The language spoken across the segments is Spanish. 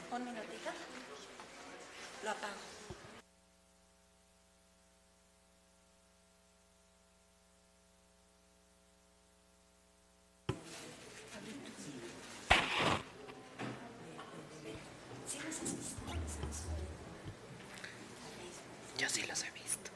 Un minutito. Lo apago. Yo sí los he visto.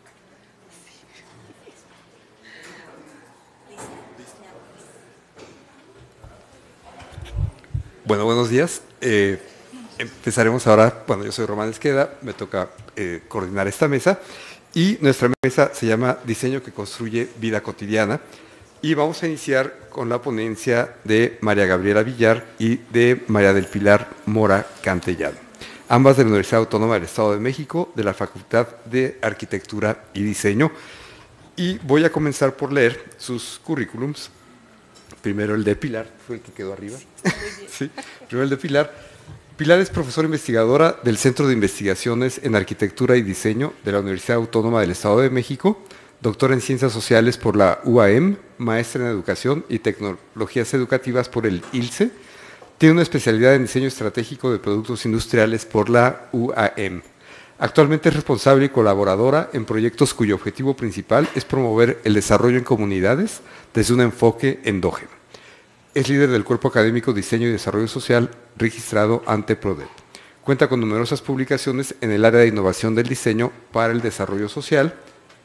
Bueno, buenos días. Empezaremos ahora. Bueno, yo soy Román Esqueda, me toca coordinar esta mesa y nuestra mesa se llama Diseño que construye vida cotidiana y vamos a iniciar con la ponencia de María Gabriela Villar y de María del Pilar Mora Cantellano, ambas de la Universidad Autónoma del Estado de México, de la Facultad de Arquitectura y Diseño. Y voy a comenzar por leer sus currículums. Primero el de Pilar, fue el que quedó arriba. Sí, primero el de Pilar. Pilar es profesora investigadora del Centro de Investigaciones en Arquitectura y Diseño de la Universidad Autónoma del Estado de México, doctora en Ciencias Sociales por la UAM, maestra en Educación y Tecnologías Educativas por el ILSE. Tiene una especialidad en Diseño Estratégico de Productos Industriales por la UAM. Actualmente es responsable y colaboradora en proyectos cuyo objetivo principal es promover el desarrollo en comunidades desde un enfoque endógeno. Es líder del Cuerpo Académico Diseño y Desarrollo Social registrado ante PRODEP. Cuenta con numerosas publicaciones en el área de innovación del diseño para el desarrollo social.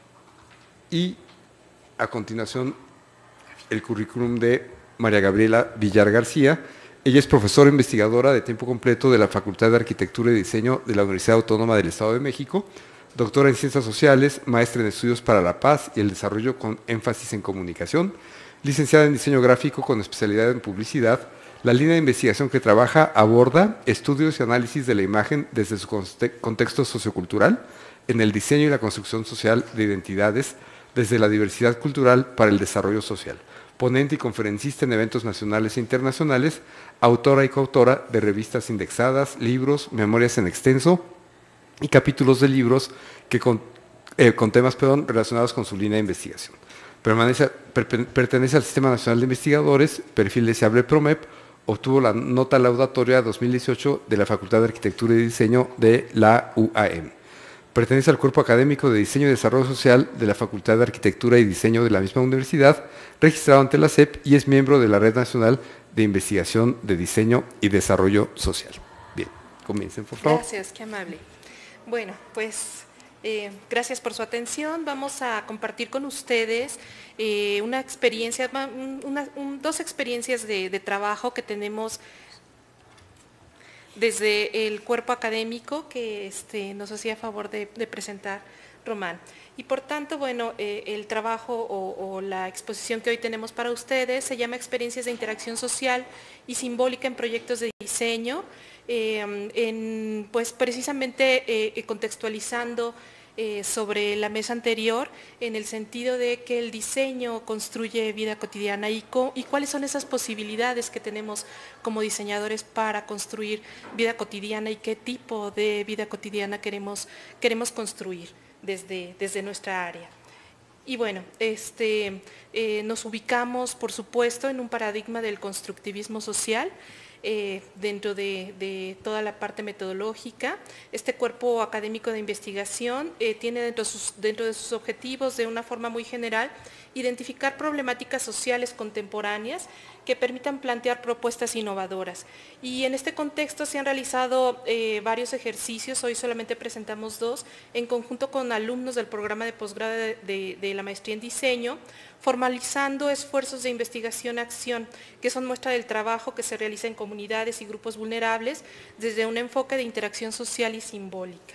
Y a continuación el currículum de María Gabriela Villar García. Ella es profesora investigadora de tiempo completo de la Facultad de Arquitectura y Diseño de la Universidad Autónoma del Estado de México, doctora en Ciencias Sociales, maestra en Estudios para la Paz y el Desarrollo con énfasis en comunicación, licenciada en Diseño Gráfico con especialidad en Publicidad. La línea de investigación que trabaja aborda estudios y análisis de la imagen desde su contexto sociocultural, en el diseño y la construcción social de identidades, desde la diversidad cultural para el desarrollo social. Ponente y conferencista en eventos nacionales e internacionales, autora y coautora de revistas indexadas, libros, memorias en extenso y capítulos de libros que con temas relacionados con su línea de investigación. Pertenece al Sistema Nacional de Investigadores, perfil deseable PROMEP, obtuvo la nota laudatoria 2018 de la Facultad de Arquitectura y Diseño de la UAM. Pertenece al Cuerpo Académico de Diseño y Desarrollo Social de la Facultad de Arquitectura y Diseño de la misma universidad, registrado ante la SEP y es miembro de la Red Nacional de Investigación de Diseño y Desarrollo Social. Bien, comiencen, por favor. Gracias, qué amable. Bueno, pues gracias por su atención. Vamos a compartir con ustedes una experiencia, dos experiencias de trabajo que tenemos desde el cuerpo académico que nos hacía favor de presentar Román. Y por tanto, bueno, el trabajo o la exposición que hoy tenemos para ustedes se llama Experiencias de Interacción Social y Simbólica en Proyectos de Diseño, pues precisamente contextualizando sobre la mesa anterior, en el sentido de que el diseño construye vida cotidiana y cuáles son esas posibilidades que tenemos como diseñadores para construir vida cotidiana y qué tipo de vida cotidiana queremos construir desde nuestra área. Y bueno, nos ubicamos, por supuesto, en un paradigma del constructivismo social, dentro de toda la parte metodológica. Este cuerpo académico de investigación tiene dentro de sus objetivos, de una forma muy general, identificar problemáticas sociales contemporáneas que permitan plantear propuestas innovadoras. Y en este contexto se han realizado varios ejercicios, hoy solamente presentamos dos, en conjunto con alumnos del programa de posgrado de la maestría en diseño, formalizando esfuerzos de investigación-acción, que son muestra del trabajo que se realiza en comunidades y grupos vulnerables desde un enfoque de interacción social y simbólica.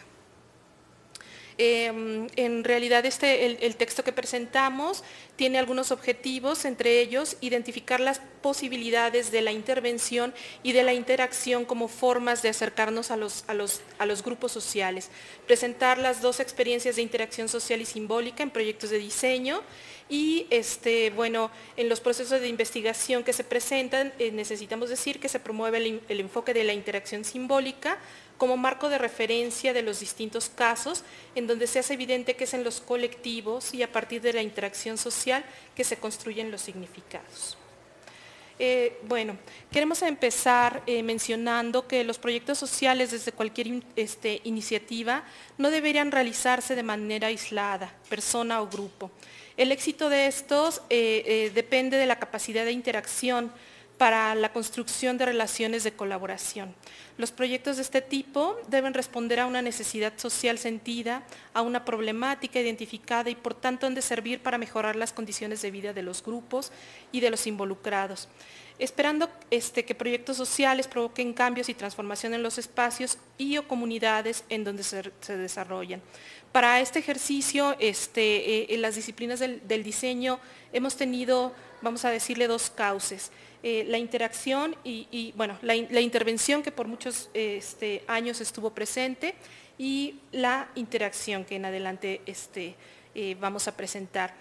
En realidad el texto que presentamos tiene algunos objetivos, entre ellos identificar las posibilidades de la intervención y de la interacción como formas de acercarnos a los grupos sociales, presentar las dos experiencias de interacción social y simbólica en proyectos de diseño y bueno, en los procesos de investigación que se presentan necesitamos decir que se promueve el enfoque de la interacción simbólica como marco de referencia de los distintos casos, en donde se hace evidente que es en los colectivos y a partir de la interacción social que se construyen los significados. Bueno, queremos empezar mencionando que los proyectos sociales desde cualquier iniciativa no deberían realizarse de manera aislada, persona o grupo. El éxito de estos depende de la capacidad de interacción para la construcción de relaciones de colaboración. Los proyectos de este tipo deben responder a una necesidad social sentida, a una problemática identificada y por tanto han de servir para mejorar las condiciones de vida de los grupos y de los involucrados. Esperando que proyectos sociales provoquen cambios y transformación en los espacios y o comunidades en donde se desarrollan. Para este ejercicio, en las disciplinas del diseño hemos tenido, vamos a decirle, dos cauces. La interacción y bueno, la intervención que por muchos años estuvo presente y la interacción que en adelante vamos a presentar.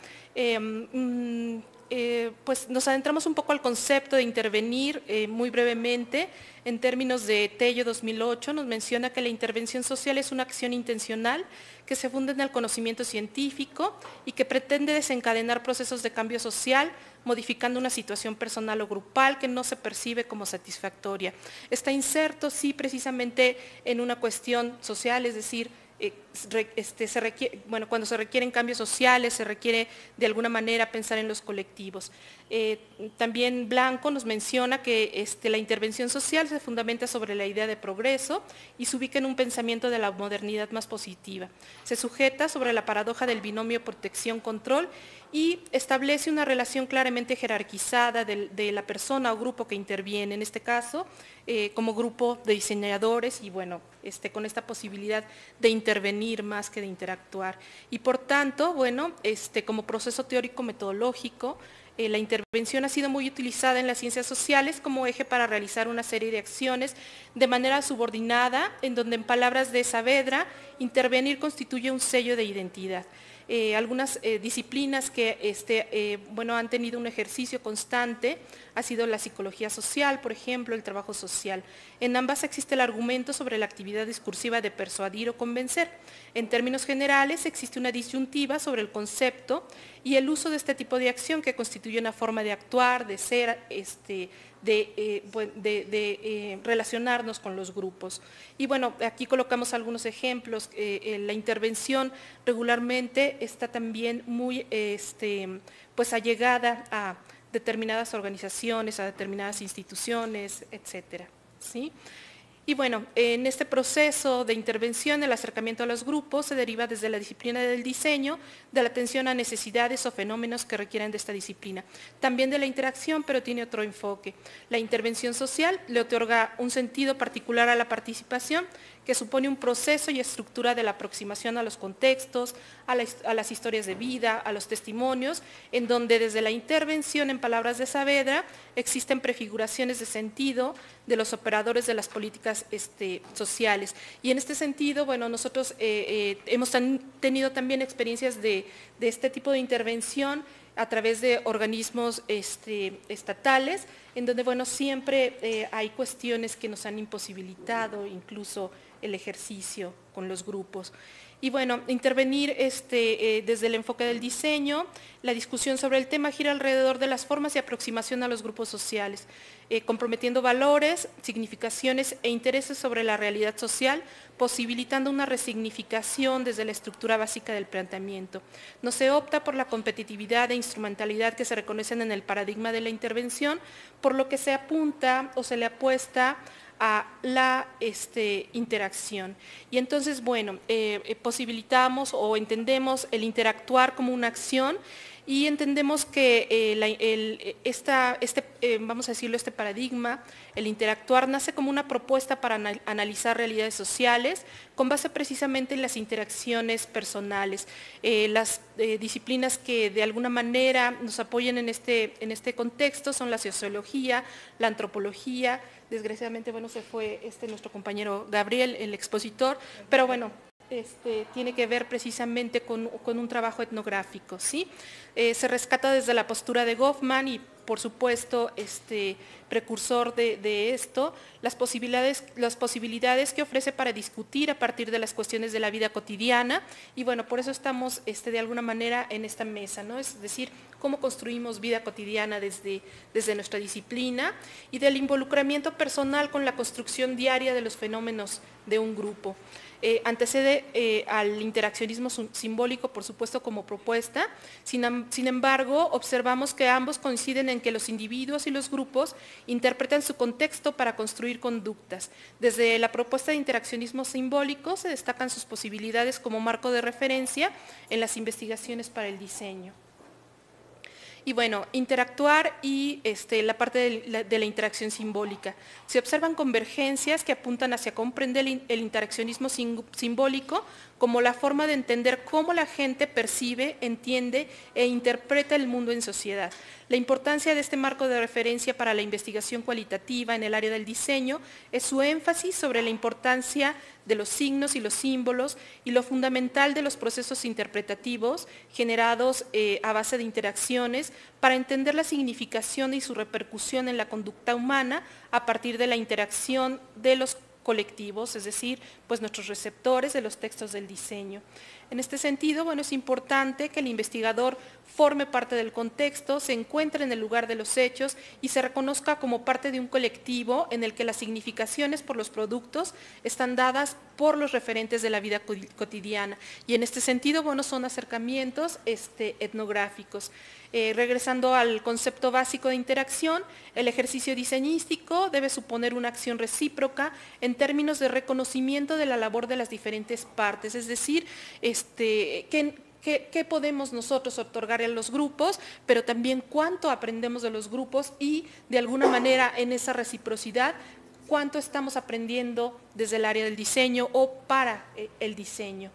Pues nos adentramos un poco al concepto de intervenir muy brevemente. En términos de Tello 2008 nos menciona que la intervención social es una acción intencional que se funda en el conocimiento científico y que pretende desencadenar procesos de cambio social, modificando una situación personal o grupal que no se percibe como satisfactoria. Está inserto, sí, precisamente en una cuestión social, es decir, cuando se requieren cambios sociales, se requiere de alguna manera pensar en los colectivos. También Blanco nos menciona que la intervención social se fundamenta sobre la idea de progreso y se ubica en un pensamiento de la modernidad más positiva. Se sujeta sobre la paradoja del binomio protección-control y establece una relación claramente jerarquizada de la persona o grupo que interviene, en este caso, como grupo de diseñadores y bueno, con esta posibilidad de intervenir más que de interactuar. Y por tanto, bueno, como proceso teórico-metodológico, la intervención ha sido muy utilizada en las ciencias sociales como eje para realizar una serie de acciones de manera subordinada, en donde en palabras de Saavedra, intervenir constituye un sello de identidad. Algunas disciplinas que bueno, han tenido un ejercicio constante ha sido la psicología social, por ejemplo, el trabajo social. En ambas existe el argumento sobre la actividad discursiva de persuadir o convencer. En términos generales, existe una disyuntiva sobre el concepto y el uso de este tipo de acción que constituye una forma de actuar, de ser, de relacionarnos con los grupos. Y bueno, aquí colocamos algunos ejemplos. La intervención regularmente está también muy pues allegada a determinadas organizaciones, a determinadas instituciones, etcétera, ¿sí? Y bueno, en este proceso de intervención, el acercamiento a los grupos se deriva desde la disciplina del diseño, de la atención a necesidades o fenómenos que requieren de esta disciplina. También de la interacción, pero tiene otro enfoque. La intervención social le otorga un sentido particular a la participación, que supone un proceso y estructura de la aproximación a los contextos, a las historias de vida, a los testimonios, en donde desde la intervención, en palabras de Saavedra, existen prefiguraciones de sentido de los operadores de las políticas sociales. Y en este sentido, bueno, nosotros hemos tenido también experiencias de este tipo de intervención a través de organismos estatales, en donde, bueno, siempre hay cuestiones que nos han imposibilitado incluso el ejercicio con los grupos. Y bueno, intervenir desde el enfoque del diseño, la discusión sobre el tema gira alrededor de las formas de aproximación a los grupos sociales, comprometiendo valores, significaciones e intereses sobre la realidad social, posibilitando una resignificación desde la estructura básica del planteamiento. No se opta por la competitividad e instrumentalidad que se reconocen en el paradigma de la intervención, por lo que se apunta o se le apuesta a la interacción. Y entonces, bueno, posibilitamos o entendemos el interactuar como una acción y entendemos que vamos a decirlo, este paradigma, el interactuar, nace como una propuesta para analizar realidades sociales con base precisamente en las interacciones personales. Las disciplinas que de alguna manera nos apoyan en este contexto son la sociología, la antropología. Desgraciadamente, bueno, se fue nuestro compañero Gabriel, el expositor, pero bueno, tiene que ver precisamente con un trabajo etnográfico, ¿sí? Se rescata desde la postura de Goffman y por supuesto, precursor de esto, las posibilidades que ofrece para discutir a partir de las cuestiones de la vida cotidiana, y bueno, por eso estamos de alguna manera en esta mesa, ¿no? Es decir, cómo construimos vida cotidiana desde nuestra disciplina y del involucramiento personal con la construcción diaria de los fenómenos de un grupo. Antecede al interaccionismo simbólico, por supuesto, como propuesta. Sin embargo, observamos que ambos coinciden en que los individuos y los grupos interpretan su contexto para construir conductas. Desde la propuesta de interaccionismo simbólico se destacan sus posibilidades como marco de referencia en las investigaciones para el diseño. Y bueno, interactuar y la parte de la interacción simbólica. Se observan convergencias que apuntan hacia comprender el interaccionismo simbólico como la forma de entender cómo la gente percibe, entiende e interpreta el mundo en sociedad. La importancia de este marco de referencia para la investigación cualitativa en el área del diseño es su énfasis sobre la importancia de los signos y los símbolos y lo fundamental de los procesos interpretativos generados a base de interacciones para entender la significación y su repercusión en la conducta humana a partir de la interacción de los colectivos, es decir, pues nuestros receptores de los textos del diseño. En este sentido, bueno, es importante que el investigador forme parte del contexto, se encuentre en el lugar de los hechos y se reconozca como parte de un colectivo en el que las significaciones por los productos están dadas por los referentes de la vida cotidiana. Y en este sentido, bueno, son acercamientos etnográficos. Regresando al concepto básico de interacción, el ejercicio diseñístico debe suponer una acción recíproca en términos de reconocimiento de la labor de las diferentes partes, es decir, ¿qué podemos nosotros otorgar a los grupos, pero también cuánto aprendemos de los grupos y de alguna manera en esa reciprocidad, cuánto estamos aprendiendo desde el área del diseño o para el diseño?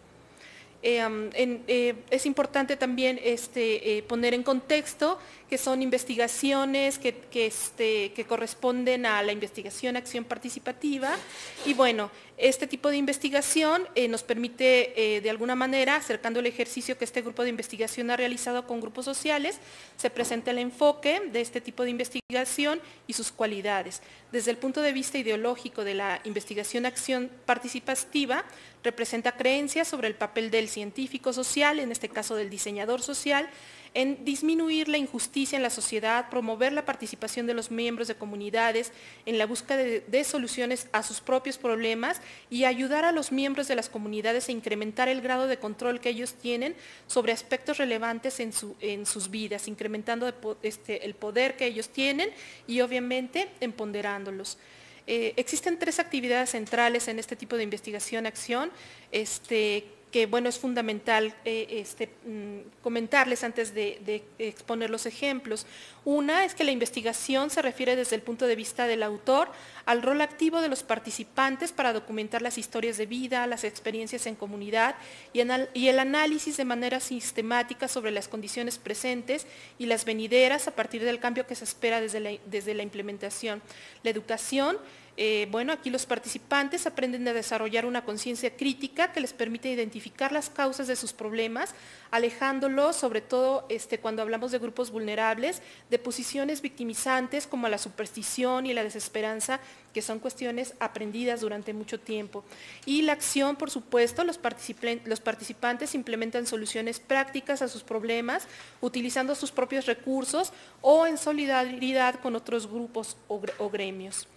Es importante también poner en contexto que son investigaciones que corresponden a la investigación acción participativa y bueno, este tipo de investigación nos permite de alguna manera, acercando el ejercicio que este grupo de investigación ha realizado con grupos sociales, se presenta el enfoque de este tipo de investigación y sus cualidades. Desde el punto de vista ideológico de la investigación acción participativa, representa creencias sobre el papel del científico social, en este caso del diseñador social, en disminuir la injusticia en la sociedad, promover la participación de los miembros de comunidades en la búsqueda de soluciones a sus propios problemas y ayudar a los miembros de las comunidades a incrementar el grado de control que ellos tienen sobre aspectos relevantes en sus vidas, incrementando el poder que ellos tienen y obviamente empoderándolos. Existen 3 actividades centrales en este tipo de investigación-acción, que bueno, es fundamental comentarles antes de exponer los ejemplos. Una es que la investigación se refiere desde el punto de vista del autor al rol activo de los participantes para documentar las historias de vida, las experiencias en comunidad y el análisis de manera sistemática sobre las condiciones presentes y las venideras a partir del cambio que se espera desde la implementación. La educación, bueno, aquí los participantes aprenden a desarrollar una conciencia crítica que les permite identificar las causas de sus problemas, alejándolos, sobre todo cuando hablamos de grupos vulnerables, de posiciones victimizantes como la superstición y la desesperanza, que son cuestiones aprendidas durante mucho tiempo. Y la acción, por supuesto, los participantes implementan soluciones prácticas a sus problemas, utilizando sus propios recursos o en solidaridad con otros grupos o gremios.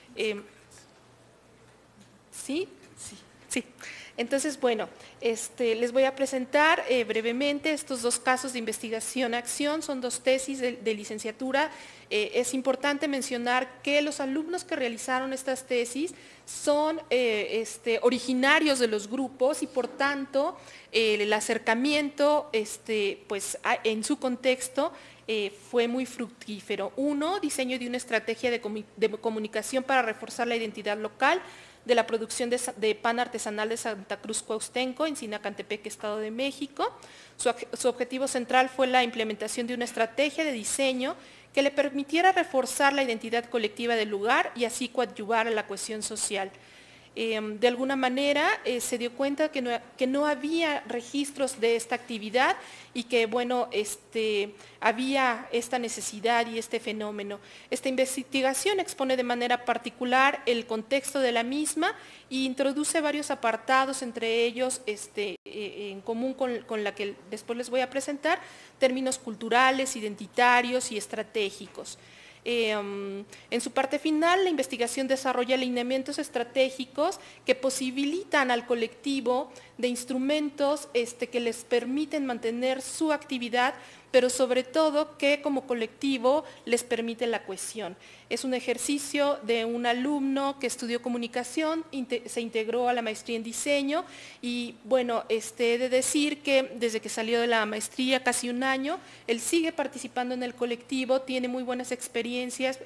¿Sí? Sí. Entonces, bueno, les voy a presentar brevemente estos 2 casos de investigación-acción, son 2 tesis de licenciatura. Es importante mencionar que los alumnos que realizaron estas tesis son originarios de los grupos y por tanto el acercamiento pues, en su contexto fue muy fructífero. 1, diseño de una estrategia de comunicación para reforzar la identidad local de la producción de pan artesanal de Santa Cruz Cuauhtémoc en Sinacantepec, Estado de México. Su objetivo central fue la implementación de una estrategia de diseño que le permitiera reforzar la identidad colectiva del lugar y así coadyuvar a la cohesión social. De alguna manera se dio cuenta que no había registros de esta actividad y que, bueno, había esta necesidad y este fenómeno. Esta investigación expone de manera particular el contexto de la misma e introduce varios apartados, entre ellos en común con la que después les voy a presentar, términos culturales, identitarios y estratégicos. En su parte final, la investigación desarrolla lineamientos estratégicos que posibilitan al colectivo de instrumentos que les permiten mantener su actividad, pero sobre todo que como colectivo les permite la cohesión. Es un ejercicio de un alumno que estudió comunicación, se integró a la maestría en diseño y bueno, he de decir que desde que salió de la maestría casi un año, él sigue participando en el colectivo, tiene muy buenas experiencias,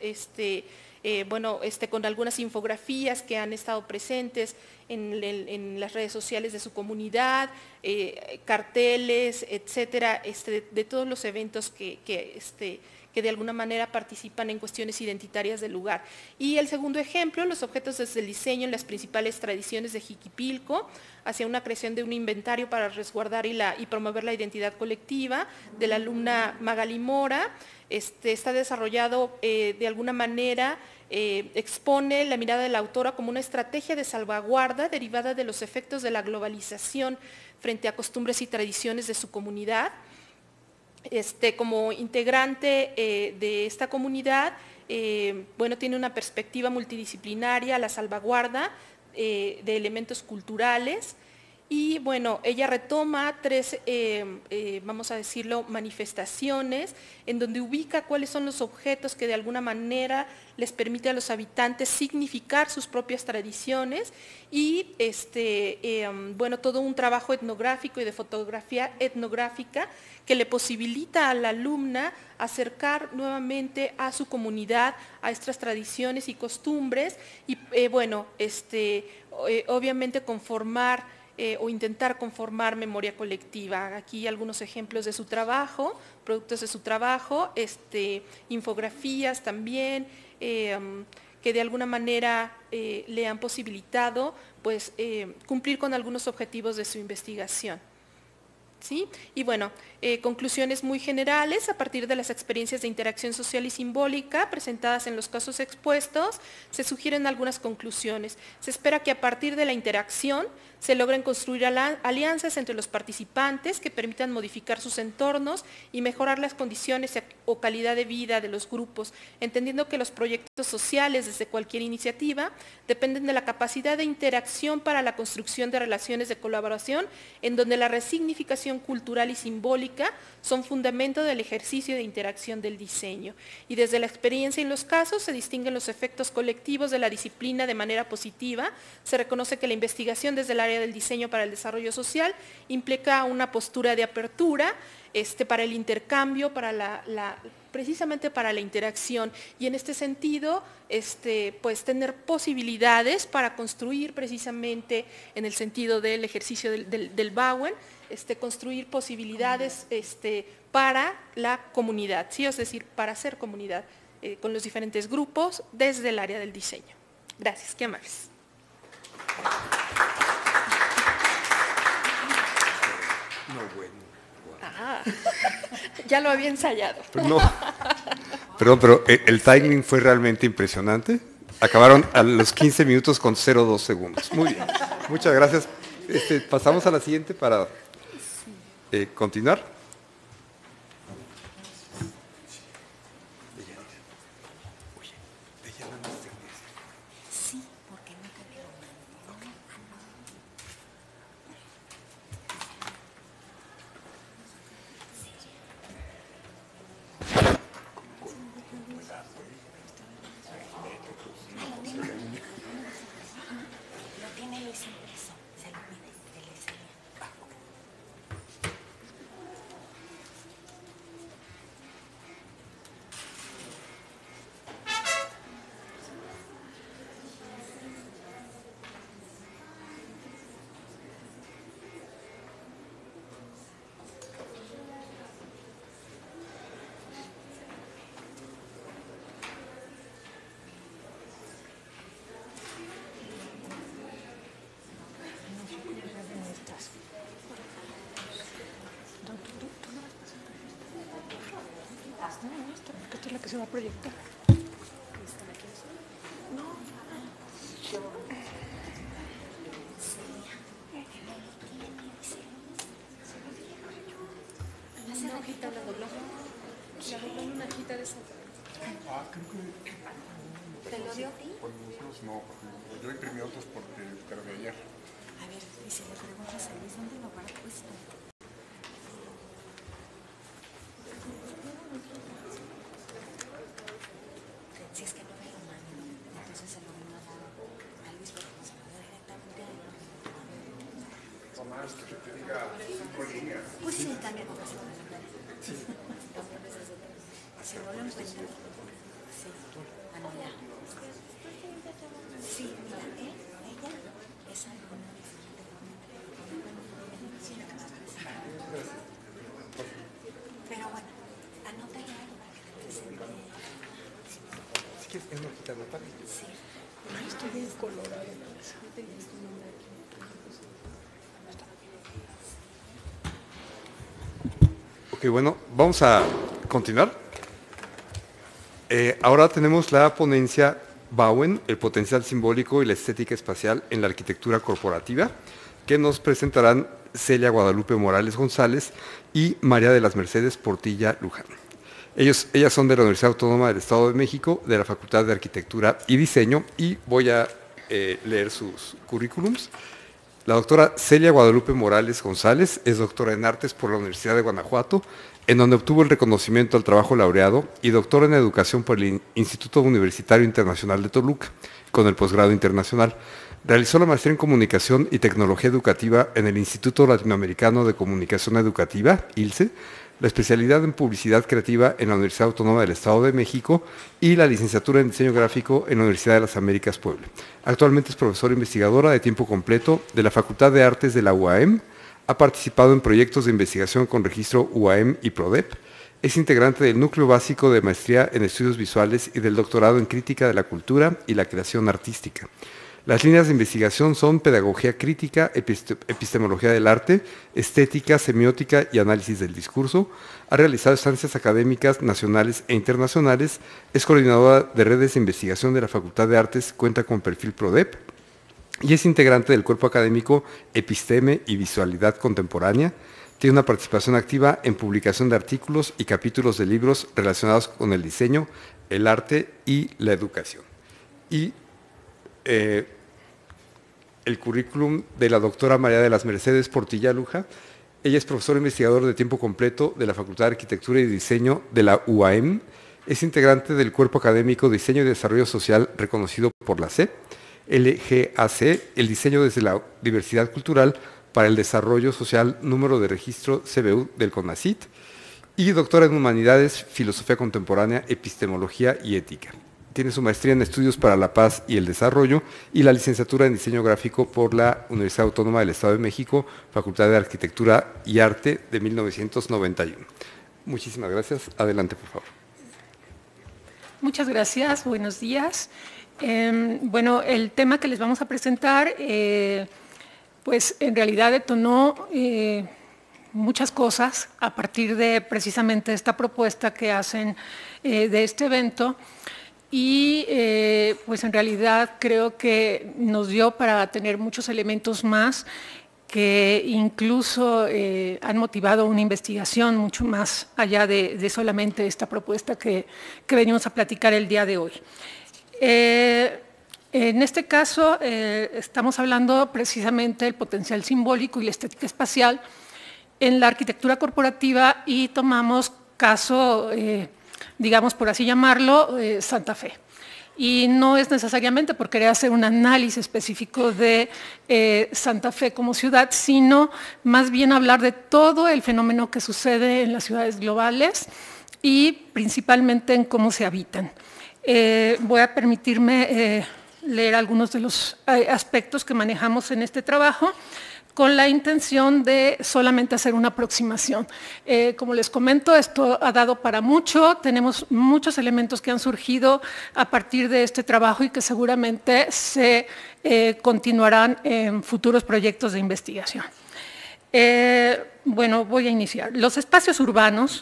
con algunas infografías que han estado presentes en las redes sociales de su comunidad, carteles, etcétera, de todos los eventos que de alguna manera participan en cuestiones identitarias del lugar. Y el segundo ejemplo, los objetos desde el diseño en las principales tradiciones de Jiquipilco, hacia una creación de un inventario para resguardar y promover la identidad colectiva, de la alumna Magali Mora. Está desarrollado de alguna manera, expone la mirada de la autora como una estrategia de salvaguarda derivada de los efectos de la globalización frente a costumbres y tradiciones de su comunidad. Como integrante de esta comunidad, tiene una perspectiva multidisciplinaria, la salvaguarda de elementos culturales y bueno, ella retoma tres, vamos a decirlo, manifestaciones en donde ubica cuáles son los objetos que de alguna manera les permite a los habitantes significar sus propias tradiciones y todo un trabajo etnográfico y de fotografía etnográfica que le posibilita a la alumna acercar nuevamente a su comunidad, a estas tradiciones y costumbres y obviamente conformar o intentar conformar memoria colectiva. Aquí algunos ejemplos de su trabajo, productos de su trabajo, infografías también, que de alguna manera le han posibilitado pues, cumplir con algunos objetivos de su investigación. ¿Sí? Y bueno, conclusiones muy generales a partir de las experiencias de interacción social y simbólica presentadas en los casos expuestos, se sugieren algunas conclusiones. Se espera que a partir de la interacción se logren construir alianzas entre los participantes que permitan modificar sus entornos y mejorar las condiciones o calidad de vida de los grupos, entendiendo que los proyectos sociales desde cualquier iniciativa dependen de la capacidad de interacción para la construcción de relaciones de colaboración en donde la resignificación cultural y simbólica son fundamento del ejercicio de interacción del diseño. Y desde la experiencia y los casos se distinguen los efectos colectivos de la disciplina de manera positiva. Se reconoce que la investigación desde el área del diseño para el desarrollo social implica una postura de apertura para el intercambio, precisamente para la interacción. Y en este sentido, pues tener posibilidades para construir precisamente en el sentido del ejercicio del Bauen, construir posibilidades para la comunidad, ¿sí? Es decir, para hacer comunidad con los diferentes grupos desde el área del diseño. Gracias, qué amables. No, bueno. Ah, ya lo había ensayado. No. Perdón, pero el timing fue realmente impresionante. Acabaron a los 15 minutos con 0,2 segundos. Muy bien. Muchas gracias. Pasamos a la siguiente para continuar. Sí, porque nunca me lo mandó. Lo tiene Luis impreso, se lo pide, se le enseña. que se va a proyectar. Una hojita la dobló. La dobló en una hojita de esa. Ah, creo que... ¿Te lo dio a ti? Por nosotros no, porque yo imprimí otros pero de ayer. A ver, y si le preguntas a Luis, ¿dónde lo habrá puesto? Si es que no me lo mando, entonces se lo voy a dar a Luis, pero no se lo da directamente a él. O más que te diga 5 líneas. Pues sí, también lo vas a mandar. Si no lo encuentro, sí. Ah, no, ya. Sí, mira, ella es alguna de pero bueno, anótale algo para que te presente. Si quieres, es una hojita de nota. Sí. Estoy bien colorado. Ok, bueno, vamos a continuar. Ahora tenemos la ponencia Bauen, el potencial simbólico y la estética espacial en la arquitectura corporativa, que nos presentarán Celia Guadalupe Morales González y María de las Mercedes Portilla Luján. Ellas son de la Universidad Autónoma del Estado de México, de la Facultad de Arquitectura y Diseño, y voy a leer sus currículums. La doctora Celia Guadalupe Morales González es doctora en Artes por la Universidad de Guanajuato, en donde obtuvo el reconocimiento al trabajo laureado, y doctora en Educación por el Instituto Universitario Internacional de Toluca, con el posgrado internacional. Realizó la maestría en Comunicación y Tecnología Educativa en el Instituto Latinoamericano de Comunicación Educativa, ILCE, la especialidad en Publicidad Creativa en la Universidad Autónoma del Estado de México y la licenciatura en Diseño Gráfico en la Universidad de las Américas Puebla. Actualmente es profesora investigadora de tiempo completo de la Facultad de Artes de la UAM. Ha participado en proyectos de investigación con registro UAM y PRODEP. Es integrante del Núcleo Básico de Maestría en Estudios Visuales y del Doctorado en Crítica de la Cultura y la Creación Artística. Las líneas de investigación son Pedagogía Crítica, Epistemología del Arte, Estética, Semiótica y Análisis del Discurso. Ha realizado estancias académicas nacionales e internacionales. Es coordinadora de redes de investigación de la Facultad de Artes, cuenta con perfil PRODEP, y es integrante del cuerpo académico Episteme y Visualidad Contemporánea. Tiene una participación activa en publicación de artículos y capítulos de libros relacionados con el diseño, el arte y la educación. Y el currículum de la doctora María de las Mercedes Portilla Luján. Ella es profesora investigadora de tiempo completo de la Facultad de Arquitectura y Diseño de la UAM. Es integrante del cuerpo académico Diseño y Desarrollo Social reconocido por la SEP, LGAC, el diseño desde la diversidad cultural para el desarrollo social, número de registro CBU del CONACYT, y doctora en Humanidades, Filosofía Contemporánea, Epistemología y Ética. Tiene su maestría en Estudios para la Paz y el Desarrollo y la licenciatura en Diseño Gráfico por la Universidad Autónoma del Estado de México, Facultad de Arquitectura y Arte de 1991. Muchísimas gracias. Adelante, por favor. Muchas gracias. Buenos días. Bueno, el tema que les vamos a presentar, pues en realidad detonó muchas cosas a partir de precisamente esta propuesta que hacen de este evento. Y pues en realidad creo que nos dio para tener muchos elementos más que incluso han motivado una investigación mucho más allá de solamente esta propuesta que venimos a platicar el día de hoy. En este caso estamos hablando precisamente del potencial simbólico y la estética espacial en la arquitectura corporativa y tomamos caso, digamos por así llamarlo, Santa Fe. Y no es necesariamente por querer hacer un análisis específico de Santa Fe como ciudad, sino más bien hablar de todo el fenómeno que sucede en las ciudades globales y principalmente en cómo se habitan. Voy a permitirme leer algunos de los aspectos que manejamos en este trabajo, con la intención de solamente hacer una aproximación. Como les comento, esto ha dado para mucho, tenemos muchos elementos que han surgido a partir de este trabajo y que seguramente se continuarán en futuros proyectos de investigación. Bueno, voy a iniciar. Los espacios urbanos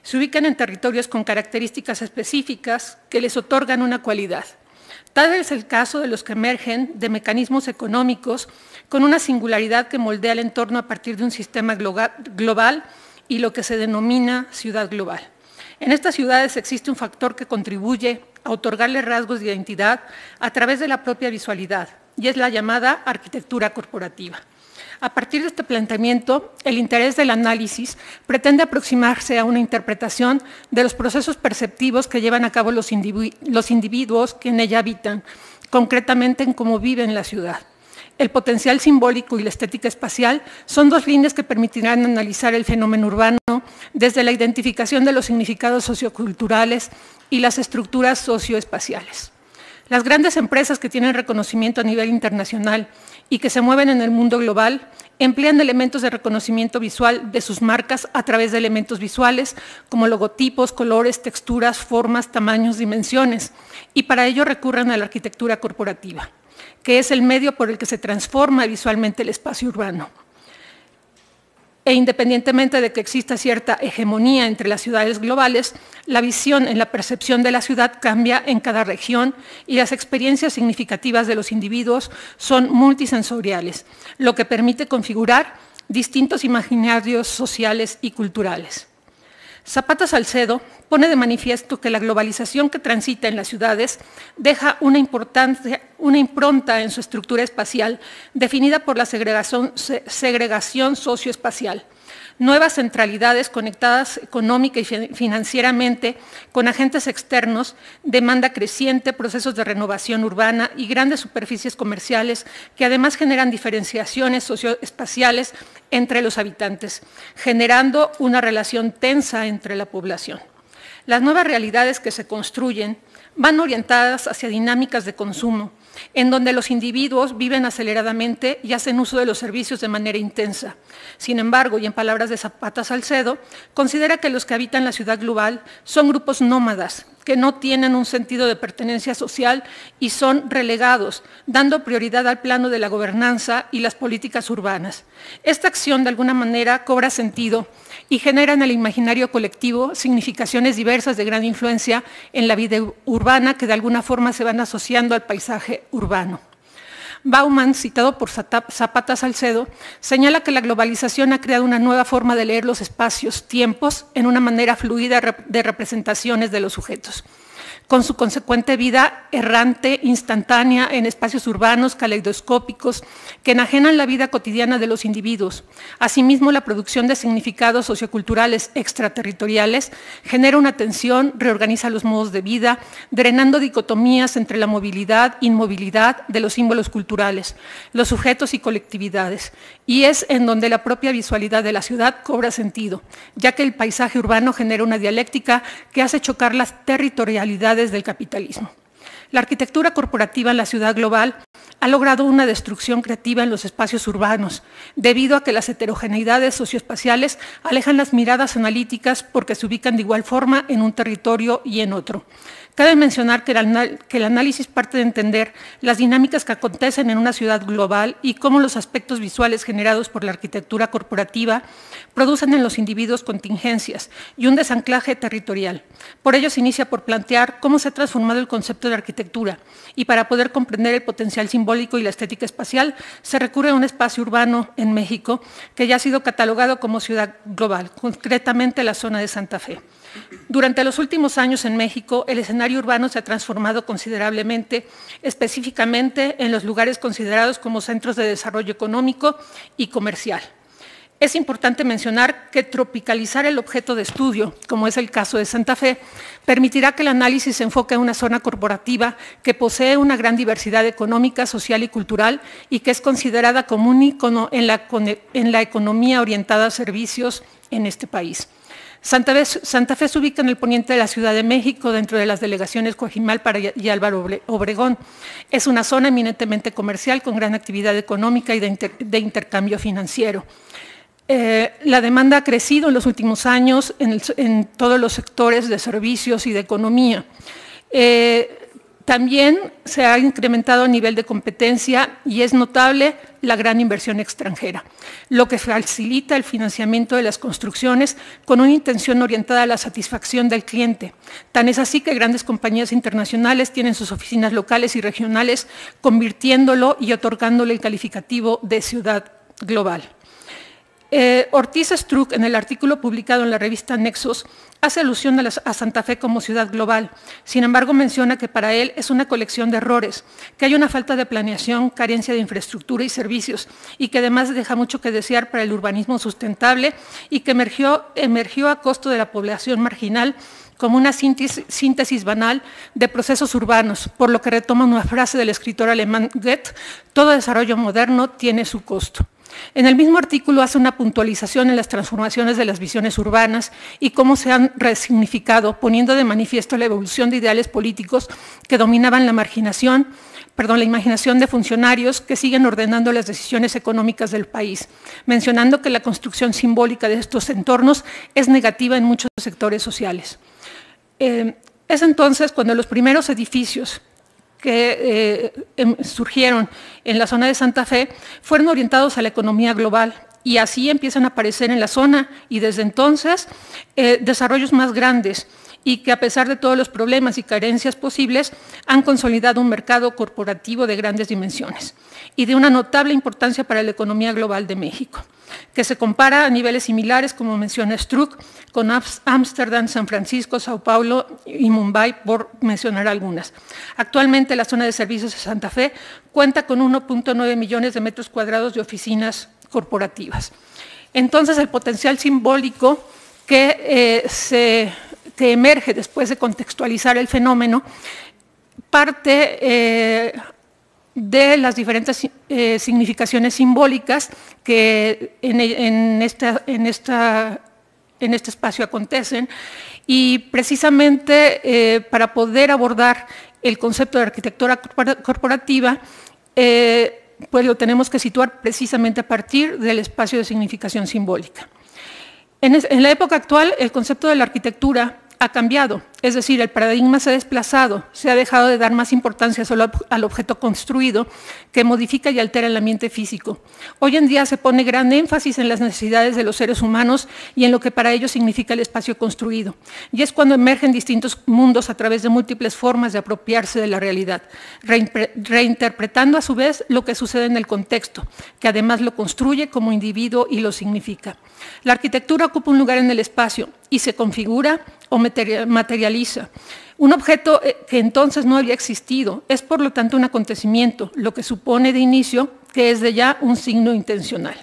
Se ubican en territorios con características específicas que les otorgan una cualidad. Tal es el caso de los que emergen de mecanismos económicos con una singularidad que moldea el entorno a partir de un sistema global y lo que se denomina ciudad global. En estas ciudades existe un factor que contribuye a otorgarle rasgos de identidad a través de la propia visualidad, y es la llamada arquitectura corporativa. A partir de este planteamiento, el interés del análisis pretende aproximarse a una interpretación de los procesos perceptivos que llevan a cabo los individuos que en ella habitan, concretamente en cómo viven la ciudad. El potencial simbólico y la estética espacial son dos líneas que permitirán analizar el fenómeno urbano desde la identificación de los significados socioculturales y las estructuras socioespaciales. Las grandes empresas que tienen reconocimiento a nivel internacional y que se mueven en el mundo global emplean elementos de reconocimiento visual de sus marcas a través de elementos visuales como logotipos, colores, texturas, formas, tamaños, dimensiones, y para ello recurren a la arquitectura corporativa, que es el medio por el que se transforma visualmente el espacio urbano. E independientemente de que exista cierta hegemonía entre las ciudades globales, la visión en la percepción de la ciudad cambia en cada región y las experiencias significativas de los individuos son multisensoriales, lo que permite configurar distintos imaginarios sociales y culturales. Zapata Salcedo pone de manifiesto que la globalización que transita en las ciudades deja una impronta en su estructura espacial definida por la segregación socioespacial, nuevas centralidades conectadas económica y financieramente con agentes externos, demanda creciente, procesos de renovación urbana y grandes superficies comerciales que además generan diferenciaciones socioespaciales entre los habitantes, generando una relación tensa entre la población. Las nuevas realidades que se construyen van orientadas hacia dinámicas de consumo, en donde los individuos viven aceleradamente y hacen uso de los servicios de manera intensa. Sin embargo, y en palabras de Zapata Salcedo, considera que los que habitan la ciudad global son grupos nómadas, que no tienen un sentido de pertenencia social y son relegados, dando prioridad al plano de la gobernanza y las políticas urbanas. Esta acción, de alguna manera, cobra sentido y genera en el imaginario colectivo significaciones diversas de gran influencia en la vida urbana que de alguna forma se van asociando al paisaje urbano. Bauman, citado por Zapata Salcedo, señala que la globalización ha creado una nueva forma de leer los espacios, tiempos, en una manera fluida de representaciones de los sujetos, con su consecuente vida errante, instantánea, en espacios urbanos, caleidoscópicos, que enajenan la vida cotidiana de los individuos. Asimismo, la producción de significados socioculturales extraterritoriales genera una tensión, reorganiza los modos de vida, drenando dicotomías entre la movilidad e inmovilidad de los símbolos culturales, los sujetos y colectividades, y es en donde la propia visualidad de la ciudad cobra sentido, ya que el paisaje urbano genera una dialéctica que hace chocar las territorialidades del capitalismo. La arquitectura corporativa en la ciudad global ha logrado una destrucción creativa en los espacios urbanos, debido a que las heterogeneidades socioespaciales alejan las miradas analíticas porque se ubican de igual forma en un territorio y en otro. Cabe mencionar que el análisis parte de entender las dinámicas que acontecen en una ciudad global y cómo los aspectos visuales generados por la arquitectura corporativa producen en los individuos contingencias y un desanclaje territorial. Por ello se inicia por plantear cómo se ha transformado el concepto de arquitectura y para poder comprender el potencial simbólico y la estética espacial se recurre a un espacio urbano en México que ya ha sido catalogado como ciudad global, concretamente la zona de Santa Fe. Durante los últimos años en México, el escenario urbano se ha transformado considerablemente, específicamente en los lugares considerados como centros de desarrollo económico y comercial. Es importante mencionar que tropicalizar el objeto de estudio, como es el caso de Santa Fe, permitirá que el análisis se enfoque en una zona corporativa que posee una gran diversidad económica, social y cultural y que es considerada como un ícono en la economía orientada a servicios en este país. Santa Fe se ubica en el poniente de la Ciudad de México, dentro de las delegaciones Coajimalpa y Álvaro Obregón. Es una zona eminentemente comercial con gran actividad económica y de intercambio financiero. La demanda ha crecido en los últimos años en todos los sectores de servicios y de economía. También se ha incrementado el nivel de competencia y es notable la gran inversión extranjera, lo que facilita el financiamiento de las construcciones con una intención orientada a la satisfacción del cliente. Tan es así que grandes compañías internacionales tienen sus oficinas locales y regionales, convirtiéndolo y otorgándole el calificativo de ciudad global. Ortiz Struck, en el artículo publicado en la revista Nexos, hace alusión a Santa Fe como ciudad global. Sin embargo, menciona que para él es una colección de errores, que hay una falta de planeación, carencia de infraestructura y servicios, y que además deja mucho que desear para el urbanismo sustentable y que emergió a costo de la población marginal como una síntesis banal de procesos urbanos, por lo que retoma una frase del escritor alemán Goethe: todo desarrollo moderno tiene su costo. En el mismo artículo hace una puntualización en las transformaciones de las visiones urbanas y cómo se han resignificado, poniendo de manifiesto la evolución de ideales políticos que dominaban la imaginación de funcionarios que siguen ordenando las decisiones económicas del país, mencionando que la construcción simbólica de estos entornos es negativa en muchos sectores sociales. Es entonces cuando los primeros edificios que surgieron en la zona de Santa Fe fueron orientados a la economía global y así empiezan a aparecer en la zona y desde entonces desarrollos más grandes y que a pesar de todos los problemas y carencias posibles han consolidado un mercado corporativo de grandes dimensiones y de una notable importancia para la economía global de México, que se compara a niveles similares, como menciona Struck, con Ámsterdam, San Francisco, Sao Paulo y Mumbai, por mencionar algunas. Actualmente la zona de servicios de Santa Fe cuenta con 1.9 millones de metros cuadrados de oficinas corporativas. Entonces, el potencial simbólico que emerge después de contextualizar el fenómeno parte de las diferentes significaciones simbólicas que en este espacio acontecen y precisamente para poder abordar el concepto de arquitectura corporativa pues lo tenemos que situar precisamente a partir del espacio de significación simbólica. En la época actual el concepto de la arquitectura ha cambiado, es decir, el paradigma se ha desplazado, se ha dejado de dar más importancia solo al objeto construido que modifica y altera el ambiente físico. Hoy en día se pone gran énfasis en las necesidades de los seres humanos y en lo que para ellos significa el espacio construido. Y es cuando emergen distintos mundos a través de múltiples formas de apropiarse de la realidad, reinterpretando a su vez lo que sucede en el contexto, que además lo construye como individuo y lo significa. La arquitectura ocupa un lugar en el espacio y se configura o materializa. Un objeto que entonces no había existido, es por lo tanto un acontecimiento, lo que supone de inicio que es de ya un signo intencional.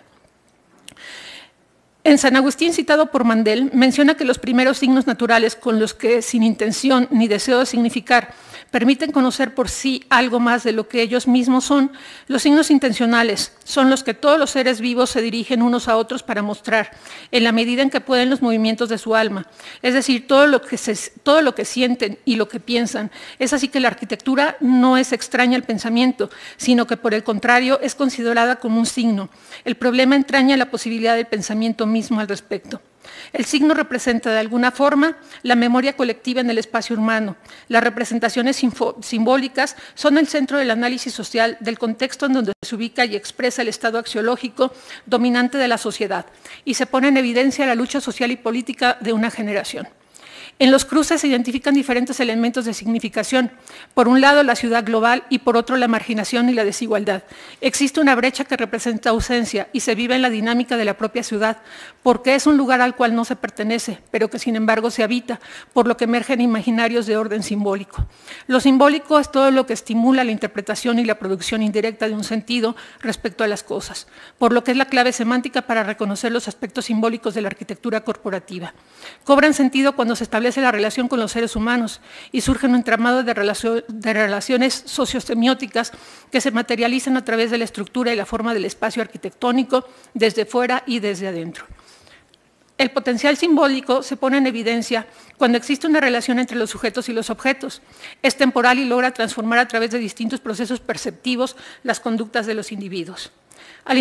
En San Agustín, citado por Mandel, menciona que los primeros signos naturales con los que, sin intención ni deseo de significar, permiten conocer por sí algo más de lo que ellos mismos son, los signos intencionales son los que todos los seres vivos se dirigen unos a otros para mostrar, en la medida en que pueden los movimientos de su alma, es decir, todo lo que sienten y lo que piensan. Es así que la arquitectura no es extraña al pensamiento, sino que por el contrario es considerada como un signo. El problema entraña la posibilidad del pensamiento mismo al respecto. El signo representa de alguna forma la memoria colectiva en el espacio humano. Las representaciones simbólicas son el centro del análisis social del contexto en donde se ubica y expresa el estado axiológico dominante de la sociedad y se pone en evidencia la lucha social y política de una generación. En los cruces se identifican diferentes elementos de significación. Por un lado, la ciudad global y por otro, la marginación y la desigualdad. Existe una brecha que representa ausencia y se vive en la dinámica de la propia ciudad, porque es un lugar al cual no se pertenece, pero que sin embargo se habita, por lo que emergen imaginarios de orden simbólico. Lo simbólico es todo lo que estimula la interpretación y la producción indirecta de un sentido respecto a las cosas, por lo que es la clave semántica para reconocer los aspectos simbólicos de la arquitectura corporativa. Cobran sentido cuando se establece la relación con los seres humanos y surge un entramado de relaciones sociosemióticas que se materializan a través de la estructura y la forma del espacio arquitectónico desde fuera y desde adentro. El potencial simbólico se pone en evidencia cuando existe una relación entre los sujetos y los objetos. Es temporal y logra transformar a través de distintos procesos perceptivos las conductas de los individuos. Al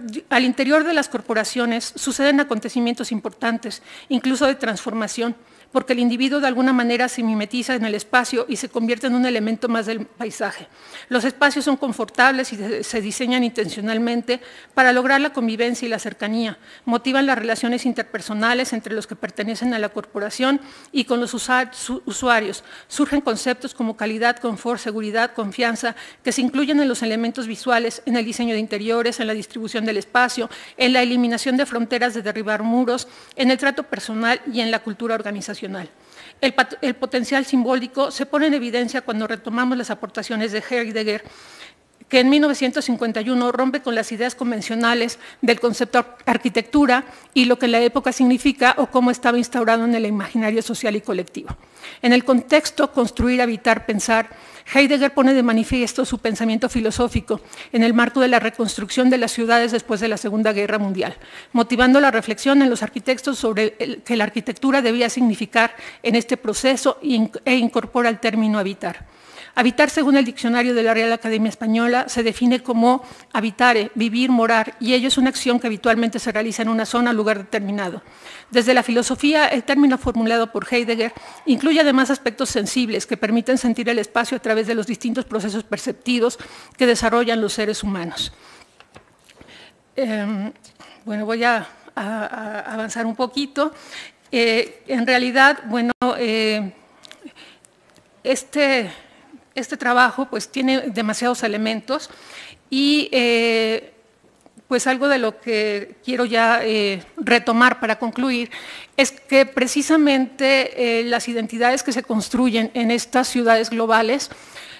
interior de las corporaciones suceden acontecimientos importantes, incluso de transformación, porque el individuo de alguna manera se mimetiza en el espacio y se convierte en un elemento más del paisaje. Los espacios son confortables y se diseñan intencionalmente para lograr la convivencia y la cercanía, motivan las relaciones interpersonales entre los que pertenecen a la corporación y con los usuarios. Surgen conceptos como calidad, confort, seguridad, confianza, que se incluyen en los elementos visuales, en el diseño de interiores, en la distribución del espacio, en la eliminación de fronteras de derribar muros, en el trato personal y en la cultura organizacional. El potencial simbólico se pone en evidencia cuando retomamos las aportaciones de Heidegger, que en 1951 rompe con las ideas convencionales del concepto arquitectura y lo que en la época significa o cómo estaba instaurado en el imaginario social y colectivo. En el contexto construir, habitar, pensar, Heidegger pone de manifiesto su pensamiento filosófico en el marco de la reconstrucción de las ciudades después de la Segunda Guerra Mundial, motivando la reflexión en los arquitectos sobre que la arquitectura debía significar en este proceso e incorpora el término habitar. Habitar, según el diccionario de la Real Academia Española, se define como habitare, vivir, morar, y ello es una acción que habitualmente se realiza en una zona o lugar determinado. Desde la filosofía, el término formulado por Heidegger incluye además aspectos sensibles que permiten sentir el espacio a través de los distintos procesos perceptivos que desarrollan los seres humanos. Bueno, voy a avanzar un poquito. En realidad, bueno, este trabajo pues tiene demasiados elementos y pues algo de lo que quiero ya retomar para concluir es que precisamente las identidades que se construyen en estas ciudades globales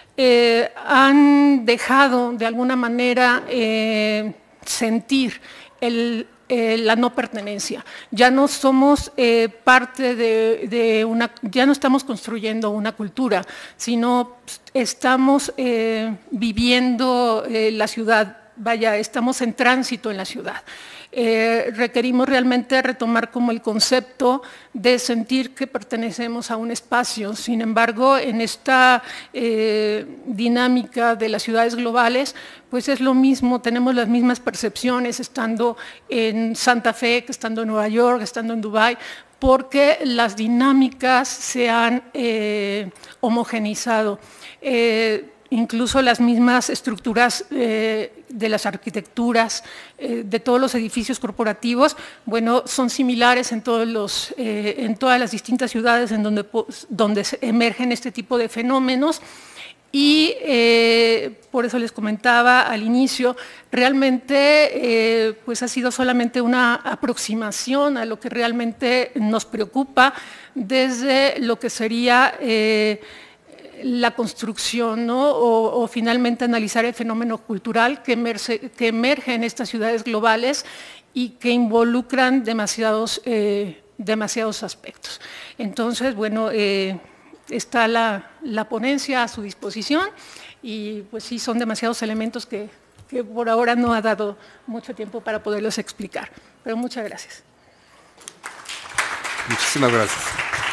han dejado de alguna manera sentir la no pertenencia. Ya no somos parte de una, ya no estamos construyendo una cultura, sino estamos viviendo la ciudad, vaya, estamos en tránsito en la ciudad. Requerimos realmente retomar como el concepto de sentir que pertenecemos a un espacio. Sin embargo, en esta dinámica de las ciudades globales, pues es lo mismo, tenemos las mismas percepciones estando en Santa Fe, que estando en Nueva York, estando en Dubái, porque las dinámicas se han homogeneizado. Incluso las mismas estructuras de las arquitecturas, de todos los edificios corporativos, bueno, son similares en todas las distintas ciudades en donde emergen este tipo de fenómenos. Y por eso les comentaba al inicio, realmente pues ha sido solamente una aproximación a lo que realmente nos preocupa desde lo que sería la construcción, ¿no? o finalmente analizar el fenómeno cultural que emerge en estas ciudades globales y que involucran demasiados aspectos. Entonces, bueno, está la ponencia a su disposición y pues sí, son demasiados elementos que por ahora no ha dado mucho tiempo para poderlos explicar. Pero muchas gracias. Muchísimas gracias.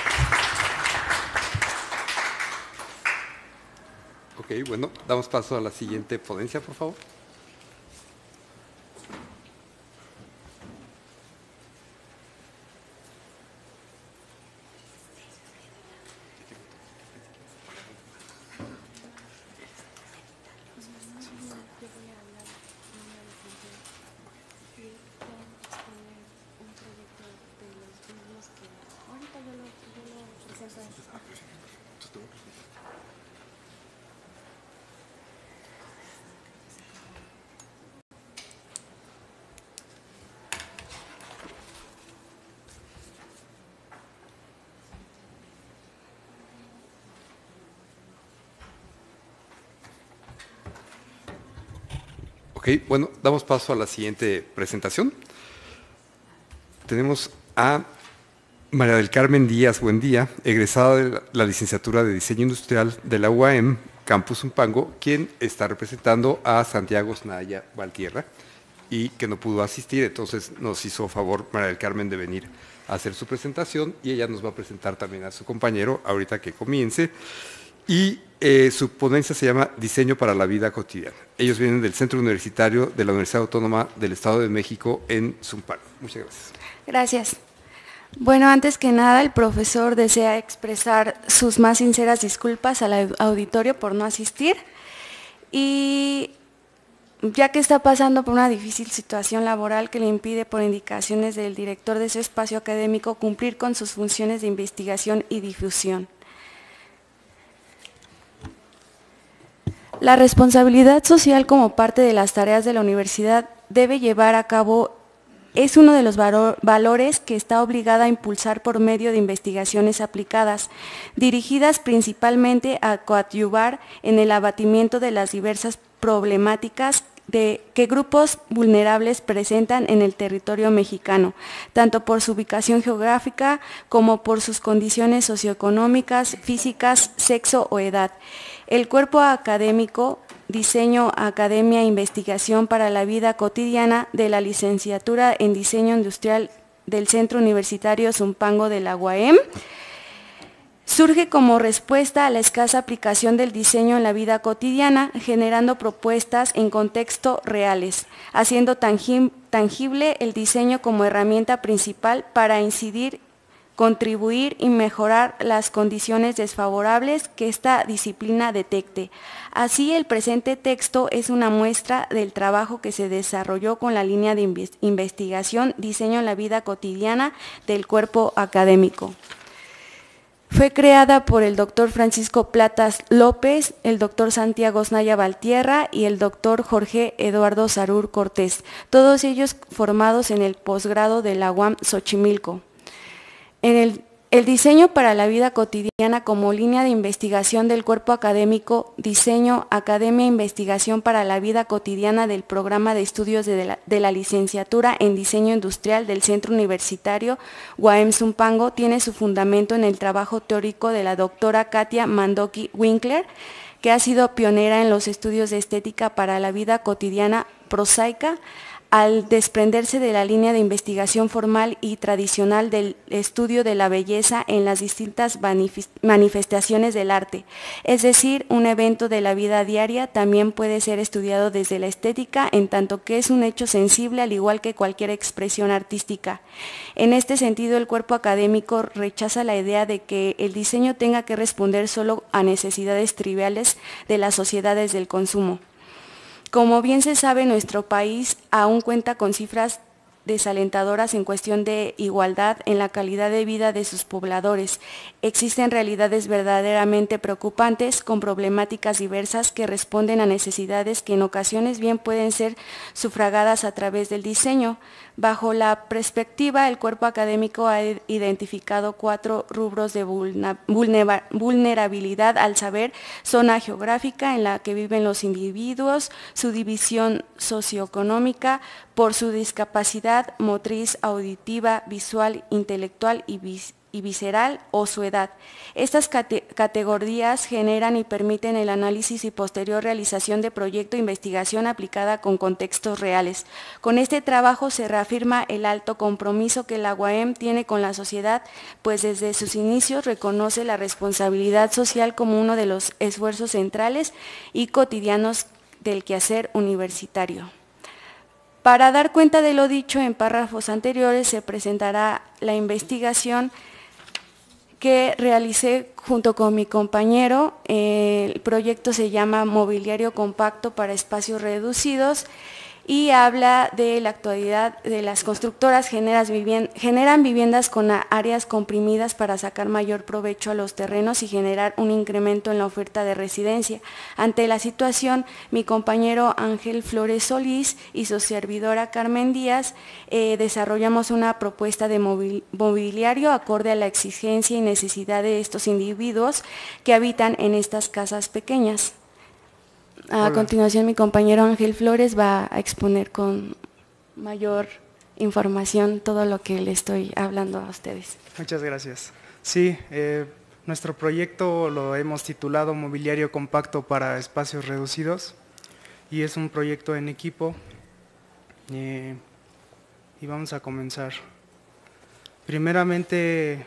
Ok, bueno, damos paso a la siguiente ponencia, por favor. Ok, bueno, damos paso a la siguiente presentación. Tenemos a María del Carmen Díaz Buendía, egresada de la licenciatura de Diseño Industrial de la UAM, Campus Zumpango, quien está representando a Santiago Snaya Valtierra y que no pudo asistir, entonces nos hizo favor María del Carmen de venir a hacer su presentación y ella nos va a presentar también a su compañero ahorita que comience. Y su ponencia se llama Diseño para la vida cotidiana. Ellos vienen del Centro Universitario de la Universidad Autónoma del Estado de México en Zumpango. Muchas gracias. Gracias. Bueno, antes que nada, el profesor desea expresar sus más sinceras disculpas al auditorio por no asistir y ya que está pasando por una difícil situación laboral que le impide, por indicaciones del director de su espacio académico, cumplir con sus funciones de investigación y difusión. La responsabilidad social como parte de las tareas de la universidad debe llevar a cabo. Es uno de los valores que está obligada a impulsar por medio de investigaciones aplicadas, dirigidas principalmente a coadyuvar en el abatimiento de las diversas problemáticas que grupos vulnerables presentan en el territorio mexicano, tanto por su ubicación geográfica como por sus condiciones socioeconómicas, físicas, sexo o edad. El cuerpo académico, Diseño, Academia e Investigación para la Vida Cotidiana de la Licenciatura en Diseño Industrial del Centro Universitario Zumpango de la UAM, surge como respuesta a la escasa aplicación del diseño en la vida cotidiana, generando propuestas en contextos reales, haciendo tangible el diseño como herramienta principal para incidir, contribuir y mejorar las condiciones desfavorables que esta disciplina detecte. Así, el presente texto es una muestra del trabajo que se desarrolló con la línea de investigación Diseño en la vida cotidiana del cuerpo académico. Fue creada por el doctor Francisco Platas López, el doctor Santiago Osnaya Valtierra y el doctor Jorge Eduardo Sarur Cortés, todos ellos formados en el posgrado de la UAM Xochimilco. El diseño para la vida cotidiana como línea de investigación del cuerpo académico, Diseño, Academia e Investigación para la Vida Cotidiana del Programa de Estudios de la Licenciatura en Diseño Industrial del Centro Universitario UAM Zumpango, tiene su fundamento en el trabajo teórico de la doctora Katia Mandoki Winkler, que ha sido pionera en los estudios de estética para la vida cotidiana prosaica, al desprenderse de la línea de investigación formal y tradicional del estudio de la belleza en las distintas manifestaciones del arte. Es decir, un evento de la vida diaria también puede ser estudiado desde la estética, en tanto que es un hecho sensible al igual que cualquier expresión artística. En este sentido, el cuerpo académico rechaza la idea de que el diseño tenga que responder solo a necesidades triviales de las sociedades del consumo. Como bien se sabe, nuestro país aún cuenta con cifras desalentadoras en cuestión de igualdad en la calidad de vida de sus pobladores. Existen realidades verdaderamente preocupantes con problemáticas diversas que responden a necesidades que en ocasiones bien pueden ser sufragadas a través del diseño. Bajo la perspectiva, el cuerpo académico ha identificado 4 rubros de vulnerabilidad al saber: zona geográfica en la que viven los individuos, su división socioeconómica, por su discapacidad motriz, auditiva, visual, intelectual y visceral o su edad. Estas categorías generan y permiten el análisis y posterior realización de proyecto de investigación aplicada con contextos reales. Con este trabajo se reafirma el alto compromiso que la UAM tiene con la sociedad, pues desde sus inicios reconoce la responsabilidad social como uno de los esfuerzos centrales y cotidianos del quehacer universitario. Para dar cuenta de lo dicho en párrafos anteriores, se presentará la investigación que realicé junto con mi compañero. El proyecto se llama Mobiliario Compacto para Espacios Reducidos y habla de la actualidad de las constructoras generan viviendas con áreas comprimidas para sacar mayor provecho a los terrenos y generar un incremento en la oferta de residencia. Ante la situación, mi compañero Ángel Flores Solís y su servidora Carmen Díaz desarrollamos una propuesta de mobiliario acorde a la exigencia y necesidad de estos individuos que habitan en estas casas pequeñas. A continuación, mi compañero Ángel Flores va a exponer con mayor información todo lo que le estoy hablando a ustedes. Muchas gracias. Sí, nuestro proyecto lo hemos titulado Mobiliario Compacto para Espacios Reducidos y es un proyecto en equipo y vamos a comenzar. Primeramente,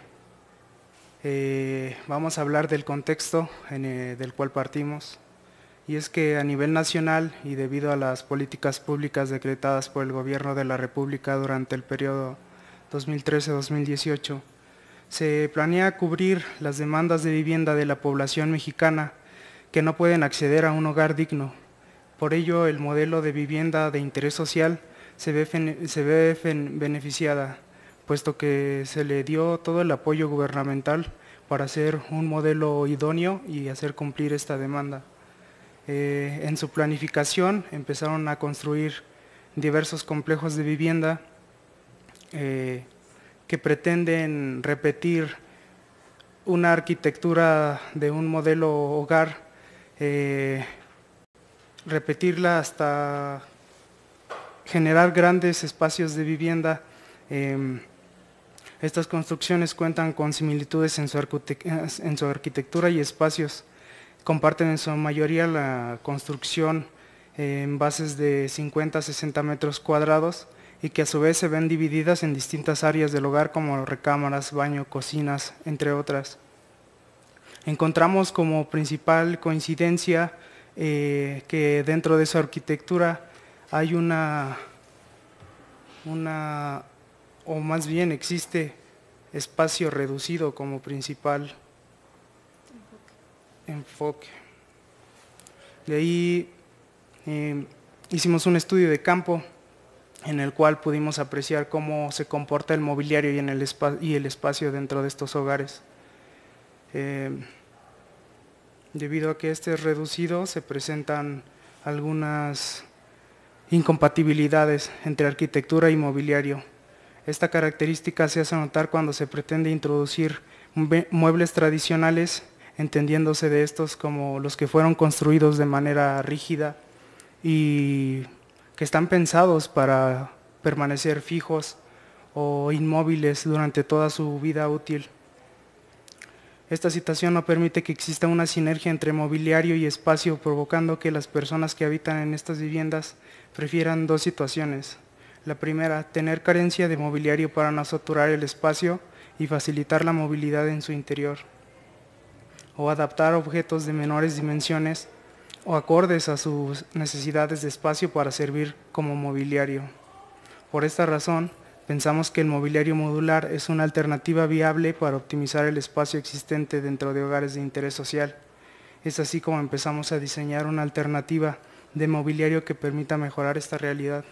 vamos a hablar del contexto del cual partimos. Y es que a nivel nacional y debido a las políticas públicas decretadas por el Gobierno de la República durante el periodo 2013-2018. Se planea cubrir las demandas de vivienda de la población mexicana que no pueden acceder a un hogar digno. Por ello, el modelo de vivienda de interés social se ve beneficiada, puesto que se le dio todo el apoyo gubernamental para hacer un modelo idóneo y hacer cumplir esta demanda. En su planificación empezaron a construir diversos complejos de vivienda que pretenden repetir una arquitectura de un modelo hogar, repetirla hasta generar grandes espacios de vivienda. Estas construcciones cuentan con similitudes en su arquitectura y espacios. Comparten en su mayoría la construcción en bases de 50 a 60 metros cuadrados y que a su vez se ven divididas en distintas áreas del hogar como recámaras, baño, cocinas, entre otras. Encontramos como principal coincidencia que dentro de su arquitectura hay o más bien existe espacio reducido como principal enfoque. De ahí hicimos un estudio de campo en el cual pudimos apreciar cómo se comporta el mobiliario y el espacio dentro de estos hogares. Debido a que este es reducido, se presentan algunas incompatibilidades entre arquitectura y mobiliario. Esta característica se hace notar cuando se pretende introducir muebles tradicionales, entendiéndose de estos como los que fueron construidos de manera rígida y que están pensados para permanecer fijos o inmóviles durante toda su vida útil. Esta situación no permite que exista una sinergia entre mobiliario y espacio, provocando que las personas que habitan en estas viviendas prefieran dos situaciones. La primera, tener carencia de mobiliario para no saturar el espacio y facilitar la movilidad en su interior, o adaptar objetos de menores dimensiones o acordes a sus necesidades de espacio para servir como mobiliario. Por esta razón, pensamos que el mobiliario modular es una alternativa viable para optimizar el espacio existente dentro de hogares de interés social. Es así como empezamos a diseñar una alternativa de mobiliario que permita mejorar esta realidad.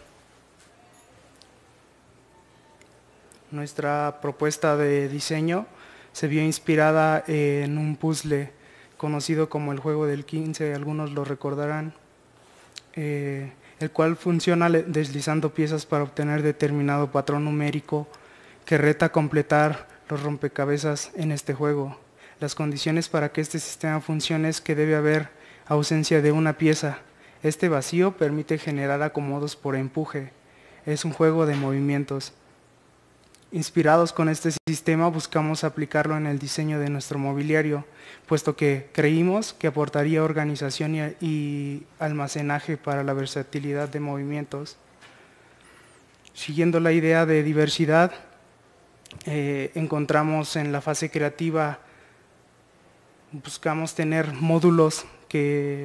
Nuestra propuesta de diseño se vio inspirada en un puzzle conocido como el juego del 15, algunos lo recordarán, el cual funciona deslizando piezas para obtener determinado patrón numérico que reta completar los rompecabezas en este juego. Las condiciones para que este sistema funcione es que debe haber ausencia de una pieza. Este vacío permite generar acomodos por empuje. Es un juego de movimientos. Inspirados con este sistema, buscamos aplicarlo en el diseño de nuestro mobiliario, puesto que creímos que aportaría organización y almacenaje para la versatilidad de movimientos. Siguiendo la idea de diversidad, encontramos en la fase creativa, buscamos tener módulos que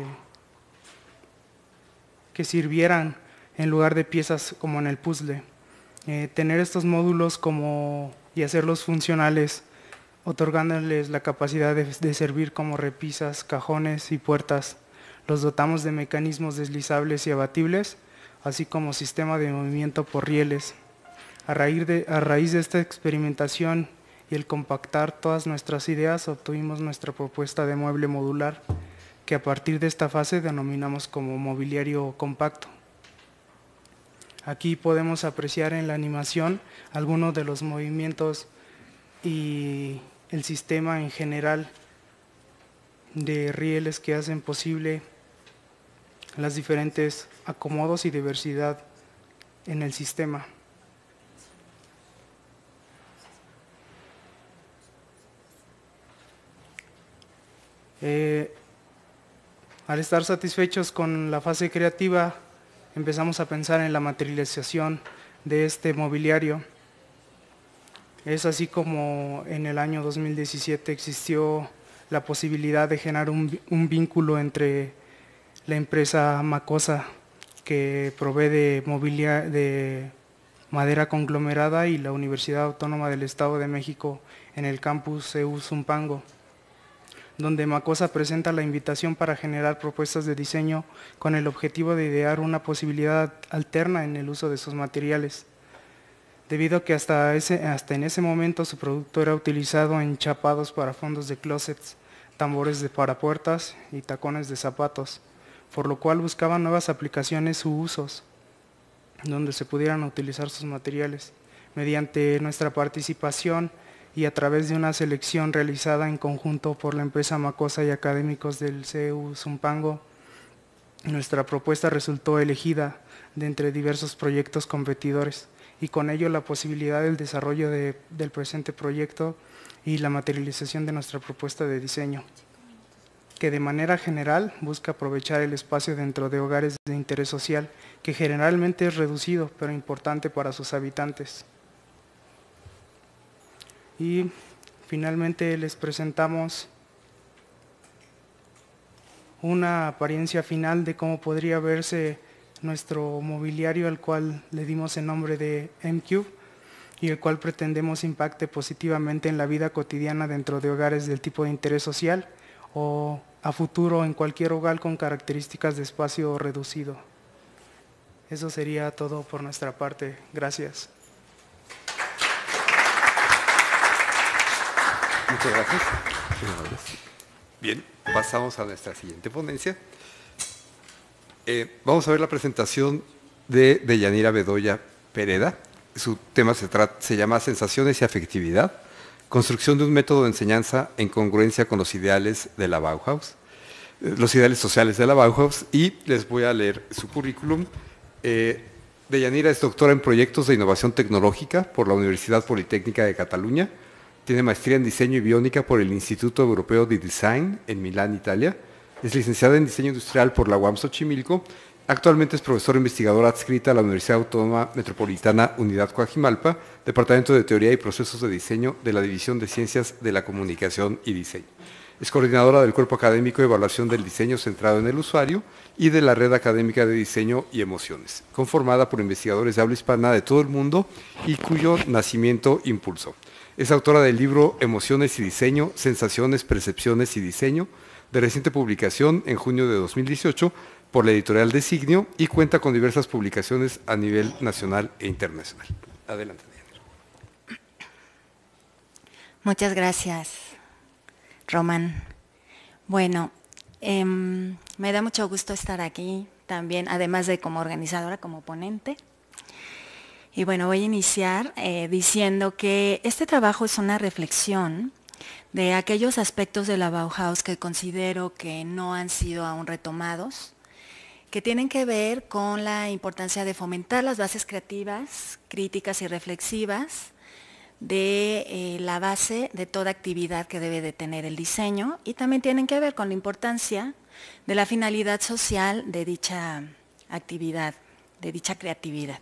sirvieran en lugar de piezas como en el puzzle. Tener estos módulos y hacerlos funcionales, otorgándoles la capacidad de servir como repisas, cajones y puertas. Los dotamos de mecanismos deslizables y abatibles, así como sistema de movimiento por rieles. A raíz de esta experimentación y el compactar todas nuestras ideas, obtuvimos nuestra propuesta de mueble modular, que a partir de esta fase denominamos como mobiliario compacto. Aquí podemos apreciar en la animación algunos de los movimientos y el sistema en general de rieles que hacen posible las diferentes acomodos y diversidad en el sistema. Al estar satisfechos con la fase creativa, empezamos a pensar en la materialización de este mobiliario. Es así como en el año 2017 existió la posibilidad de generar un vínculo entre la empresa Macosa, que provee de madera conglomerada y la Universidad Autónoma del Estado de México en el campus CEU Zumpango, donde Macosa presenta la invitación para generar propuestas de diseño con el objetivo de idear una posibilidad alterna en el uso de esos materiales, debido a que hasta en ese momento su producto era utilizado en chapados para fondos de closets, tambores para puertas y tacones de zapatos, por lo cual buscaban nuevas aplicaciones u usos donde se pudieran utilizar sus materiales. Mediante nuestra participación y a través de una selección realizada en conjunto por la empresa Macosa y académicos del CEU Zumpango, nuestra propuesta resultó elegida de entre diversos proyectos competidores y con ello la posibilidad del desarrollo del presente proyecto y la materialización de nuestra propuesta de diseño, que de manera general busca aprovechar el espacio dentro de hogares de interés social, que generalmente es reducido pero importante para sus habitantes. Y finalmente les presentamos una apariencia final de cómo podría verse nuestro mobiliario, al cual le dimos el nombre de M-Cube, y el cual pretendemos impacte positivamente en la vida cotidiana dentro de hogares del tipo de interés social o a futuro en cualquier hogar con características de espacio reducido. Eso sería todo por nuestra parte. Gracias. Muchas gracias. Bien, pasamos a nuestra siguiente ponencia. Vamos a ver la presentación de Deyanira Bedoya Pereda. Su tema se llama Sensaciones y Afectividad, construcción de un método de enseñanza en congruencia con los ideales de la Bauhaus, los ideales sociales de la Bauhaus, y les voy a leer su currículum. Deyanira es doctora en proyectos de innovación tecnológica por la Universidad Politécnica de Cataluña. Tiene maestría en diseño y biónica por el Instituto Europeo de Design en Milán, Italia. Es licenciada en diseño industrial por la UAM Xochimilco. Actualmente es profesora investigadora adscrita a la Universidad Autónoma Metropolitana Unidad Coajimalpa, Departamento de Teoría y Procesos de Diseño de la División de Ciencias de la Comunicación y Diseño. Es coordinadora del Cuerpo Académico de Evaluación del Diseño Centrado en el Usuario y de la Red Académica de Diseño y Emociones, conformada por investigadores de habla hispana de todo el mundo y cuyo nacimiento impulsó. Es autora del libro Emociones y Diseño, Sensaciones, Percepciones y Diseño, de reciente publicación en junio de 2018 por la editorial Designio, y cuenta con diversas publicaciones a nivel nacional e internacional. Adelante, Diana. Muchas gracias, Román. Bueno, me da mucho gusto estar aquí también, además de como organizadora, como ponente. Y bueno, voy a iniciar diciendo que este trabajo es una reflexión de aquellos aspectos de la Bauhaus que considero que no han sido aún retomados, que tienen que ver con la importancia de fomentar las bases creativas, críticas y reflexivas de la base de toda actividad que debe de tener el diseño, y también tienen que ver con la importancia de la finalidad social de dicha actividad, de dicha creatividad.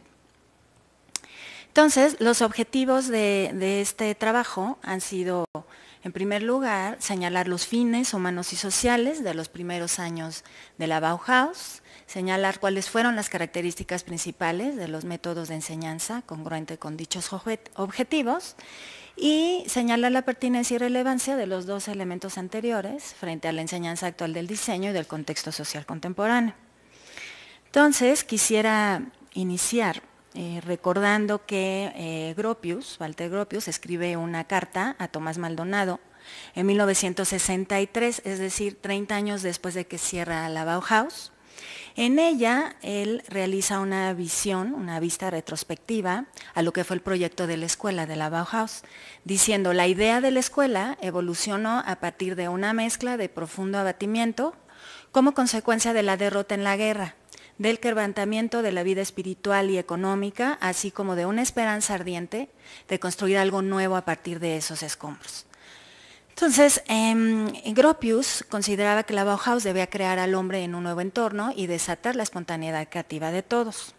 Entonces, los objetivos de este trabajo han sido, en primer lugar, señalar los fines humanos y sociales de los primeros años de la Bauhaus, señalar cuáles fueron las características principales de los métodos de enseñanza congruente con dichos objetivos, y señalar la pertinencia y relevancia de los dos elementos anteriores frente a la enseñanza actual del diseño y del contexto social contemporáneo. Entonces, quisiera iniciar recordando que Walter Gropius, escribe una carta a Tomás Maldonado en 1963, es decir, 30 años después de que cierra la Bauhaus. En ella, él realiza una vista retrospectiva a lo que fue el proyecto de la escuela de la Bauhaus, diciendo: la idea de la escuela evolucionó a partir de una mezcla de profundo abatimiento como consecuencia de la derrota en la guerra, del quebrantamiento de la vida espiritual y económica, así como de una esperanza ardiente de construir algo nuevo a partir de esos escombros. Entonces, Gropius consideraba que la Bauhaus debía crear al hombre en un nuevo entorno y desatar la espontaneidad creativa de todos.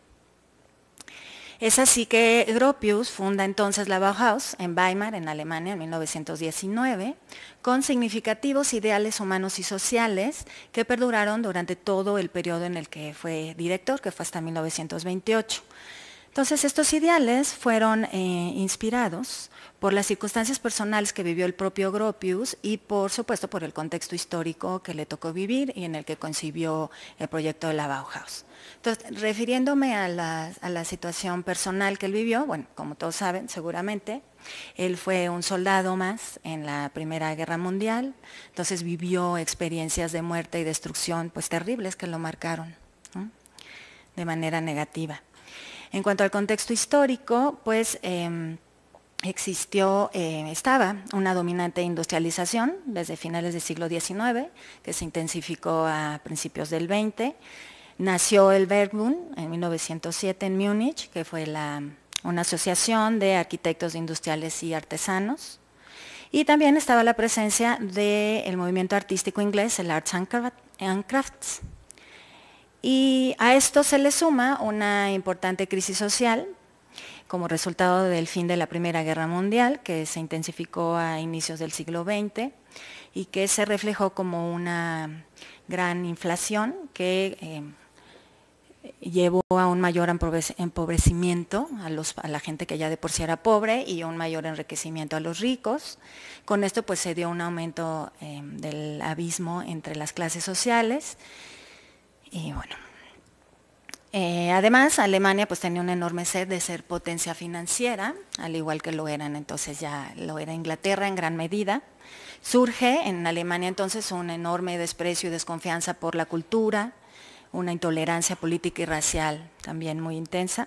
Es así que Gropius funda entonces la Bauhaus en Weimar, en Alemania, en 1919, con significativos ideales humanos y sociales que perduraron durante todo el periodo en el que fue director, que fue hasta 1928. Entonces, estos ideales fueron inspirados por las circunstancias personales que vivió el propio Gropius y, por supuesto, por el contexto histórico que le tocó vivir y en el que concibió el proyecto de la Bauhaus. Entonces, refiriéndome a la situación personal que él vivió, bueno, como todos saben, seguramente, él fue un soldado más en la Primera Guerra Mundial, entonces vivió experiencias de muerte y destrucción pues terribles que lo marcaron, ¿no?, de manera negativa. En cuanto al contexto histórico, pues estaba una dominante industrialización desde finales del siglo XIX, que se intensificó a principios del XX. Nació el Werkbund en 1907 en Múnich, que fue una asociación de arquitectos industriales y artesanos. Y también estaba la presencia del movimiento artístico inglés, el Arts and Crafts. Y a esto se le suma una importante crisis social como resultado del fin de la Primera Guerra Mundial, que se intensificó a inicios del siglo XX y que se reflejó como una gran inflación que llevó a un mayor empobrecimiento a la gente que ya de por sí era pobre y un mayor enriquecimiento a los ricos. Con esto pues se dio un aumento del abismo entre las clases sociales. Y bueno, además Alemania pues tenía una enorme sed de ser potencia financiera, al igual que lo eran entonces ya lo era Inglaterra en gran medida. Surge en Alemania entonces un enorme desprecio y desconfianza por la cultura, una intolerancia política y racial también muy intensa.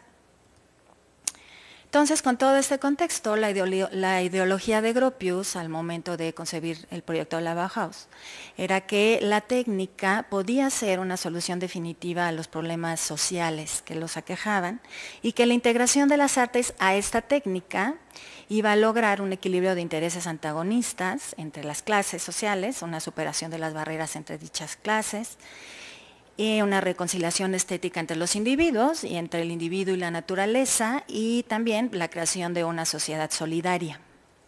Entonces, con todo este contexto, la ideología de Gropius al momento de concebir el proyecto de la Bauhaus era que la técnica podía ser una solución definitiva a los problemas sociales que los aquejaban y que la integración de las artes a esta técnica iba a lograr un equilibrio de intereses antagonistas entre las clases sociales, una superación de las barreras entre dichas clases, y una reconciliación estética entre los individuos y entre el individuo y la naturaleza, y también la creación de una sociedad solidaria.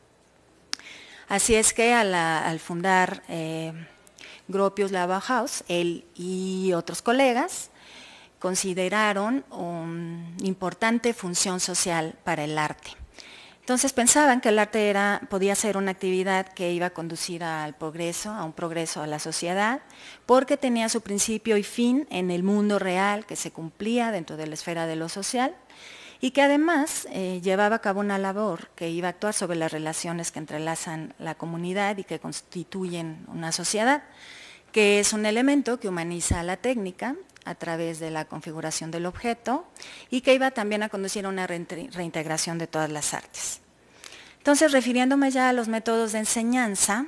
Así es que al fundar Gropius la Bauhaus, él y otros colegas consideraron una importante función social para el arte. Entonces pensaban que el arte podía ser una actividad que iba a conducir al progreso, a un progreso a la sociedad, porque tenía su principio y fin en el mundo real que se cumplía dentro de la esfera de lo social y que además llevaba a cabo una labor que iba a actuar sobre las relaciones que entrelazan la comunidad y que constituyen una sociedad, que es un elemento que humaniza la técnica a través de la configuración del objeto y que iba también a conducir a una reintegración de todas las artes. Entonces, refiriéndome ya a los métodos de enseñanza,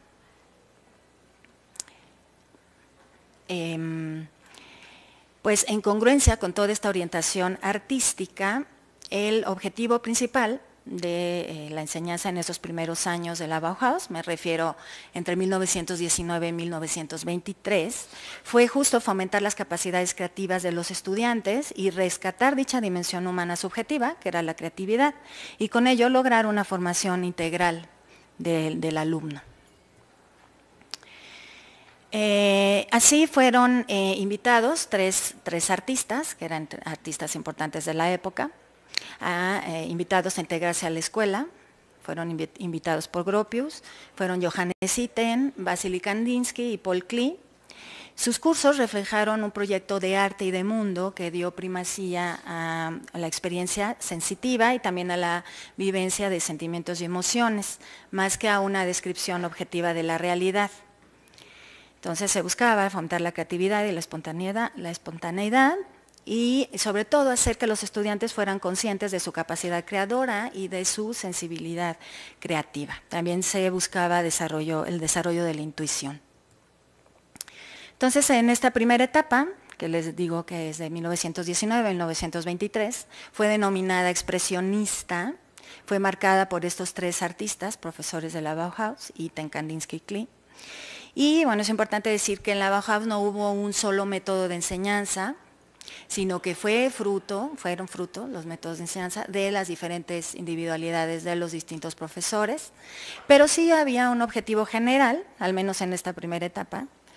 pues en congruencia con toda esta orientación artística, el objetivo principal de la enseñanza en esos primeros años de la Bauhaus, me refiero entre 1919 y 1923, fue justo fomentar las capacidades creativas de los estudiantes y rescatar dicha dimensión humana subjetiva, que era la creatividad, y con ello lograr una formación integral del alumno. Así fueron invitados tres artistas, que eran artistas importantes de la época, invitados a integrarse a la escuela. Fueron invitados por Gropius, fueron Johannes Itten, Vasily Kandinsky y Paul Klee. Sus cursos reflejaron un proyecto de arte y de mundo que dio primacía a la experiencia sensitiva y también a la vivencia de sentimientos y emociones, más que a una descripción objetiva de la realidad. Entonces se buscaba fomentar la creatividad y la espontaneidad, y sobre todo hacer que los estudiantes fueran conscientes de su capacidad creadora y de su sensibilidad creativa. También se buscaba el desarrollo de la intuición. Entonces, en esta primera etapa, que les digo que es de 1919 a 1923, fue denominada expresionista, fue marcada por estos tres artistas, profesores de la Bauhaus, Itten, Kandinsky y Klee. Y bueno, es importante decir que en la Bauhaus no hubo un solo método de enseñanza, sino que fueron fruto los métodos de enseñanza de las diferentes individualidades de los distintos profesores, pero sí había un objetivo general, al menos en esta primera etapa,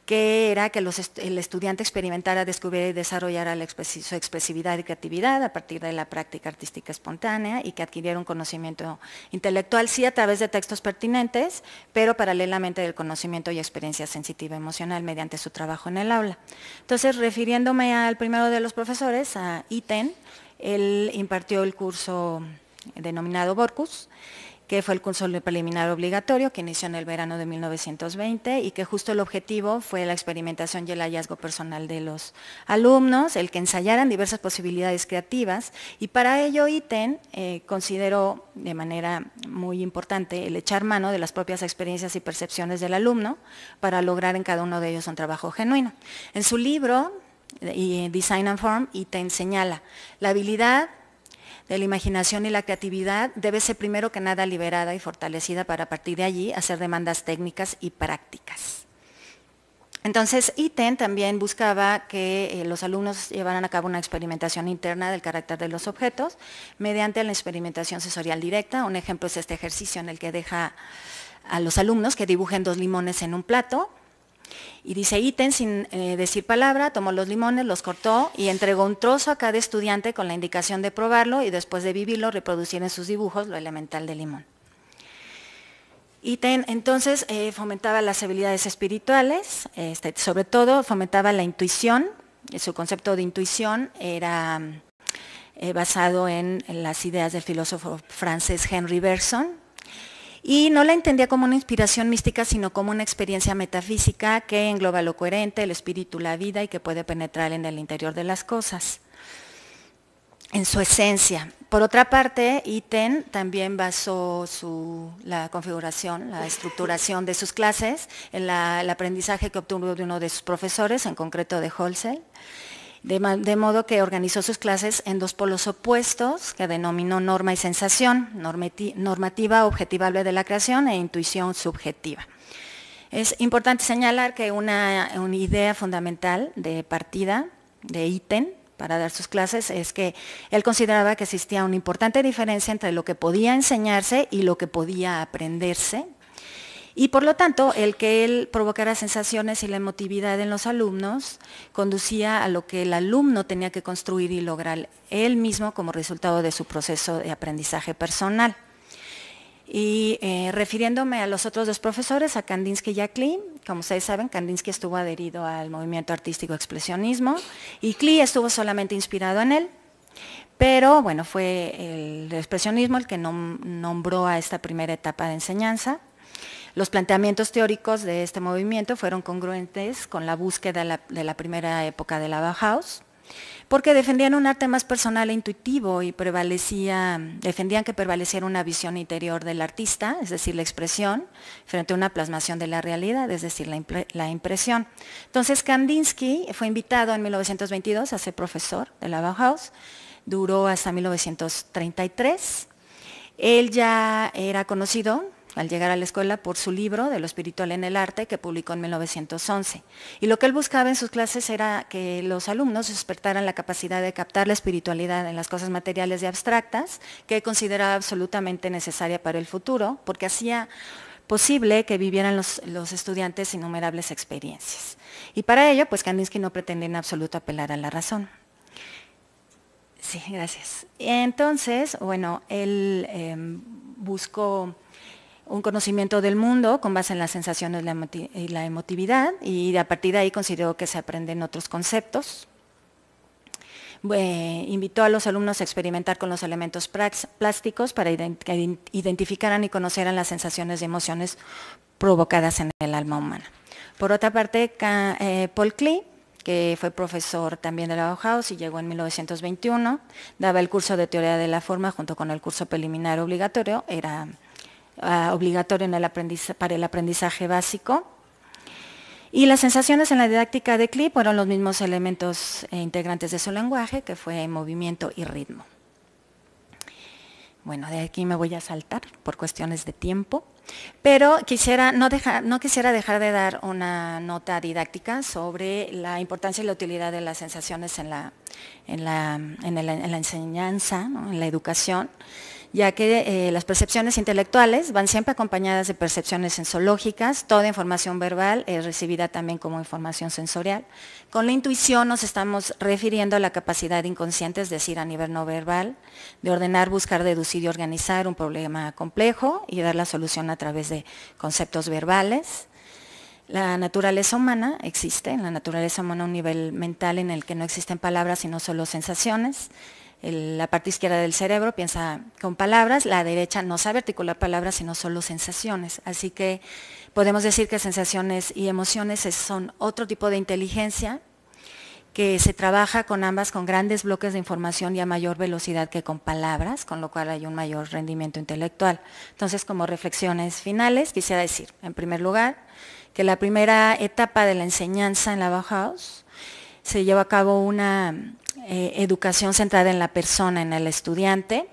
que era que el estudiante experimentara, descubriera y desarrollara su expresividad y creatividad a partir de la práctica artística espontánea y que adquiriera un conocimiento intelectual, sí a través de textos pertinentes, pero paralelamente del conocimiento y experiencia sensitiva emocional mediante su trabajo en el aula. Entonces, refiriéndome al primero de los profesores, a Iten, él impartió el curso denominado Borkus, que fue el curso preliminar obligatorio que inició en el verano de 1920 y que justo el objetivo fue la experimentación y el hallazgo personal de los alumnos, el que ensayaran diversas posibilidades creativas, y para ello Iten consideró de manera muy importante el echar mano de las propias experiencias y percepciones del alumno para lograr en cada uno de ellos un trabajo genuino. En su libro Design and Form, Iten señala: la habilidad de la imaginación y la creatividad debe ser primero que nada liberada y fortalecida para a partir de allí hacer demandas técnicas y prácticas. Entonces, Iten también buscaba que los alumnos llevaran a cabo una experimentación interna del carácter de los objetos mediante la experimentación sensorial directa. Un ejemplo es este ejercicio en el que deja a los alumnos que dibujen 2 limones en un plato. Y dice Iten, sin decir palabra, tomó los limones, los cortó y entregó un trozo a cada estudiante con la indicación de probarlo y después de vivirlo, reproducir en sus dibujos lo elemental del limón. Iten entonces fomentaba las habilidades espirituales, sobre todo fomentaba la intuición. Su concepto de intuición era basado en las ideas del filósofo francés Henri Bergson, y no la entendía como una inspiración mística, sino como una experiencia metafísica que engloba lo coherente, el espíritu, la vida y que puede penetrar en el interior de las cosas, en su esencia. Por otra parte, Iten también basó la configuración, la estructuración de sus clases en el aprendizaje que obtuvo de uno de sus profesores, en concreto de Hölzel, de modo que organizó sus clases en 2 polos opuestos que denominó norma y sensación, normativa objetivable de la creación e intuición subjetiva. Es importante señalar que una idea fundamental de partida de Iten para dar sus clases es que él consideraba que existía una importante diferencia entre lo que podía enseñarse y lo que podía aprenderse. Y por lo tanto, el que él provocara sensaciones y la emotividad en los alumnos conducía a lo que el alumno tenía que construir y lograr él mismo como resultado de su proceso de aprendizaje personal. Y refiriéndome a los otros 2 profesores, a Kandinsky y a Klee, como ustedes saben, Kandinsky estuvo adherido al movimiento artístico expresionismo y Klee estuvo solamente inspirado en él. Pero bueno, fue el expresionismo el que nombró a esta primera etapa de enseñanza. Los planteamientos teóricos de este movimiento fueron congruentes con la búsqueda de la primera época de la Bauhaus, porque defendían un arte más personal e intuitivo y defendían que prevaleciera una visión interior del artista, es decir, la expresión, frente a una plasmación de la realidad, es decir, la impresión. Entonces, Kandinsky fue invitado en 1922 a ser profesor de la Bauhaus, duró hasta 1933. Él ya era conocido al llegar a la escuela por su libro de lo espiritual en el arte, que publicó en 1911. Y lo que él buscaba en sus clases era que los alumnos despertaran la capacidad de captar la espiritualidad en las cosas materiales y abstractas, que consideraba absolutamente necesaria para el futuro, porque hacía posible que vivieran los estudiantes innumerables experiencias. Y para ello, pues Kandinsky no pretendía en absoluto apelar a la razón. Sí, gracias. Entonces, bueno, él buscó un conocimiento del mundo con base en las sensaciones y la emotividad, y a partir de ahí consideró que se aprenden otros conceptos. Invitó a los alumnos a experimentar con los elementos plásticos para que identificaran y conocieran las sensaciones y emociones provocadas en el alma humana. Por otra parte, Paul Klee, que fue profesor también de la Bauhaus y llegó en 1921, daba el curso de teoría de la forma junto con el curso preliminar obligatorio, era obligatorio para el aprendizaje básico. Y las sensaciones en la didáctica de Klee fueron los mismos elementos integrantes de su lenguaje, que fue movimiento y ritmo. Bueno, de aquí me voy a saltar por cuestiones de tiempo. Pero no quisiera dejar de dar una nota didáctica sobre la importancia y la utilidad de las sensaciones en la enseñanza, ¿no? En la educación, ya que las percepciones intelectuales van siempre acompañadas de percepciones sensológicas. Toda información verbal es recibida también como información sensorial. Con la intuición nos estamos refiriendo a la capacidad inconsciente, es decir, a nivel no verbal, de ordenar, buscar, deducir y organizar un problema complejo y dar la solución a través de conceptos verbales. La naturaleza humana existe, en la naturaleza humana un nivel mental en el que no existen palabras sino solo sensaciones. La parte izquierda del cerebro piensa con palabras, la derecha no sabe articular palabras sino solo sensaciones. Así que podemos decir que sensaciones y emociones son otro tipo de inteligencia que se trabaja con ambas con grandes bloques de información y a mayor velocidad que con palabras, con lo cual hay un mayor rendimiento intelectual. Entonces, como reflexiones finales, quisiera decir, en primer lugar, que la primera etapa de la enseñanza en la Bauhaus se lleva a cabo una educación centrada en la persona, en el estudiante,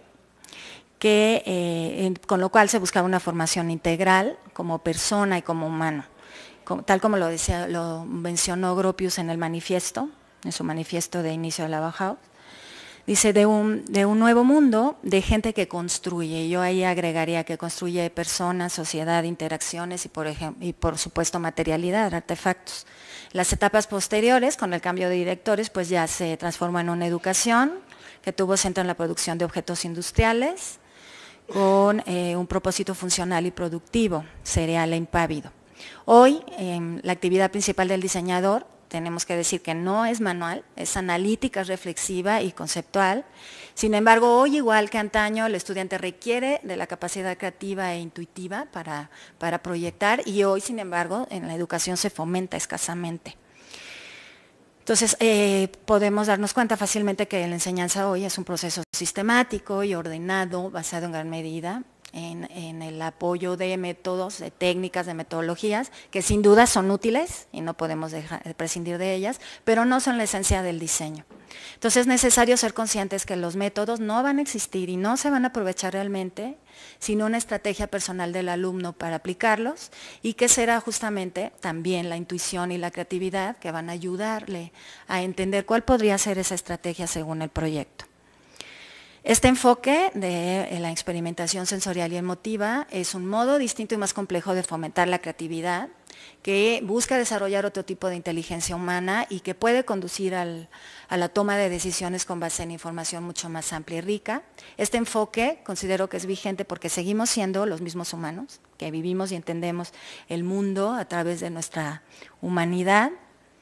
con lo cual se buscaba una formación integral como persona y como humano, tal como lo mencionó Gropius en el manifiesto, en su manifiesto de inicio de la Bauhaus. Dice, de un nuevo mundo de gente que construye. Yo ahí agregaría que construye personas, sociedad, interacciones y por supuesto materialidad, artefactos. Las etapas posteriores, con el cambio de directores, pues ya se transforma en una educación que tuvo centro en la producción de objetos industriales con un propósito funcional y productivo, cereal e impávido. Hoy, la actividad principal del diseñador, tenemos que decir que no es manual, es analítica, reflexiva y conceptual. Sin embargo, hoy, igual que antaño, el estudiante requiere de la capacidad creativa e intuitiva para proyectar, y hoy, sin embargo, en la educación se fomenta escasamente. Entonces, podemos darnos cuenta fácilmente que la enseñanza hoy es un proceso sistemático y ordenado, basado en gran medida en el apoyo de métodos, de técnicas, de metodologías, que sin duda son útiles y no podemos prescindir de ellas, pero no son la esencia del diseño. Entonces es necesario ser conscientes que los métodos no van a existir y no se van a aprovechar realmente, sino una estrategia personal del alumno para aplicarlos, y que será justamente también la intuición y la creatividad que van a ayudarle a entender cuál podría ser esa estrategia según el proyecto. Este enfoque de la experimentación sensorial y emotiva es un modo distinto y más complejo de fomentar la creatividad, que busca desarrollar otro tipo de inteligencia humana y que puede conducir a la toma de decisiones con base en información mucho más amplia y rica. Este enfoque considero que es vigente porque seguimos siendo los mismos humanos, que vivimos y entendemos el mundo a través de nuestra humanidad.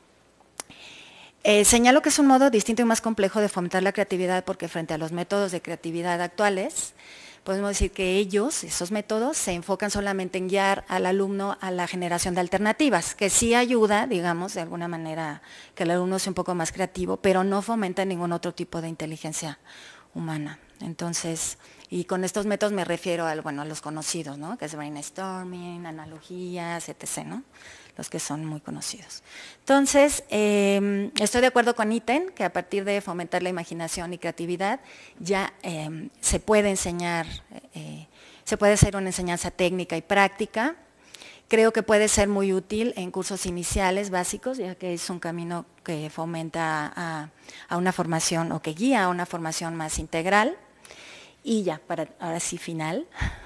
Señalo que es un modo distinto y más complejo de fomentar la creatividad porque frente a los métodos de creatividad actuales, podemos decir que esos métodos, se enfocan solamente en guiar al alumno a la generación de alternativas, que sí ayuda, digamos, de alguna manera, que el alumno sea un poco más creativo, pero no fomenta ningún otro tipo de inteligencia humana. Entonces, y con estos métodos me refiero a los conocidos, ¿no? Que es brainstorming, analogías, etc., ¿no? Los que son muy conocidos. Entonces, estoy de acuerdo con Itten, que a partir de fomentar la imaginación y creatividad, ya se puede enseñar, se puede hacer una enseñanza técnica y práctica. Creo que puede ser muy útil en cursos iniciales básicos, ya que es un camino que fomenta a una formación, o que guía a una formación más integral. Y ya, ahora sí, final.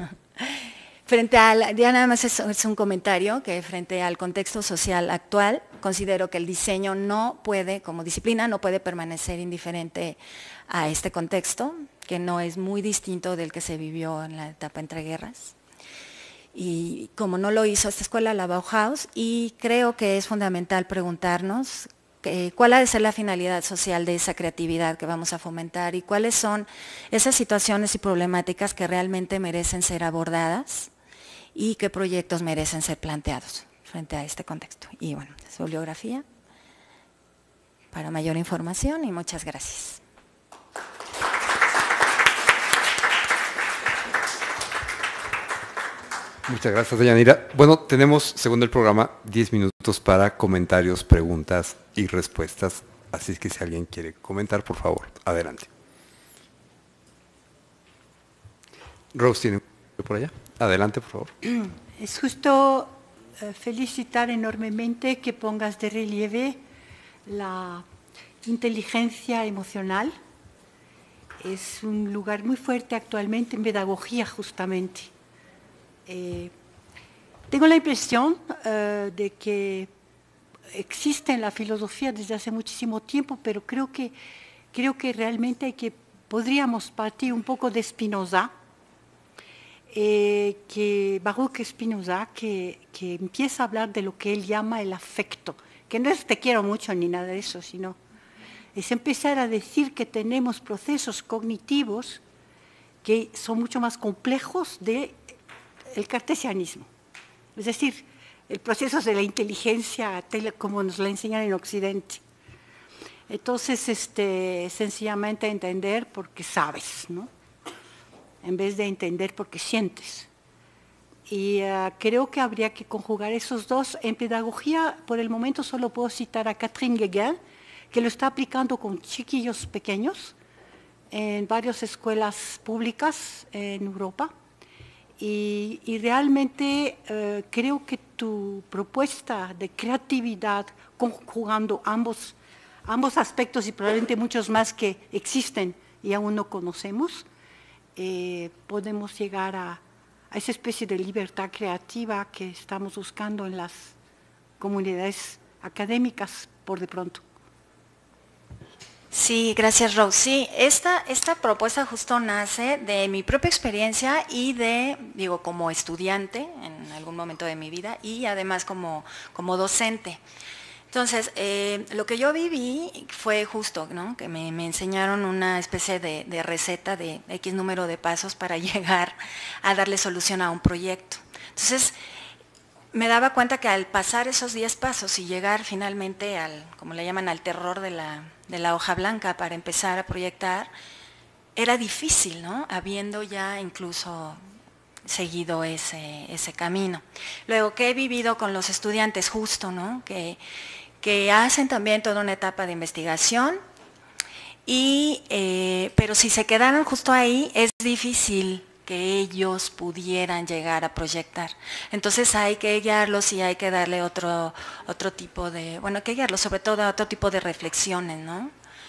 Ya nada más es un comentario, que frente al contexto social actual, considero que el diseño no puede, como disciplina, no puede permanecer indiferente a este contexto, que no es muy distinto del que se vivió en la etapa entre guerras. Y como no lo hizo esta escuela, la Bauhaus, y creo que es fundamental preguntarnos cuál ha de ser la finalidad social de esa creatividad que vamos a fomentar y cuáles son esas situaciones y problemáticas que realmente merecen ser abordadas y qué proyectos merecen ser planteados frente a este contexto. Y bueno, su bibliografía para mayor información, y muchas gracias. Muchas gracias, doña Nira. Bueno, tenemos, según el programa, 10 minutos para comentarios, preguntas y respuestas. Así es que si alguien quiere comentar, por favor, adelante. Rose, ¿tiene por allá? Adelante, por favor. Es justo felicitar enormemente que pongas de relieve la inteligencia emocional. Es un lugar muy fuerte actualmente en pedagogía, justamente. Tengo la impresión de que existe en la filosofía desde hace muchísimo tiempo, pero creo que realmente podríamos partir un poco de Spinoza, Baruch Spinoza, que empieza a hablar de lo que él llama el afecto, que no es te quiero mucho ni nada de eso, sino es empezar a decir que tenemos procesos cognitivos que son mucho más complejos del cartesianismo. Es decir, el proceso de la inteligencia, como nos la enseñan en Occidente. Entonces, sencillamente entender porque sabes, ¿no? En vez de entender porque sientes. Y creo que habría que conjugar esos dos. En pedagogía, por el momento, solo puedo citar a Catherine Guéguen, que lo está aplicando con chiquillos pequeños en varias escuelas públicas en Europa. Y realmente creo que tu propuesta de creatividad, conjugando ambos aspectos y probablemente muchos más que existen y aún no conocemos, podemos llegar a esa especie de libertad creativa que estamos buscando en las comunidades académicas por de pronto. Sí, gracias, Rose. Sí, esta propuesta justo nace de mi propia experiencia y como estudiante en algún momento de mi vida y además como docente. Entonces, lo que yo viví fue justo, ¿no? Que me enseñaron una especie de receta de X número de pasos para llegar a darle solución a un proyecto. Entonces, me daba cuenta que al pasar esos 10 pasos y llegar finalmente como le llaman, al terror de la hoja blanca para empezar a proyectar, era difícil, ¿no? Habiendo ya incluso seguido ese camino. Luego, que he vivido con los estudiantes justo, ¿no? Que hacen también toda una etapa de investigación, pero si se quedaron justo ahí, es difícil que ellos pudieran llegar a proyectar. Entonces hay que guiarlos y hay que darle otro tipo de, hay que guiarlos sobre todo a otro tipo de reflexiones, ¿no?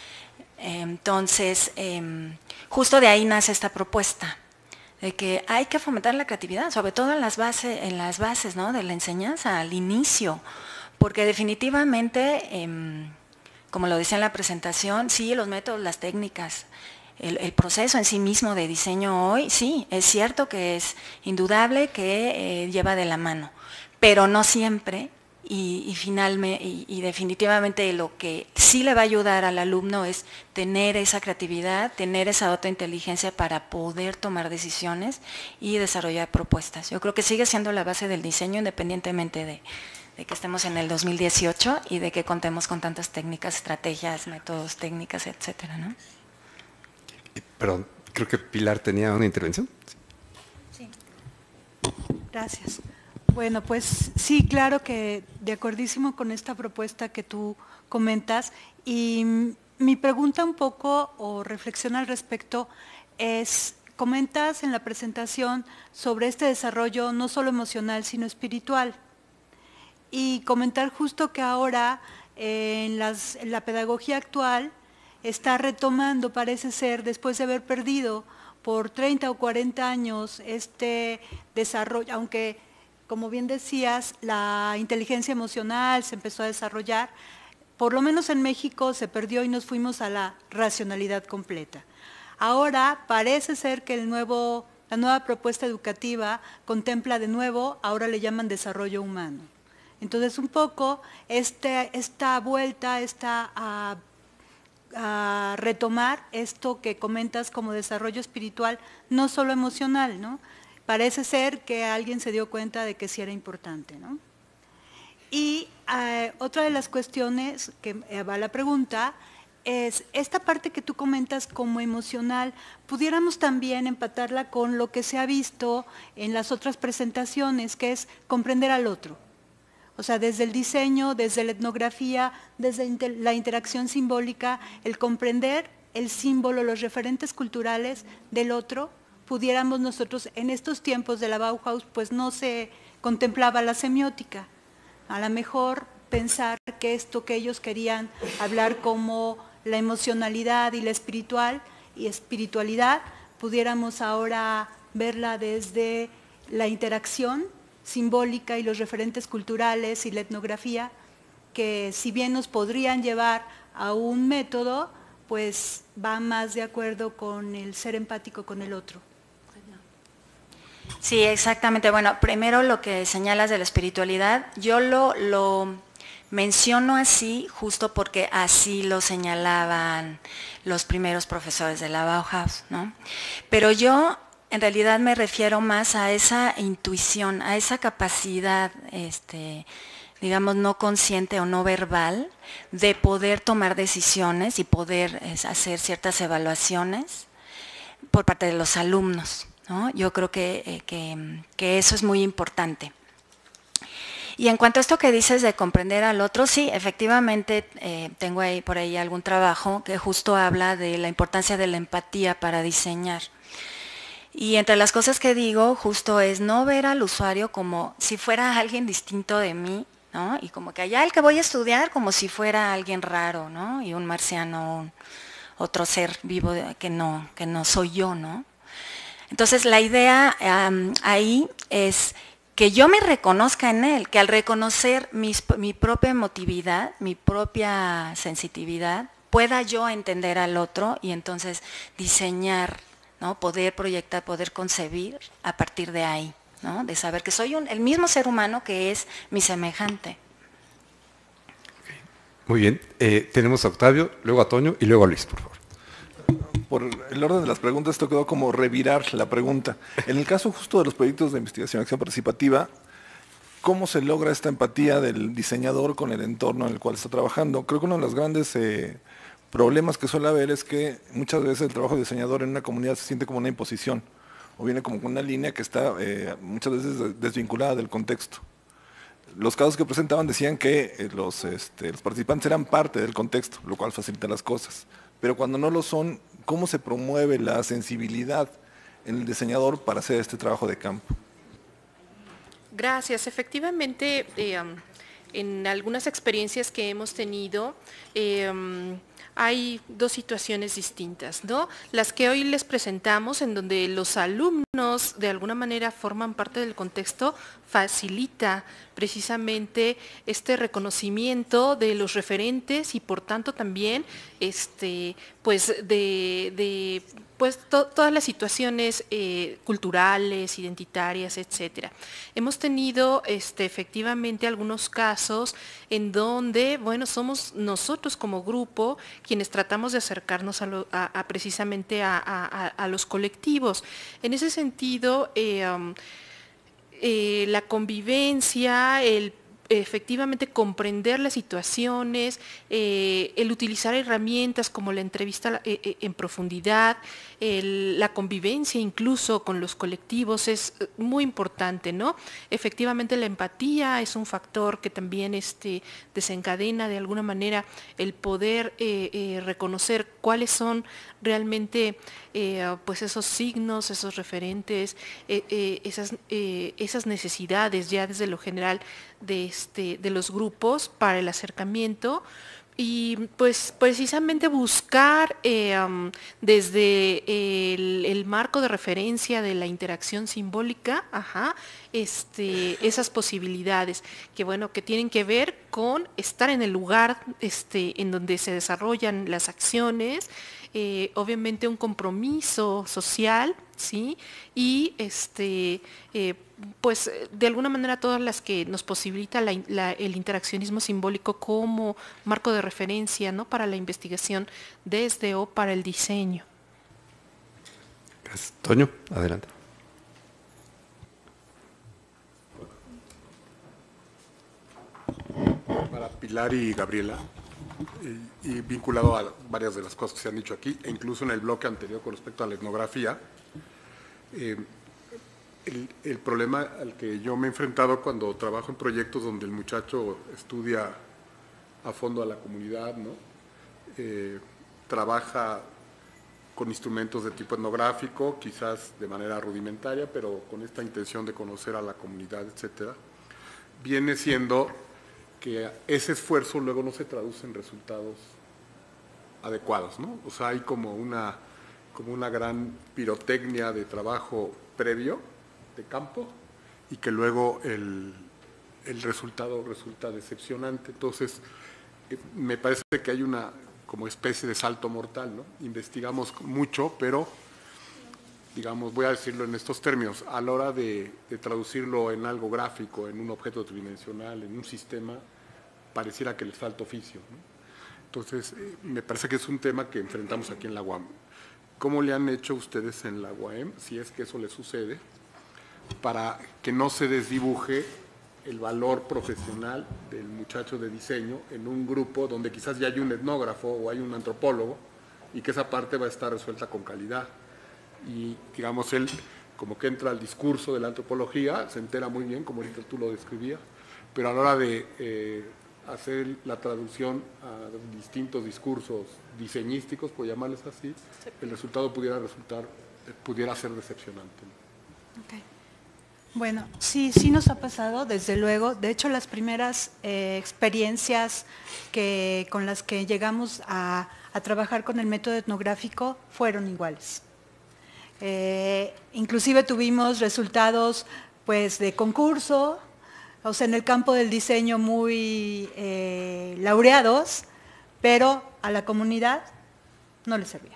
Entonces, justo de ahí nace esta propuesta, de que hay que fomentar la creatividad, sobre todo en las bases, ¿no? De la enseñanza, al inicio, porque definitivamente, como lo decía en la presentación, sí, los métodos, las técnicas, el proceso en sí mismo de diseño hoy, sí, es cierto que es indudable que lleva de la mano, pero no siempre, y definitivamente lo que sí le va a ayudar al alumno es tener esa creatividad, tener esa autointeligencia para poder tomar decisiones y desarrollar propuestas. Yo creo que sigue siendo la base del diseño, independientemente de que estemos en el 2018 y de que contemos con tantas técnicas, estrategias, métodos, técnicas, etcétera, ¿no? Perdón, creo que Pilar tenía una intervención. Sí. Gracias. Bueno, pues sí, claro que de acordísimo con esta propuesta que tú comentas, y mi pregunta un poco o reflexión al respecto es, comentas en la presentación sobre este desarrollo no solo emocional sino espiritual, y comentar justo que ahora en la pedagogía actual está retomando, parece ser, después de haber perdido por 30 o 40 años este desarrollo, aunque, como bien decías, la inteligencia emocional se empezó a desarrollar, por lo menos en México se perdió y nos fuimos a la racionalidad completa. Ahora parece ser que la nueva propuesta educativa contempla de nuevo, ahora le llaman desarrollo humano. Entonces, un poco esta vuelta, a retomar esto que comentas como desarrollo espiritual, no solo emocional, ¿no? Parece ser que alguien se dio cuenta de que sí era importante, ¿no? Y otra de las cuestiones que va la pregunta es, esta parte que tú comentas como emocional, pudiéramos también empatarla con lo que se ha visto en las otras presentaciones, que es comprender al otro. O sea, desde el diseño, desde la etnografía, desde la interacción simbólica, el comprender el símbolo, los referentes culturales del otro pudiéramos nosotros, en estos tiempos de la Bauhaus, pues no se contemplaba la semiótica. A lo mejor pensar que esto que ellos querían hablar como la emocionalidad y la espiritualidad, pudiéramos ahora verla desde la interacción simbólica y los referentes culturales y la etnografía, que si bien nos podrían llevar a un método, pues va más de acuerdo con el ser empático con el otro. Sí, exactamente. Bueno, primero lo que señalas de la espiritualidad, yo lo menciono así justo porque así lo señalaban los primeros profesores de la Bauhaus, ¿no? Pero yo en realidad me refiero más a esa intuición, a esa capacidad, digamos, no consciente o no verbal, de poder tomar decisiones y poder hacer ciertas evaluaciones por parte de los alumnos, ¿no? Yo creo que eso es muy importante. Y en cuanto a esto que dices de comprender al otro, sí, efectivamente tengo por ahí algún trabajo que justo habla de la importancia de la empatía para diseñar. Y entre las cosas que digo justo es no ver al usuario como si fuera alguien distinto de mí, ¿no? Y como que allá el que voy a estudiar como si fuera alguien raro, ¿no? Y un marciano, otro ser vivo que no soy yo, ¿no? Entonces la idea ahí es que yo me reconozca en él, que al reconocer mi propia emotividad, mi propia sensitividad, pueda yo entender al otro y entonces diseñar, ¿no? Poder proyectar, poder concebir a partir de ahí, ¿no? De saber que soy el mismo ser humano que es mi semejante. Muy bien, tenemos a Octavio, luego a Toño y luego a Luis, por favor. Por el orden de las preguntas, esto quedó como revirar la pregunta. En el caso justo de los proyectos de investigación y acción participativa, ¿cómo se logra esta empatía del diseñador con el entorno en el cual está trabajando? Creo que uno de los grandes problemas que suele haber es que muchas veces el trabajo de diseñador en una comunidad se siente como una imposición, o viene como una línea que está muchas veces desvinculada del contexto. Los casos que presentaban decían que los participantes eran parte del contexto, lo cual facilita las cosas. Pero cuando no lo son, ¿cómo se promueve la sensibilidad en el diseñador para hacer este trabajo de campo? Gracias. Efectivamente, en algunas experiencias que hemos tenido, hay dos situaciones distintas, ¿no? Las que hoy les presentamos, en donde los alumnos de alguna manera forman parte del contexto, facilita precisamente este reconocimiento de los referentes y por tanto también pues todas las situaciones culturales, identitarias, etcétera. Hemos tenido efectivamente algunos casos en donde, bueno, somos nosotros como grupo quienes tratamos de acercarnos precisamente a los colectivos. En ese sentido, la convivencia, efectivamente comprender las situaciones, el utilizar herramientas como la entrevista en profundidad, la convivencia incluso con los colectivos es muy importante, ¿no? Efectivamente la empatía es un factor que también desencadena de alguna manera el poder reconocer cuáles son realmente pues esos signos, esos referentes, esas necesidades ya desde lo general de los grupos para el acercamiento y pues precisamente buscar desde el marco de referencia de la interacción simbólica, esas posibilidades que bueno, que tienen que ver con estar en el lugar en donde se desarrollan las acciones, obviamente un compromiso social, ¿sí? Y pues de alguna manera todas las que nos posibilita el interaccionismo simbólico como marco de referencia, ¿no? Para la investigación desde o para el diseño. Gracias. Toño, adelante. Para Pilar y Gabriela, y vinculado a varias de las cosas que se han dicho aquí, e incluso en el bloque anterior con respecto a la etnografía, el problema al que yo me he enfrentado cuando trabajo en proyectos donde el muchacho estudia a fondo a la comunidad, ¿no? Trabaja con instrumentos de tipo etnográfico, quizás de manera rudimentaria, pero con esta intención de conocer a la comunidad, etcétera, viene siendo que ese esfuerzo luego no se traduce en resultados adecuados, ¿no? O sea, hay como una gran pirotecnia de trabajo previo, de campo, y que luego el resultado resulta decepcionante. Entonces, me parece que hay una como especie de salto mortal, ¿no? Investigamos mucho, pero, digamos, voy a decirlo en estos términos, a la hora de traducirlo en algo gráfico, en un objeto tridimensional, en un sistema, pareciera que les falta oficio, ¿no? Entonces, me parece que es un tema que enfrentamos aquí en la UAM. ¿Cómo le han hecho ustedes en la UAM, si es que eso les sucede, para que no se desdibuje el valor profesional del muchacho de diseño en un grupo donde quizás ya hay un etnógrafo o hay un antropólogo y que esa parte va a estar resuelta con calidad? Y, digamos, él como que entra al discurso de la antropología, se entera muy bien, como ahorita tú lo describías, pero a la hora de hacer la traducción a distintos discursos diseñísticos, por llamarles así, el resultado pudiera ser decepcionante. Okay. Bueno, sí nos ha pasado, desde luego. De hecho, las primeras experiencias con las que llegamos a trabajar con el método etnográfico fueron iguales. Inclusive tuvimos resultados pues, de concurso, o sea, en el campo del diseño muy laureados, pero a la comunidad no le servían.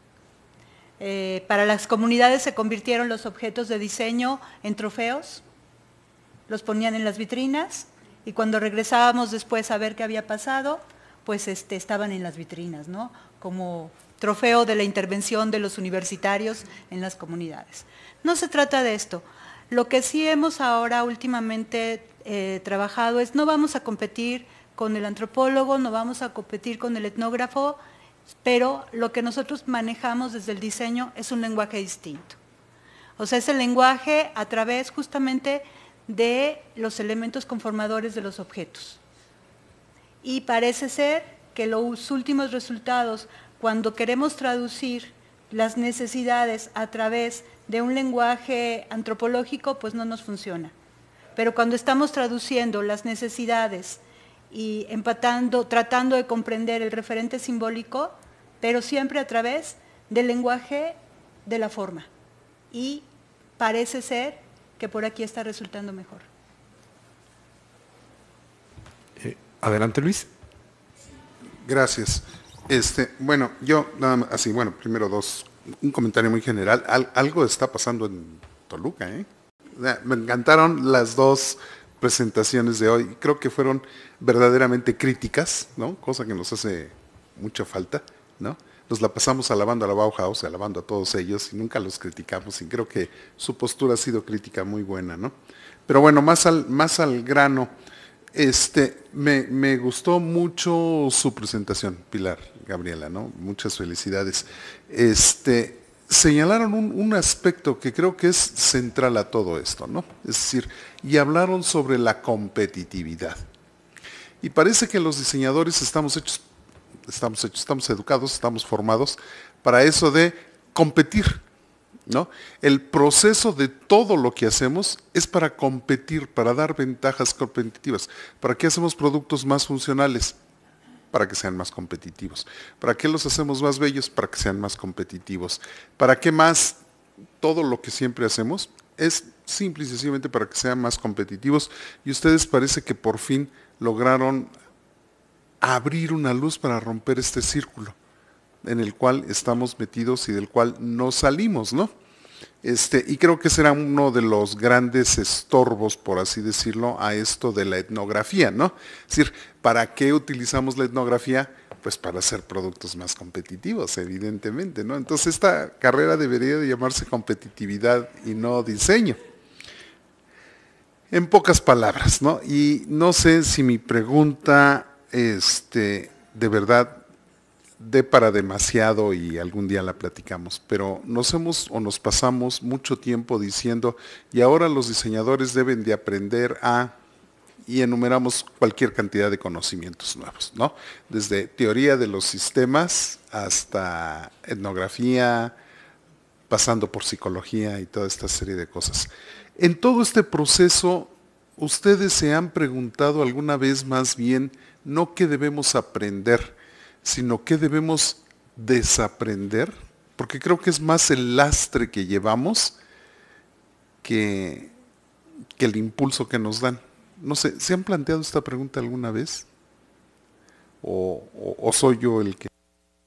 Para las comunidades se convirtieron los objetos de diseño en trofeos, los ponían en las vitrinas y cuando regresábamos después a ver qué había pasado, pues estaban en las vitrinas, ¿no? Como trofeo de la intervención de los universitarios en las comunidades. No se trata de esto. Lo que sí hemos ahora últimamente trabajado es no vamos a competir con el antropólogo, no vamos a competir con el etnógrafo, pero lo que nosotros manejamos desde el diseño es un lenguaje distinto. O sea, es el lenguaje a través justamente de los elementos conformadores de los objetos. Y parece ser que los últimos resultados, cuando queremos traducir las necesidades a través de un lenguaje antropológico, pues no nos funciona. Pero cuando estamos traduciendo las necesidades y tratando de comprender el referente simbólico, pero siempre a través del lenguaje de la forma. Y parece ser que por aquí está resultando mejor. Adelante, Luis. Gracias. Bueno, yo nada más, así, bueno, primero un comentario muy general. Algo está pasando en Toluca, ¿eh? Me encantaron las dos presentaciones de hoy. Creo que fueron verdaderamente críticas, ¿no? Cosa que nos hace mucha falta, ¿no? Nos la pasamos alabando a la Bauhaus, alabando a todos ellos y nunca los criticamos y creo que su postura ha sido crítica muy buena, ¿no? Pero bueno, más al grano, me gustó mucho su presentación, Pilar, Gabriela, ¿no? Muchas felicidades. Señalaron un aspecto que creo que es central a todo esto, ¿no? Es decir, y hablaron sobre la competitividad. Y parece que los diseñadores estamos educados, estamos formados para eso de competir, ¿no? El proceso de todo lo que hacemos es para competir, para dar ventajas competitivas. ¿Para qué hacemos productos más funcionales? Para que sean más competitivos. ¿Para qué los hacemos más bellos? Para que sean más competitivos. ¿Para qué más? Todo lo que siempre hacemos es simple y sencillamente para que sean más competitivos. Y ustedes parece que por fin lograron abrir una luz para romper este círculo en el cual estamos metidos y del cual no salimos, ¿no? Y creo que será uno de los grandes estorbos, por así decirlo, a esto de la etnografía, ¿no? Es decir, ¿para qué utilizamos la etnografía? Pues para hacer productos más competitivos, evidentemente, ¿no? Entonces esta carrera debería de llamarse competitividad y no diseño. En pocas palabras, ¿no? Y no sé si mi pregunta, de verdad, dé para demasiado y algún día la platicamos, pero nos pasamos mucho tiempo diciendo, y ahora los diseñadores deben de aprender a, y enumeramos cualquier cantidad de conocimientos nuevos, ¿no? Desde teoría de los sistemas hasta etnografía, pasando por psicología y toda esta serie de cosas. En todo este proceso, ¿ustedes se han preguntado alguna vez más bien no qué debemos aprender, sino qué debemos desaprender? Porque creo que es más el lastre que llevamos que el impulso que nos dan. No sé, ¿se han planteado esta pregunta alguna vez? ¿O soy yo el que...?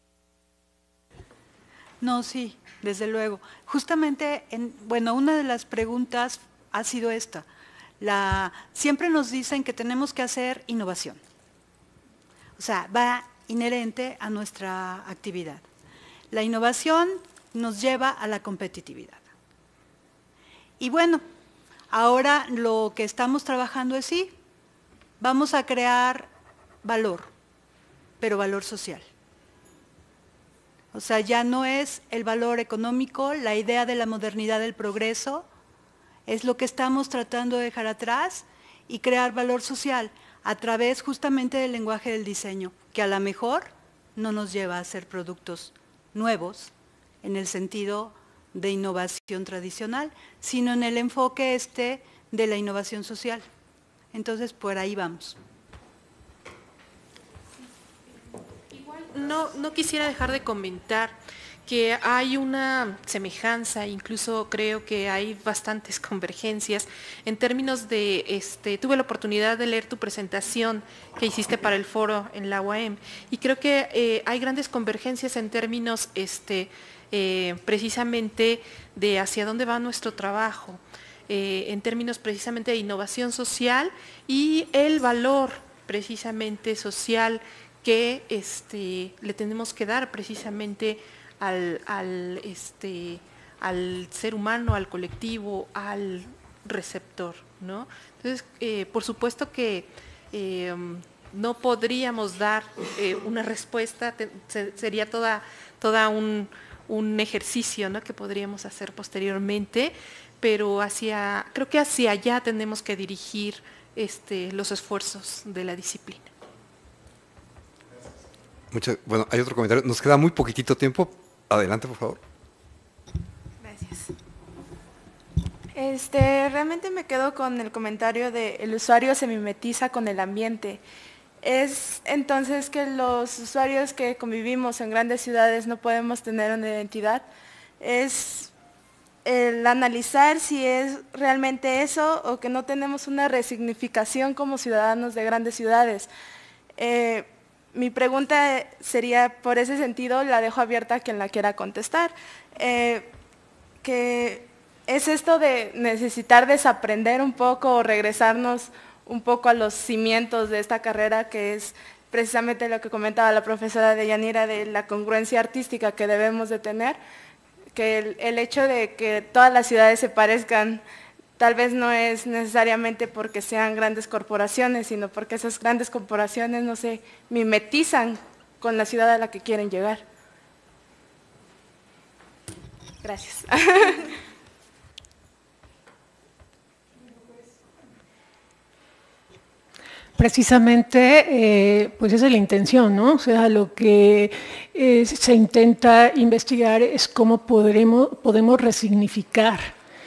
No, sí, desde luego. Justamente, bueno, una de las preguntas ha sido esta. Siempre nos dicen que tenemos que hacer innovación. O sea, va inherente a nuestra actividad. La innovación nos lleva a la competitividad. Y bueno, ahora lo que estamos trabajando es sí, vamos a crear valor, pero valor social. O sea, ya no es el valor económico, la idea de la modernidad del progreso, es lo que estamos tratando de dejar atrás y crear valor social a través justamente del lenguaje del diseño, que a lo mejor no nos lleva a hacer productos nuevos en el sentido de innovación tradicional, sino en el enfoque de la innovación social. Entonces, por ahí vamos. Igual no quisiera dejar de comentar que hay una semejanza, incluso creo que hay bastantes convergencias en términos de, tuve la oportunidad de leer tu presentación que hiciste para el foro en la UAM y creo que hay grandes convergencias en términos precisamente de hacia dónde va nuestro trabajo, en términos precisamente de innovación social y el valor precisamente social que le tenemos que dar precisamente al ser humano, al colectivo, al receptor, ¿no? Entonces, por supuesto que no podríamos dar una respuesta, sería toda un ejercicio, ¿no?, que podríamos hacer posteriormente, pero creo que hacia allá tenemos que dirigir los esfuerzos de la disciplina. Bueno, hay otro comentario. Nos queda muy poquitito tiempo. Adelante, por favor. Gracias. Realmente me quedo con el comentario de el usuario se mimetiza con el ambiente. Es entonces que los usuarios que convivimos en grandes ciudades no podemos tener una identidad. Es el analizar si es realmente eso o que no tenemos una resignificación como ciudadanos de grandes ciudades. Mi pregunta sería, por ese sentido, la dejo abierta a quien la quiera contestar, que es esto de necesitar desaprender un poco o regresarnos un poco a los cimientos de esta carrera, que es precisamente lo que comentaba la profesora Deyanira de la congruencia artística que debemos de tener, que el hecho de que todas las ciudades se parezcan tal vez no es necesariamente porque sean grandes corporaciones, sino porque esas grandes corporaciones no se mimetizan con la ciudad a la que quieren llegar. Gracias. Precisamente, pues esa es la intención, ¿no? O sea, lo que se intenta investigar es cómo podemos resignificar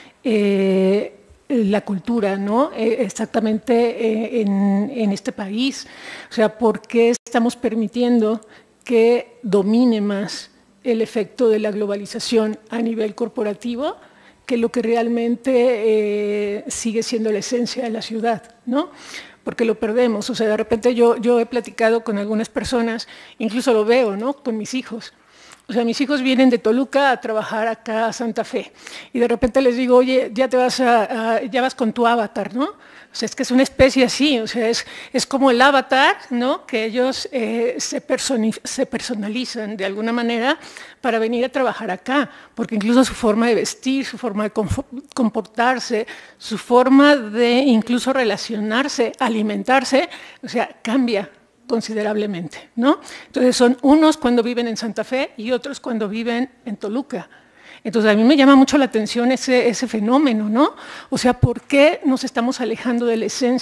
la cultura, ¿no? Exactamente en este país. O sea, ¿por qué estamos permitiendo que domine más el efecto de la globalización a nivel corporativo que lo que realmente sigue siendo la esencia de la ciudad, ¿no? Porque lo perdemos. O sea, de repente yo he platicado con algunas personas, incluso lo veo, ¿no?, con mis hijos. O sea, mis hijos vienen de Toluca a trabajar acá a Santa Fe y de repente les digo, oye, ya vas con tu avatar, ¿no? O sea, es que es una especie así, o sea, es como el avatar, ¿no?, que ellos se personalizan de alguna manera para venir a trabajar acá, porque incluso su forma de vestir, su forma de comportarse, su forma de incluso relacionarse, alimentarse, o sea, cambia considerablemente, ¿no? Entonces son unos cuando viven en Santa Fe y otros cuando viven en Toluca. Entonces a mí me llama mucho la atención ese fenómeno, ¿no? O sea, ¿por qué nos estamos alejando de la esencia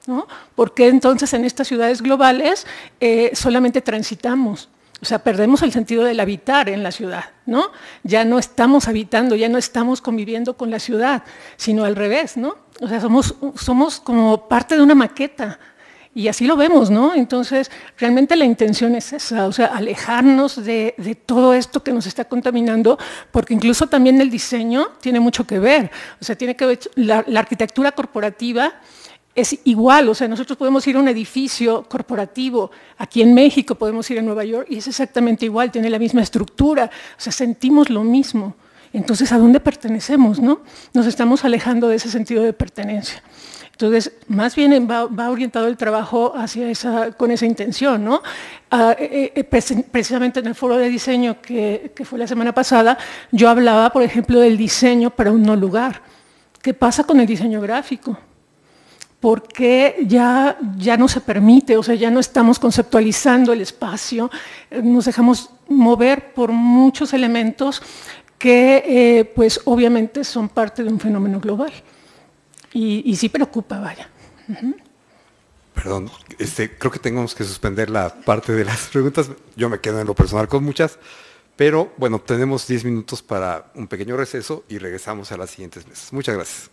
¿no? ¿Por qué entonces en estas ciudades globales solamente transitamos? O sea, perdemos el sentido del habitar en la ciudad, ¿no? Ya no estamos habitando, ya no estamos conviviendo con la ciudad, sino al revés, ¿no? O sea, somos como parte de una maqueta, y así lo vemos, ¿no? Entonces, realmente la intención es esa, o sea, alejarnos de todo esto que nos está contaminando, porque incluso también el diseño tiene mucho que ver, o sea, tiene que ver, la arquitectura corporativa es igual, o sea, nosotros podemos ir a un edificio corporativo, aquí en México podemos ir a Nueva York y es exactamente igual, tiene la misma estructura, o sea, sentimos lo mismo. Entonces, ¿a dónde pertenecemos, no? Nos estamos alejando de ese sentido de pertenencia. Entonces, más bien va orientado el trabajo con esa intención, ¿no? Precisamente en el foro de diseño que fue la semana pasada, yo hablaba, por ejemplo, del diseño para un no lugar. ¿Qué pasa con el diseño gráfico? Porque ya no se permite, o sea, ya no estamos conceptualizando el espacio, nos dejamos mover por muchos elementos que, pues, obviamente son parte de un fenómeno global. Y sí preocupa, vaya. Perdón, creo que tenemos que suspender la parte de las preguntas. Yo me quedo en lo personal con muchas, pero bueno, tenemos 10 minutos para un pequeño receso y regresamos a las siguientes mesas. Muchas gracias.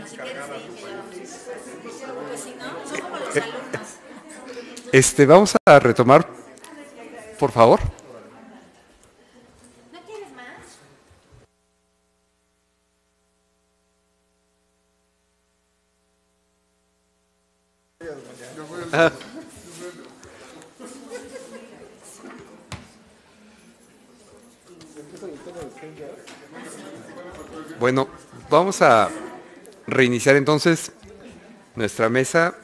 Vamos a retomar, por favor. ¿No quieres más? Bueno, vamos a reiniciar entonces nuestra mesa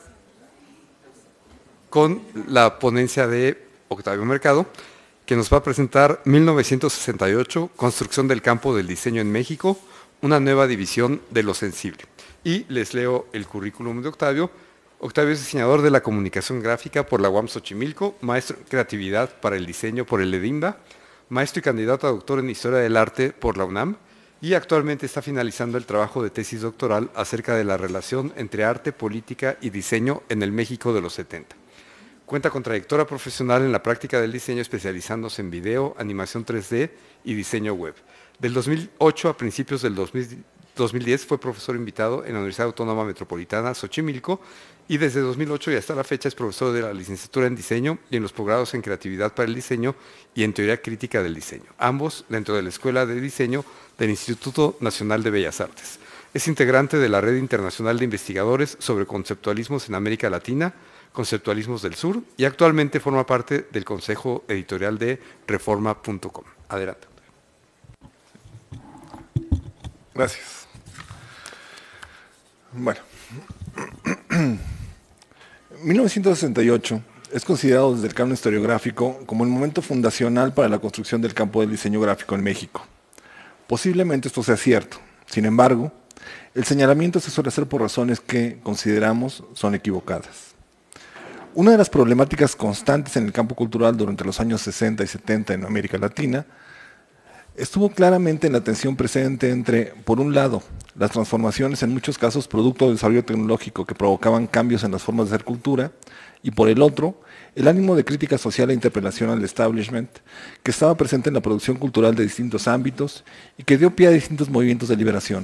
con la ponencia de Octavio Mercado, que nos va a presentar 1968, Construcción del campo del diseño en México, una nueva división de lo sensible. Y les leo el currículum de Octavio. Octavio es diseñador de la comunicación gráfica por la UAM Xochimilco, maestro en creatividad para el diseño por el EDIMBA, maestro y candidato a doctor en historia del arte por la UNAM, y actualmente está finalizando el trabajo de tesis doctoral acerca de la relación entre arte, política y diseño en el México de los 70. Cuenta con trayectoria profesional en la práctica del diseño, especializándose en video, animación 3D y diseño web. Del 2008 a principios del 2010 fue profesor invitado en la Universidad Autónoma Metropolitana Xochimilco y desde 2008 y hasta la fecha es profesor de la licenciatura en diseño y en los posgrados en creatividad para el diseño y en teoría crítica del diseño, ambos dentro de la Escuela de Diseño del Instituto Nacional de Bellas Artes. Es integrante de la Red Internacional de Investigadores sobre Conceptualismos en América Latina, Conceptualismos del Sur, y actualmente forma parte del Consejo Editorial de Reforma.com. Adelante. Gracias. Bueno, 1968 es considerado desde el canon historiográfico como el momento fundacional para la construcción del campo del diseño gráfico en México. Posiblemente esto sea cierto. Sin embargo, el señalamiento se suele hacer por razones que consideramos son equivocadas. Una de las problemáticas constantes en el campo cultural durante los años 60 y 70 en América Latina estuvo claramente en la tensión presente entre, por un lado, las transformaciones en muchos casos producto del desarrollo tecnológico que provocaban cambios en las formas de hacer cultura, y por el otro, el ánimo de crítica social e interpelación al establishment que estaba presente en la producción cultural de distintos ámbitos y que dio pie a distintos movimientos de liberación,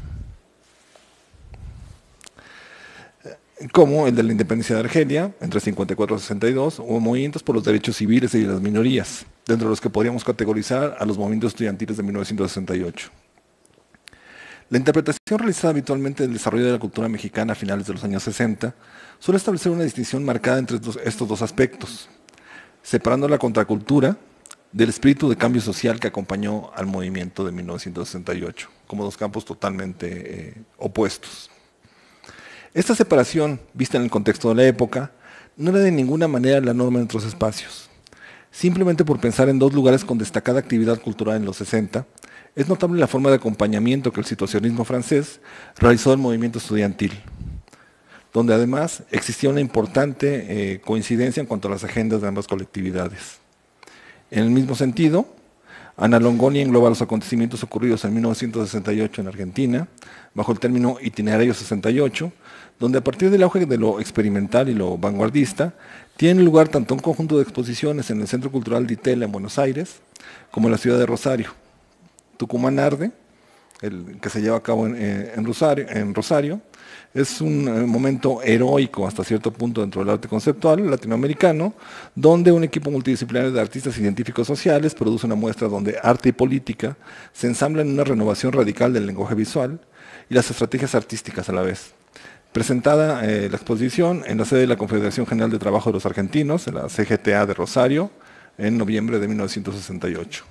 como el de la independencia de Argelia, entre 54 y 62, o movimientos por los derechos civiles y de las minorías, dentro de los que podríamos categorizar a los movimientos estudiantiles de 1968. La interpretación realizada habitualmente del desarrollo de la cultura mexicana a finales de los años 60 suele establecer una distinción marcada entre estos dos aspectos, separando la contracultura del espíritu de cambio social que acompañó al movimiento de 1968, como dos campos totalmente opuestos. Esta separación, vista en el contexto de la época, no era de ninguna manera la norma en otros espacios. Simplemente por pensar en dos lugares con destacada actividad cultural en los 60, es notable la forma de acompañamiento que el situacionismo francés realizó al movimiento estudiantil, donde además existía una importante coincidencia en cuanto a las agendas de ambas colectividades. En el mismo sentido, Ana Longoni engloba los acontecimientos ocurridos en 1968 en Argentina, bajo el término Itinerario 68, donde a partir del auge de lo experimental y lo vanguardista, tiene lugar tanto un conjunto de exposiciones en el Centro Cultural de Itela en Buenos Aires, como en la ciudad de Rosario. Tucumán Arde, el que se lleva a cabo en Rosario, es un momento heroico hasta cierto punto dentro del arte conceptual latinoamericano, donde un equipo multidisciplinario de artistas y científicos sociales produce una muestra donde arte y política se ensamblan en una renovación radical del lenguaje visual y las estrategias artísticas a la vez. Presentada la exposición en la sede de la Confederación General de Trabajo de los Argentinos, en la CGTA de Rosario, en noviembre de 1968.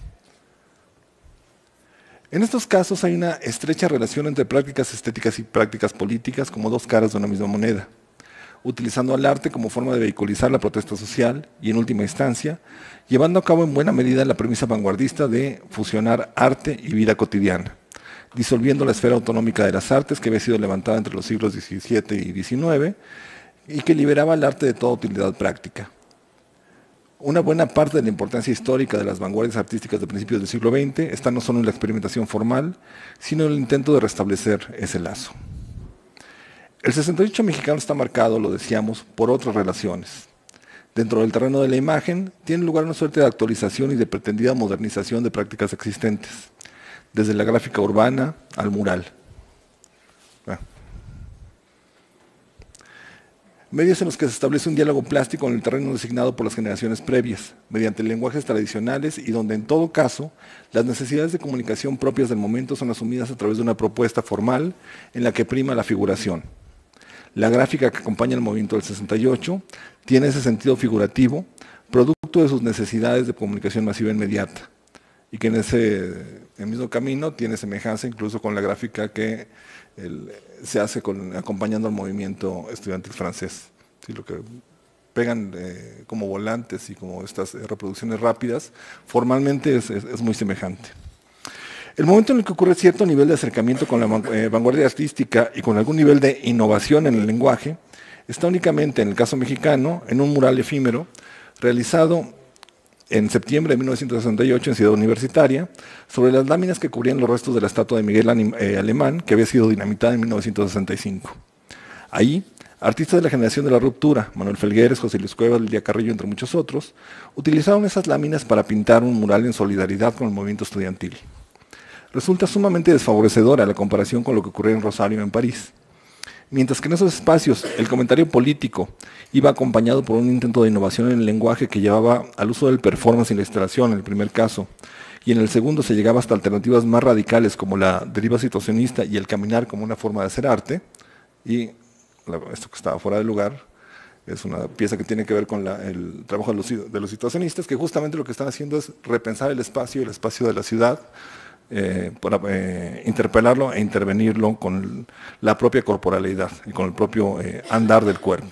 En estos casos hay una estrecha relación entre prácticas estéticas y prácticas políticas como dos caras de una misma moneda, utilizando al arte como forma de vehiculizar la protesta social y, en última instancia, llevando a cabo en buena medida la premisa vanguardista de fusionar arte y vida cotidiana, disolviendo la esfera autonómica de las artes que había sido levantada entre los siglos XVII y XIX y que liberaba al arte de toda utilidad práctica. Una buena parte de la importancia histórica de las vanguardias artísticas de principios del siglo XX está no solo en la experimentación formal, sino en el intento de restablecer ese lazo. El 68 mexicano está marcado, lo decíamos, por otras relaciones. Dentro del terreno de la imagen, tiene lugar una suerte de actualización y de pretendida modernización de prácticas existentes, desde la gráfica urbana al mural. Medios en los que se establece un diálogo plástico en el terreno designado por las generaciones previas, mediante lenguajes tradicionales y donde en todo caso las necesidades de comunicación propias del momento son asumidas a través de una propuesta formal en la que prima la figuración. La gráfica que acompaña el movimiento del 68 tiene ese sentido figurativo, producto de sus necesidades de comunicación masiva inmediata, y que en ese mismo camino tiene semejanza incluso con la gráfica que se hace acompañando al movimiento estudiantil francés. ¿Sí? Lo que pegan como volantes y como estas reproducciones rápidas, formalmente es muy semejante. El momento en el que ocurre cierto nivel de acercamiento con la vanguardia artística y con algún nivel de innovación en el lenguaje, está únicamente, en el caso mexicano, en un mural efímero realizado en septiembre de 1968 en Ciudad Universitaria, sobre las láminas que cubrían los restos de la estatua de Miguel Alemán, que había sido dinamitada en 1965. Ahí, artistas de la generación de la ruptura, Manuel Felgueres, José Luis Cuevas, Lidia Carrillo, entre muchos otros, utilizaron esas láminas para pintar un mural en solidaridad con el movimiento estudiantil. Resulta sumamente desfavorecedora la comparación con lo que ocurrió en Rosario, en París. Mientras que en esos espacios el comentario político iba acompañado por un intento de innovación en el lenguaje que llevaba al uso del performance y la instalación en el primer caso, y en el segundo se llegaba hasta alternativas más radicales como la deriva situacionista y el caminar como una forma de hacer arte, y esto que estaba fuera de lugar es una pieza que tiene que ver con el trabajo de los situacionistas, que justamente lo que están haciendo es repensar el espacio de la ciudad, para interpelarlo e intervenirlo con la propia corporalidad y con el propio andar del cuerpo.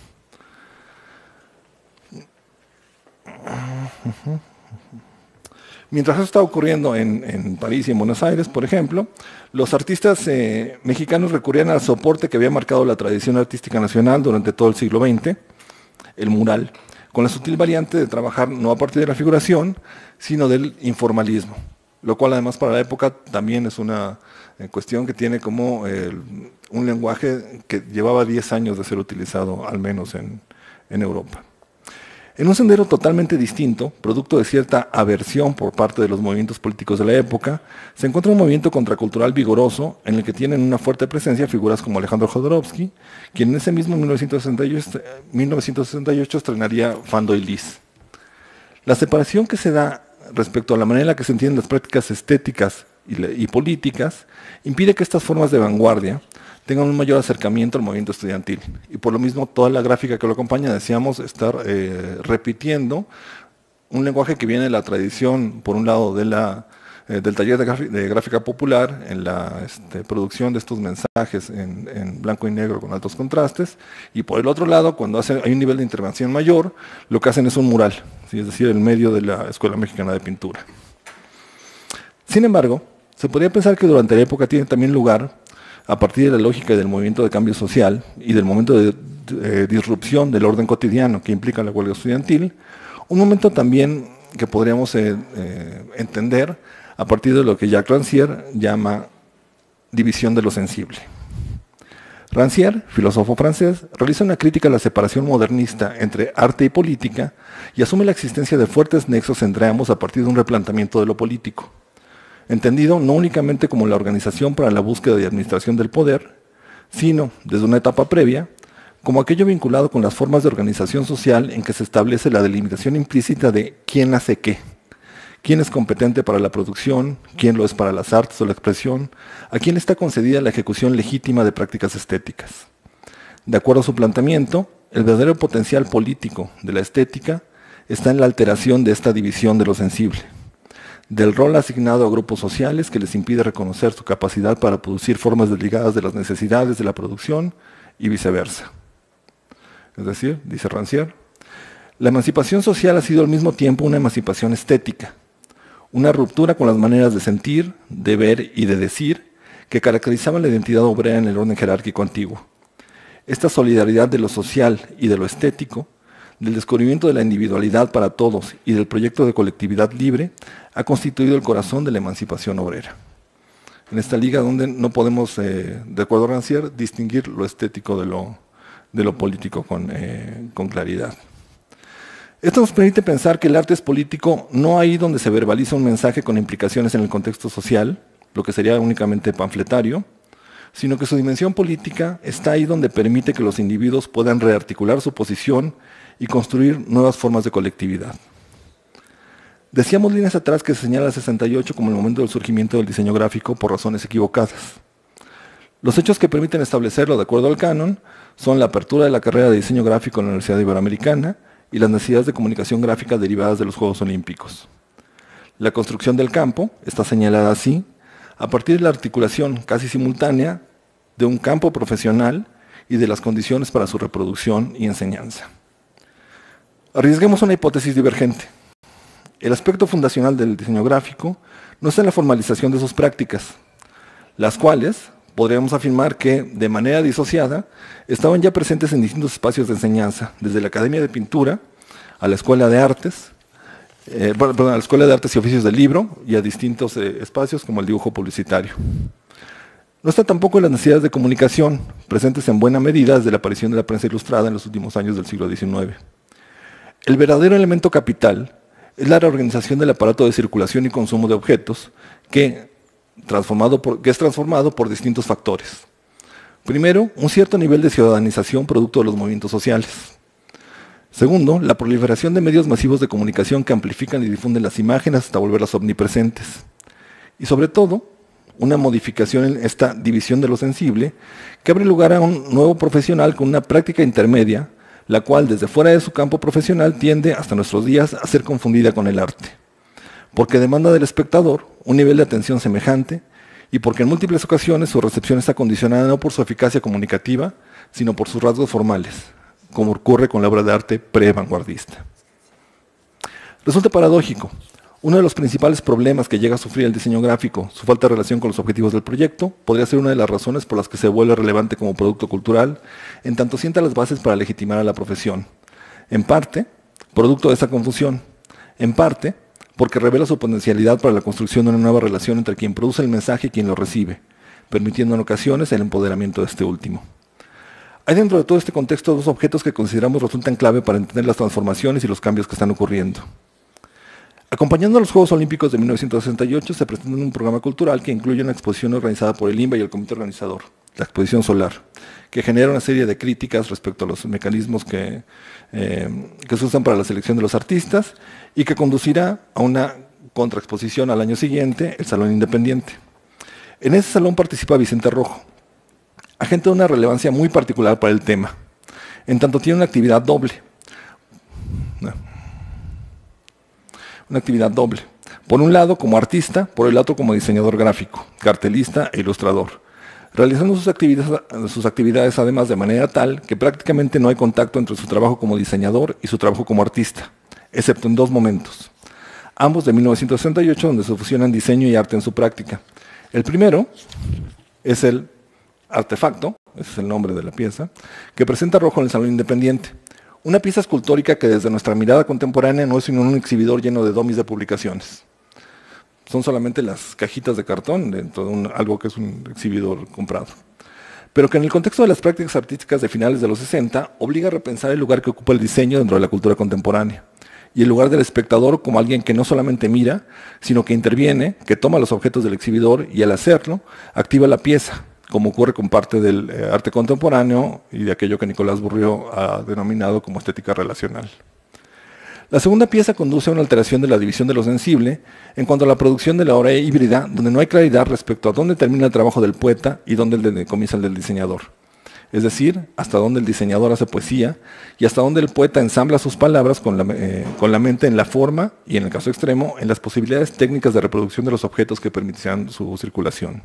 Mientras eso está ocurriendo en París y en Buenos Aires, por ejemplo, los artistas mexicanos recurrían al soporte que había marcado la tradición artística nacional durante todo el siglo XX, el mural, con la sutil variante de trabajar no a partir de la figuración, sino del informalismo, lo cual además para la época también es una cuestión que tiene como un lenguaje que llevaba 10 años de ser utilizado, al menos en Europa. En un sendero totalmente distinto, producto de cierta aversión por parte de los movimientos políticos de la época, se encuentra un movimiento contracultural vigoroso en el que tienen una fuerte presencia figuras como Alejandro Jodorowsky, quien en ese mismo 1968 estrenaría Fando y Lis. La separación que se da respecto a la manera en la que se entienden las prácticas estéticas y políticas impide que estas formas de vanguardia tengan un mayor acercamiento al movimiento estudiantil. Y por lo mismo, toda la gráfica que lo acompaña, decíamos, estar repitiendo un lenguaje que viene de la tradición, por un lado, del taller de gráfica popular, en la producción de estos mensajes en blanco y negro con altos contrastes, y por el otro lado, cuando hay un nivel de intervención mayor, lo que hacen es un mural, ¿sí? Es decir, el medio de la Escuela Mexicana de Pintura. Sin embargo, se podría pensar que durante la época tiene también lugar, a partir de la lógica del movimiento de cambio social y del momento de disrupción del orden cotidiano que implica la huelga estudiantil, un momento también que podríamos entender a partir de lo que Jacques Rancière llama división de lo sensible. Rancière, filósofo francés, realiza una crítica a la separación modernista entre arte y política y asume la existencia de fuertes nexos entre ambos a partir de un replanteamiento de lo político, entendido no únicamente como la organización para la búsqueda y administración del poder, sino, desde una etapa previa, como aquello vinculado con las formas de organización social en que se establece la delimitación implícita de quién hace qué, quién es competente para la producción, quién lo es para las artes o la expresión, a quién está concedida la ejecución legítima de prácticas estéticas. De acuerdo a su planteamiento, el verdadero potencial político de la estética está en la alteración de esta división de lo sensible, del rol asignado a grupos sociales que les impide reconocer su capacidad para producir formas desligadas de las necesidades de la producción y viceversa. Es decir, dice Rancière, la emancipación social ha sido al mismo tiempo una emancipación estética, una ruptura con las maneras de sentir, de ver y de decir que caracterizaban la identidad obrera en el orden jerárquico antiguo. Esta solidaridad de lo social y de lo estético, del descubrimiento de la individualidad para todos y del proyecto de colectividad libre, ha constituido el corazón de la emancipación obrera. En esta liga donde no podemos, de acuerdo a Rancière, distinguir lo estético de lo político con claridad. Esto nos permite pensar que el arte es político no ahí donde se verbaliza un mensaje con implicaciones en el contexto social, lo que sería únicamente panfletario, sino que su dimensión política está ahí donde permite que los individuos puedan rearticular su posición y construir nuevas formas de colectividad. Decíamos líneas atrás que se señala el 68 como el momento del surgimiento del diseño gráfico por razones equivocadas. Los hechos que permiten establecerlo de acuerdo al canon son la apertura de la carrera de diseño gráfico en la Universidad Iberoamericana y las necesidades de comunicación gráfica derivadas de los Juegos Olímpicos. La construcción del campo está señalada así, a partir de la articulación casi simultánea de un campo profesional y de las condiciones para su reproducción y enseñanza. Arriesguemos una hipótesis divergente. El aspecto fundacional del diseño gráfico no está en la formalización de sus prácticas, las cuales podríamos afirmar que, de manera disociada, estaban ya presentes en distintos espacios de enseñanza, desde la Academia de Pintura a la Escuela de Artes, a la Escuela de Artes y Oficios del Libro y a distintos espacios como el dibujo publicitario. No está tampoco en las necesidades de comunicación, presentes en buena medida desde la aparición de la prensa ilustrada en los últimos años del siglo XIX. El verdadero elemento capital es la reorganización del aparato de circulación y consumo de objetos que es transformado por distintos factores. Primero, un cierto nivel de ciudadanización producto de los movimientos sociales. Segundo, la proliferación de medios masivos de comunicación que amplifican y difunden las imágenes hasta volverlas omnipresentes. Y sobre todo, una modificación en esta división de lo sensible que abre lugar a un nuevo profesional con una práctica intermedia, la cual desde fuera de su campo profesional tiende hasta nuestros días a ser confundida con el arte, porque demanda del espectador un nivel de atención semejante y porque en múltiples ocasiones su recepción está condicionada no por su eficacia comunicativa, sino por sus rasgos formales, como ocurre con la obra de arte pre-vanguardista. Resulta paradójico. Uno de los principales problemas que llega a sufrir el diseño gráfico, su falta de relación con los objetivos del proyecto, podría ser una de las razones por las que se vuelve relevante como producto cultural, en tanto sienta las bases para legitimar a la profesión. En parte, producto de esa confusión. En parte, porque revela su potencialidad para la construcción de una nueva relación entre quien produce el mensaje y quien lo recibe, permitiendo en ocasiones el empoderamiento de este último. Hay dentro de todo este contexto dos objetos que consideramos resultan clave para entender las transformaciones y los cambios que están ocurriendo. Acompañando a los Juegos Olímpicos de 1968 se presenta un programa cultural que incluye una exposición organizada por el INBA y el comité organizador, la exposición solar, que genera una serie de críticas respecto a los mecanismos que se usan para la selección de los artistas y que conducirá a una contraexposición al año siguiente, el Salón Independiente. En ese salón participa Vicente Rojo, agente de una relevancia muy particular para el tema, en tanto tiene una actividad doble. Por un lado como artista, por el otro como diseñador gráfico, cartelista e ilustrador, realizando sus actividades además de manera tal que prácticamente no hay contacto entre su trabajo como diseñador y su trabajo como artista, excepto en dos momentos, ambos de 1968, donde se fusionan diseño y arte en su práctica. El primero es el Artefacto, ese es el nombre de la pieza, que presenta Rojo en el Salón Independiente. Una pieza escultórica que desde nuestra mirada contemporánea no es sino un exhibidor lleno de dummies de publicaciones. Son solamente las cajitas de cartón dentro de algo que es un exhibidor comprado. Pero que en el contexto de las prácticas artísticas de finales de los 60 obliga a repensar el lugar que ocupa el diseño dentro de la cultura contemporánea y el lugar del espectador como alguien que no solamente mira, sino que interviene, que toma los objetos del exhibidor y al hacerlo activa la pieza, como ocurre con parte del arte contemporáneo y de aquello que Nicolás Bourriaud ha denominado como estética relacional. La segunda pieza conduce a una alteración de la división de lo sensible en cuanto a la producción de la obra híbrida, donde no hay claridad respecto a dónde termina el trabajo del poeta y dónde comienza el del diseñador. Es decir, hasta dónde el diseñador hace poesía y hasta dónde el poeta ensambla sus palabras con la mente en la forma y, en el caso extremo, en las posibilidades técnicas de reproducción de los objetos que permitirán su circulación.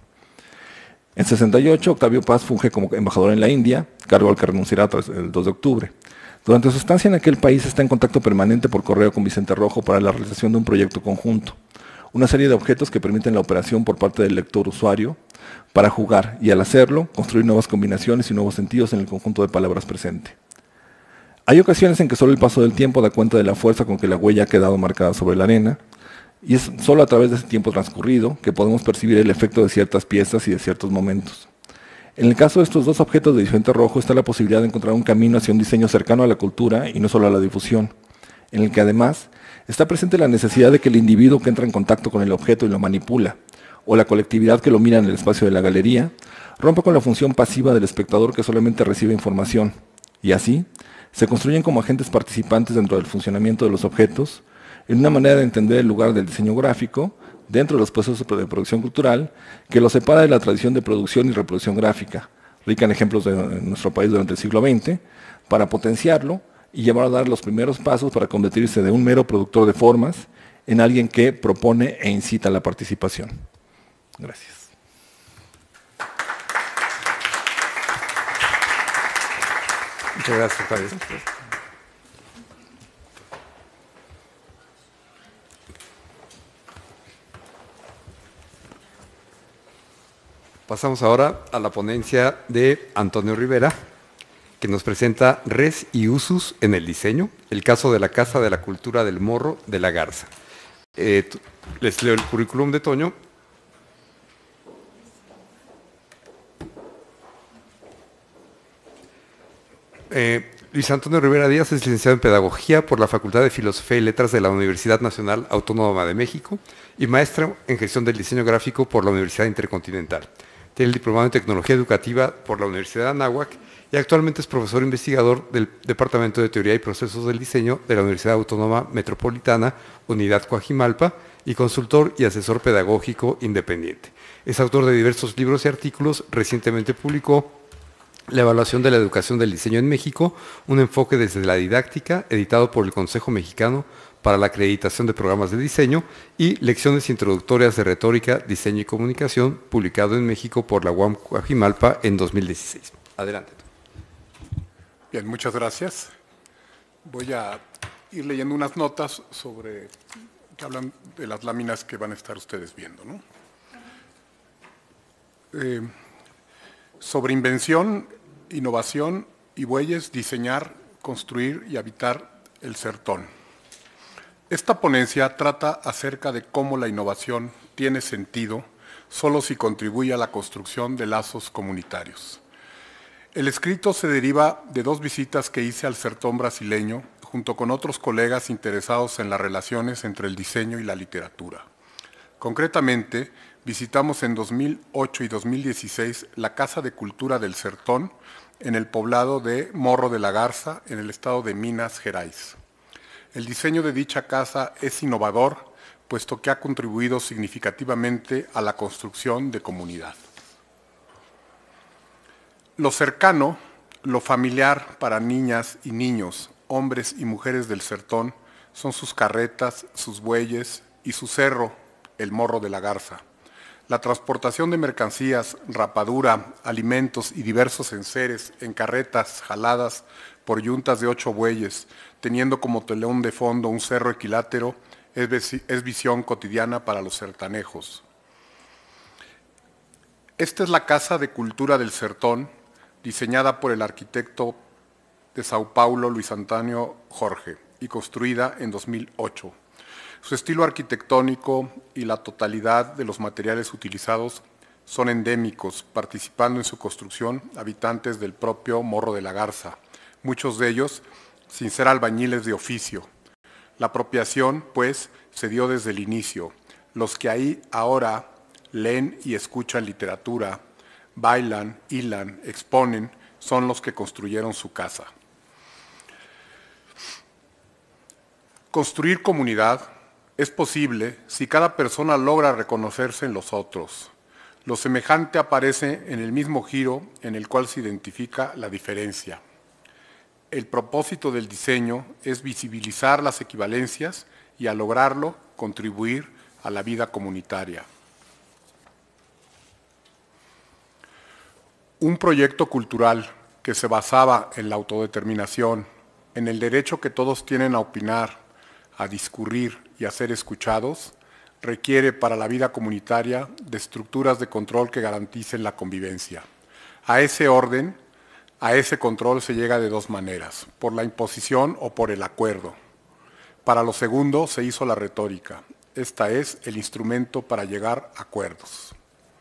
En 68, Octavio Paz funge como embajador en la India, cargo al que renunciará el 2 de octubre. Durante su estancia en aquel país está en contacto permanente por correo con Vicente Rojo para la realización de un proyecto conjunto, una serie de objetos que permiten la operación por parte del lector-usuario para jugar y, al hacerlo, construir nuevas combinaciones y nuevos sentidos en el conjunto de palabras presente. Hay ocasiones en que solo el paso del tiempo da cuenta de la fuerza con que la huella ha quedado marcada sobre la arena, y es solo a través de ese tiempo transcurrido que podemos percibir el efecto de ciertas piezas y de ciertos momentos. En el caso de estos dos objetos de Vicente Rojo está la posibilidad de encontrar un camino hacia un diseño cercano a la cultura y no solo a la difusión, en el que además está presente la necesidad de que el individuo que entra en contacto con el objeto y lo manipula, o la colectividad que lo mira en el espacio de la galería, Rompe con la función pasiva del espectador que solamente recibe información, y así se construyen como agentes participantes dentro del funcionamiento de los objetos, en una manera de entender el lugar del diseño gráfico dentro de los procesos de producción cultural que lo separa de la tradición de producción y reproducción gráfica, rica en ejemplos de nuestro país durante el siglo XX, para potenciarlo y llevar a dar los primeros pasos para convertirse de un mero productor de formas en alguien que propone e incita a la participación. Gracias. Muchas gracias, Javier. Pasamos ahora a la ponencia de Antonio Rivera, que nos presenta Res y Usus en el diseño, el caso de la Casa de la Cultura del Morro de la Garza. Les leo el currículum de Toño. Luis Antonio Rivera Díaz es licenciado en Pedagogía por la Facultad de Filosofía y Letras de la Universidad Nacional Autónoma de México y maestro en Gestión del Diseño Gráfico por la Universidad Intercontinental. Tiene el diplomado en Tecnología Educativa por la Universidad de Anáhuac y actualmente es profesor investigador del Departamento de Teoría y Procesos del Diseño de la Universidad Autónoma Metropolitana, Unidad Coajimalpa, y consultor y asesor pedagógico independiente. Es autor de diversos libros y artículos. Recientemente publicó La evaluación de la educación del diseño en México, un enfoque desde la didáctica, editado por el Consejo Mexicano para la Acreditación de Programas de Diseño, y Lecciones introductorias de retórica, diseño y comunicación, publicado en México por la UAM Coajimalpa en 2016. Adelante. Bien, muchas gracias. Voy a ir leyendo unas notas que hablan de las láminas que van a estar ustedes viendo, ¿no? Sobre invención, innovación y bueyes, diseñar, construir y habitar el sertón. Esta ponencia trata acerca de cómo la innovación tiene sentido solo si contribuye a la construcción de lazos comunitarios. El escrito se deriva de 2 visitas que hice al sertón brasileño junto con otros colegas interesados en las relaciones entre el diseño y la literatura. Concretamente, visitamos en 2008 y 2016 la Casa de Cultura del Sertón en el poblado de Morro de la Garza, en el estado de Minas Gerais. El diseño de dicha casa es innovador, puesto que ha contribuido significativamente a la construcción de comunidad. Lo cercano, lo familiar para niñas y niños, hombres y mujeres del Sertón, son sus carretas, sus bueyes y su cerro, el Morro de la Garza. La transportación de mercancías, rapadura, alimentos y diversos enseres en carretas jaladas por yuntas de 8 bueyes, teniendo como telón de fondo un cerro equilátero, es visión cotidiana para los sertanejos. Esta es la Casa de Cultura del Sertón, diseñada por el arquitecto de Sao Paulo, Luis Antonio Jorge, y construida en 2008. Su estilo arquitectónico y la totalidad de los materiales utilizados son endémicos, participando en su construcción habitantes del propio Morro de la Garza, muchos de ellos sin ser albañiles de oficio. La apropiación, pues, se dio desde el inicio. Los que ahí ahora leen y escuchan literatura, bailan, hilan, exponen, son los que construyeron su casa. Construir comunidad es posible si cada persona logra reconocerse en los otros. Lo semejante aparece en el mismo giro en el cual se identifica la diferencia. El propósito del diseño es visibilizar las equivalencias y, al lograrlo, contribuir a la vida comunitaria. Un proyecto cultural que se basaba en la autodeterminación, en el derecho que todos tienen a opinar, a discurrir y a ser escuchados, requiere para la vida comunitaria de estructuras de control que garanticen la convivencia. A ese orden, a ese control se llega de 2 maneras, por la imposición o por el acuerdo. Para lo segundo se hizo la retórica. Esta es el instrumento para llegar a acuerdos.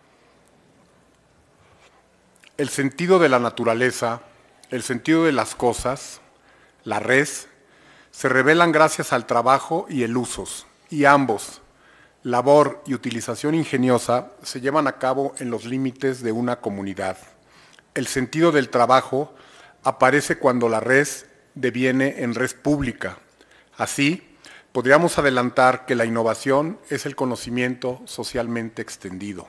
El sentido de la naturaleza, el sentido de las cosas, la res, se revelan gracias al trabajo y el usos, y ambos, labor y utilización ingeniosa se llevan a cabo en los límites de una comunidad. El sentido del trabajo aparece cuando la res deviene en res pública. Así, podríamos adelantar que la innovación es el conocimiento socialmente extendido.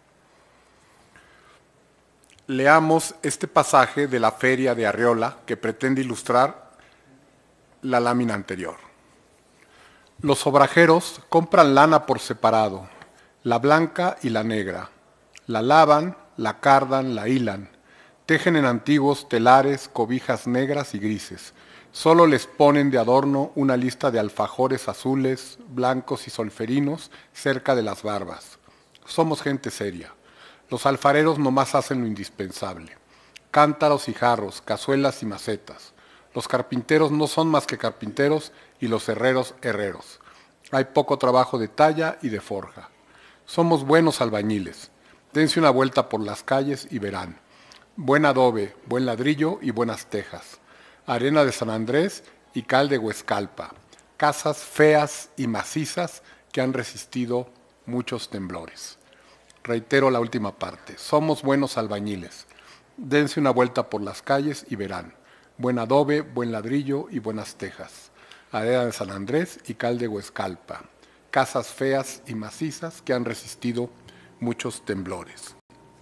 Leamos este pasaje de la Feria de Arreola que pretende ilustrar la lámina anterior. Los obrajeros compran lana por separado, la blanca y la negra. La lavan, la cardan, la hilan. Tejen en antiguos telares cobijas negras y grises. Solo les ponen de adorno una lista de alfajores azules, blancos y solferinos cerca de las barbas. Somos gente seria. Los alfareros nomás hacen lo indispensable. Cántaros y jarros, cazuelas y macetas. Los carpinteros no son más que carpinteros y los herreros, herreros. Hay poco trabajo de talla y de forja. Somos buenos albañiles. Dense una vuelta por las calles y verán. Buen adobe, buen ladrillo y buenas tejas. Arena de San Andrés y cal de Huescalpa. Casas feas y macizas que han resistido muchos temblores. Reitero la última parte. Somos buenos albañiles. Dense una vuelta por las calles y verán. Buen adobe, buen ladrillo y buenas tejas. Arena de San Andrés y cal de Huescalpa. Casas feas y macizas que han resistido muchos temblores.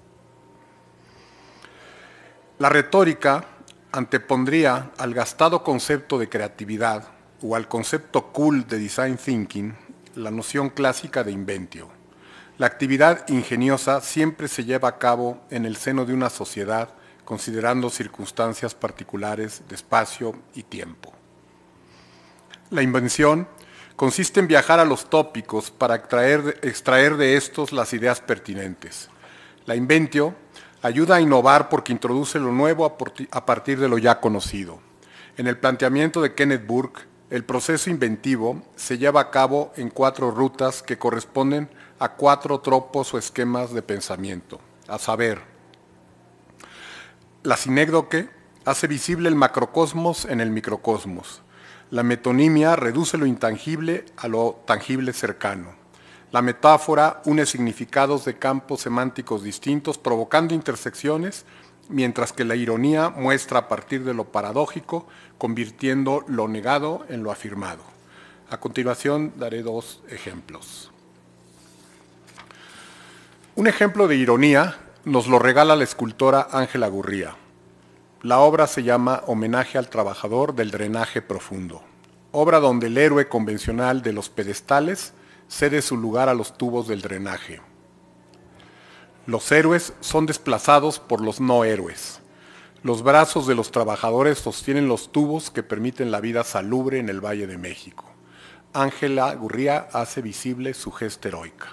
La retórica antepondría al gastado concepto de creatividad o al concepto cool de design thinking la noción clásica de inventio. La actividad ingeniosa siempre se lleva a cabo en el seno de una sociedad considerando circunstancias particulares de espacio y tiempo. La invención consiste en viajar a los tópicos para extraer de estos las ideas pertinentes. La inventio ayuda a innovar porque introduce lo nuevo a partir de lo ya conocido. En el planteamiento de Kenneth Burke, el proceso inventivo se lleva a cabo en 4 rutas que corresponden a 4 tropos o esquemas de pensamiento, a saber, la sinécdoque hace visible el macrocosmos en el microcosmos. La metonimia reduce lo intangible a lo tangible cercano. La metáfora une significados de campos semánticos distintos, provocando intersecciones, mientras que la ironía muestra a partir de lo paradójico, convirtiendo lo negado en lo afirmado. A continuación daré 2 ejemplos. Un ejemplo de ironía nos lo regala la escultora Ángela Gurría. La obra se llama Homenaje al trabajador del drenaje profundo, obra donde el héroe convencional de los pedestales cede su lugar a los tubos del drenaje. Los héroes son desplazados por los no héroes. Los brazos de los trabajadores sostienen los tubos que permiten la vida salubre en el Valle de México. Ángela Gurría hace visible su gesta heroica.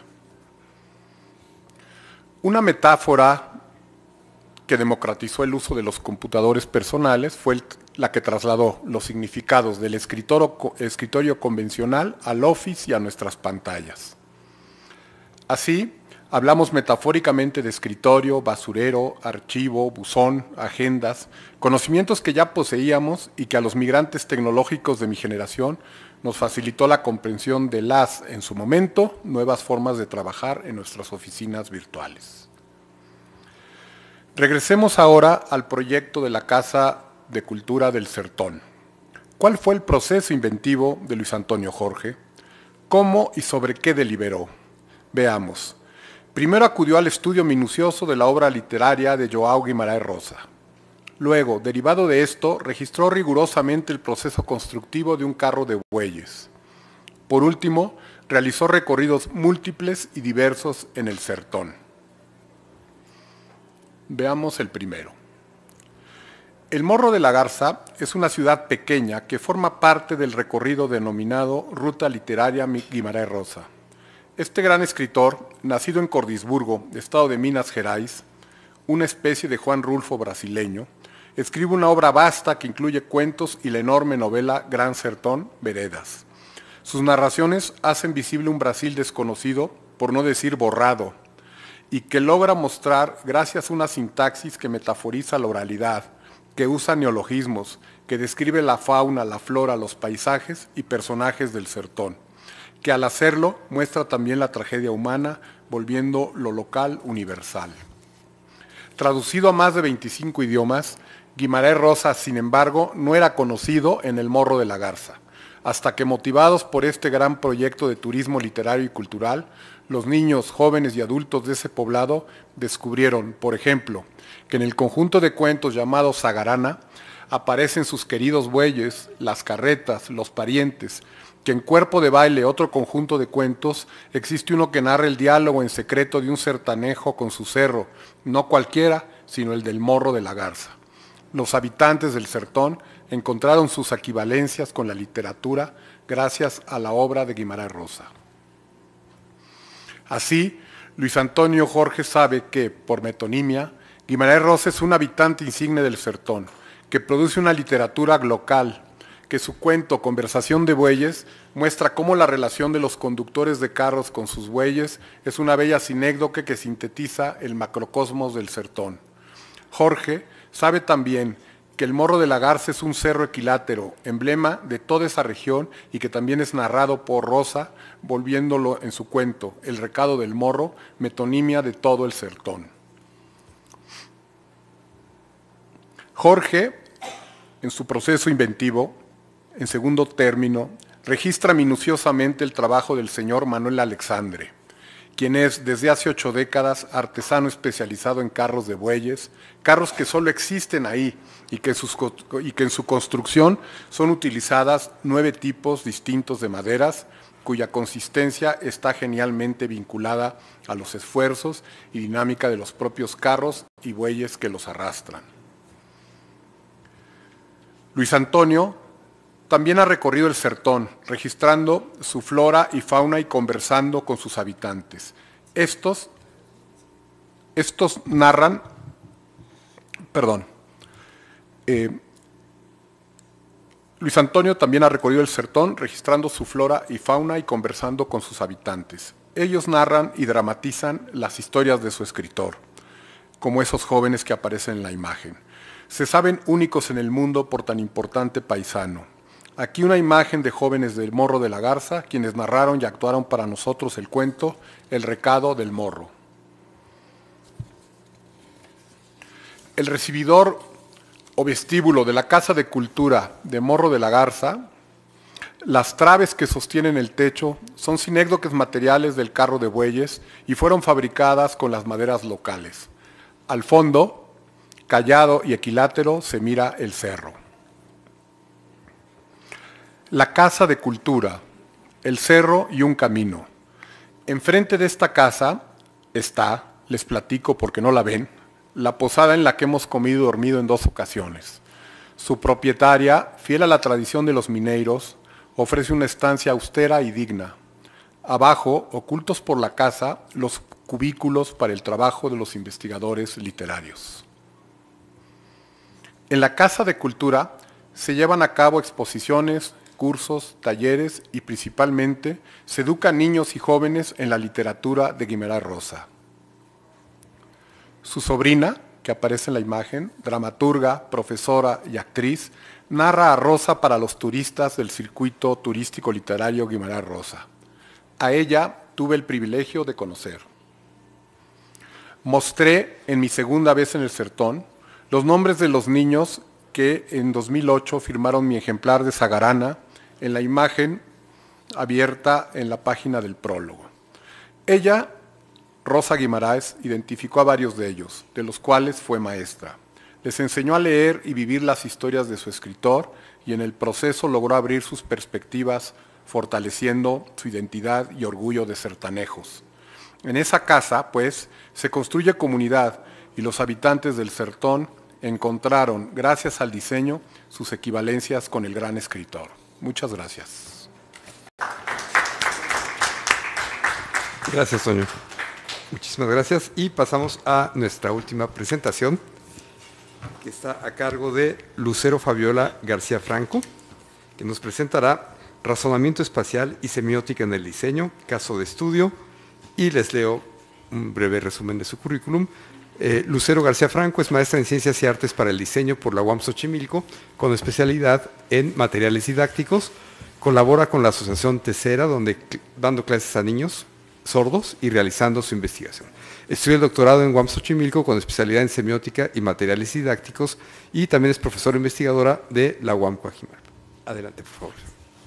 Una metáfora que democratizó el uso de los computadores personales fue la que trasladó los significados del escritorio convencional al Office y a nuestras pantallas. Así, hablamos metafóricamente de escritorio, basurero, archivo, buzón, agendas, conocimientos que ya poseíamos y que a los migrantes tecnológicos de mi generación nos facilitó la comprensión de las, en su momento, nuevas formas de trabajar en nuestras oficinas virtuales. Regresemos ahora al proyecto de la Casa de Cultura del Sertón. ¿Cuál fue el proceso inventivo de Luis Antonio Jorge? ¿Cómo y sobre qué deliberó? Veamos. Primero acudió al estudio minucioso de la obra literaria de Joao Guimarães Rosa. Luego, derivado de esto, registró rigurosamente el proceso constructivo de un carro de bueyes. Por último, realizó recorridos múltiples y diversos en el Sertón. Veamos el primero. El Morro de la Garza es una ciudad pequeña que forma parte del recorrido denominado Ruta Literaria Guimarães Rosa. Este gran escritor, nacido en Cordisburgo, estado de Minas Gerais, una especie de Juan Rulfo brasileño, escribe una obra vasta que incluye cuentos y la enorme novela Gran Sertón, Veredas. Sus narraciones hacen visible un Brasil desconocido, por no decir borrado, y que logra mostrar gracias a una sintaxis que metaforiza la oralidad, que usa neologismos, que describe la fauna, la flora, los paisajes y personajes del sertón, que al hacerlo muestra también la tragedia humana, volviendo lo local universal. Traducido a más de 25 idiomas, Guimarães Rosa, sin embargo, no era conocido en el Morro de la Garza, hasta que, motivados por este gran proyecto de turismo literario y cultural, los niños, jóvenes y adultos de ese poblado descubrieron, por ejemplo, que en el conjunto de cuentos llamado Zagarana aparecen sus queridos bueyes, las carretas, los parientes, que en Cuerpo de Baile, otro conjunto de cuentos, existe uno que narra el diálogo en secreto de un sertanejo con su cerro, no cualquiera, sino el del Morro de la Garza. Los habitantes del sertón encontraron sus equivalencias con la literatura gracias a la obra de Guimarães Rosa. Así, Luis Antonio Jorge sabe que, por metonimia, Guimarães Rosa es un habitante insigne del sertón, que produce una literatura local, que su cuento Conversación de Bueyes muestra cómo la relación de los conductores de carros con sus bueyes es una bella sinécdoque que sintetiza el macrocosmos del sertón. Jorge sabe también que el Morro de la Garza es un cerro equilátero, emblema de toda esa región y que también es narrado por Rosa, volviéndolo en su cuento, El recado del Morro, metonimia de todo el sertón. Jorge, en su proceso inventivo, en segundo término, registra minuciosamente el trabajo del señor Manuel Alexandre, quien es desde hace 8 décadas artesano especializado en carros de bueyes, carros que solo existen ahí y que en su construcción son utilizadas 9 tipos distintos de maderas, cuya consistencia está genialmente vinculada a los esfuerzos y dinámica de los propios carros y bueyes que los arrastran. Luis Antonio también ha recorrido el sertón, registrando su flora y fauna y conversando con sus habitantes. Estos narran, Luis Antonio también ha recorrido el sertón, registrando su flora y fauna y conversando con sus habitantes. Ellos narran y dramatizan las historias de su escritor, como esos jóvenes que aparecen en la imagen. Se saben únicos en el mundo por tan importante paisano. Aquí una imagen de jóvenes del Morro de la Garza, quienes narraron y actuaron para nosotros el cuento El recado del Morro. El recibidor o vestíbulo de la Casa de Cultura de Morro de la Garza, las traves que sostienen el techo son sinécdoques materiales del carro de bueyes y fueron fabricadas con las maderas locales. Al fondo, callado y equilátero, se mira el cerro. La Casa de Cultura, el cerro y un camino. Enfrente de esta casa está, les platico porque no la ven, la posada en la que hemos comido y dormido en 2 ocasiones. Su propietaria, fiel a la tradición de los mineiros, ofrece una estancia austera y digna. Abajo, ocultos por la casa, los cubículos para el trabajo de los investigadores literarios. En la Casa de Cultura se llevan a cabo exposiciones, cursos, talleres y principalmente se educan niños y jóvenes en la literatura de Guimarães Rosa. Su sobrina, que aparece en la imagen, dramaturga, profesora y actriz, narra a Rosa para los turistas del circuito turístico literario Guimarães Rosa. A ella tuve el privilegio de conocer. Mostré en mi segunda vez en el sertón los nombres de los niños que en 2008 firmaron mi ejemplar de Zagarana en la imagen abierta en la página del prólogo. Ella, Rosa Guimarães, identificó a varios de ellos, de los cuales fue maestra. Les enseñó a leer y vivir las historias de su escritor y en el proceso logró abrir sus perspectivas, fortaleciendo su identidad y orgullo de sertanejos. En esa casa, pues, se construye comunidad y los habitantes del sertón encontraron, gracias al diseño, sus equivalencias con el gran escritor. Muchas gracias. Gracias, Toño. Muchísimas gracias. Y pasamos a nuestra última presentación, que está a cargo de Lucero Fabiola García Franco, que nos presentará Razonamiento espacial y semiótica en el diseño, caso de estudio, y les leo un breve resumen de su currículum. Lucero García Franco es maestra en Ciencias y Artes para el Diseño por la UAM Xochimilco, con especialidad en materiales didácticos. Colabora con la Asociación Tessera, dando clases a niños sordos y realizando su investigación. Estudia el doctorado en UAM Xochimilco con especialidad en semiótica y materiales didácticos y también es profesora investigadora de la UAM Coajimalpa. Adelante, por favor.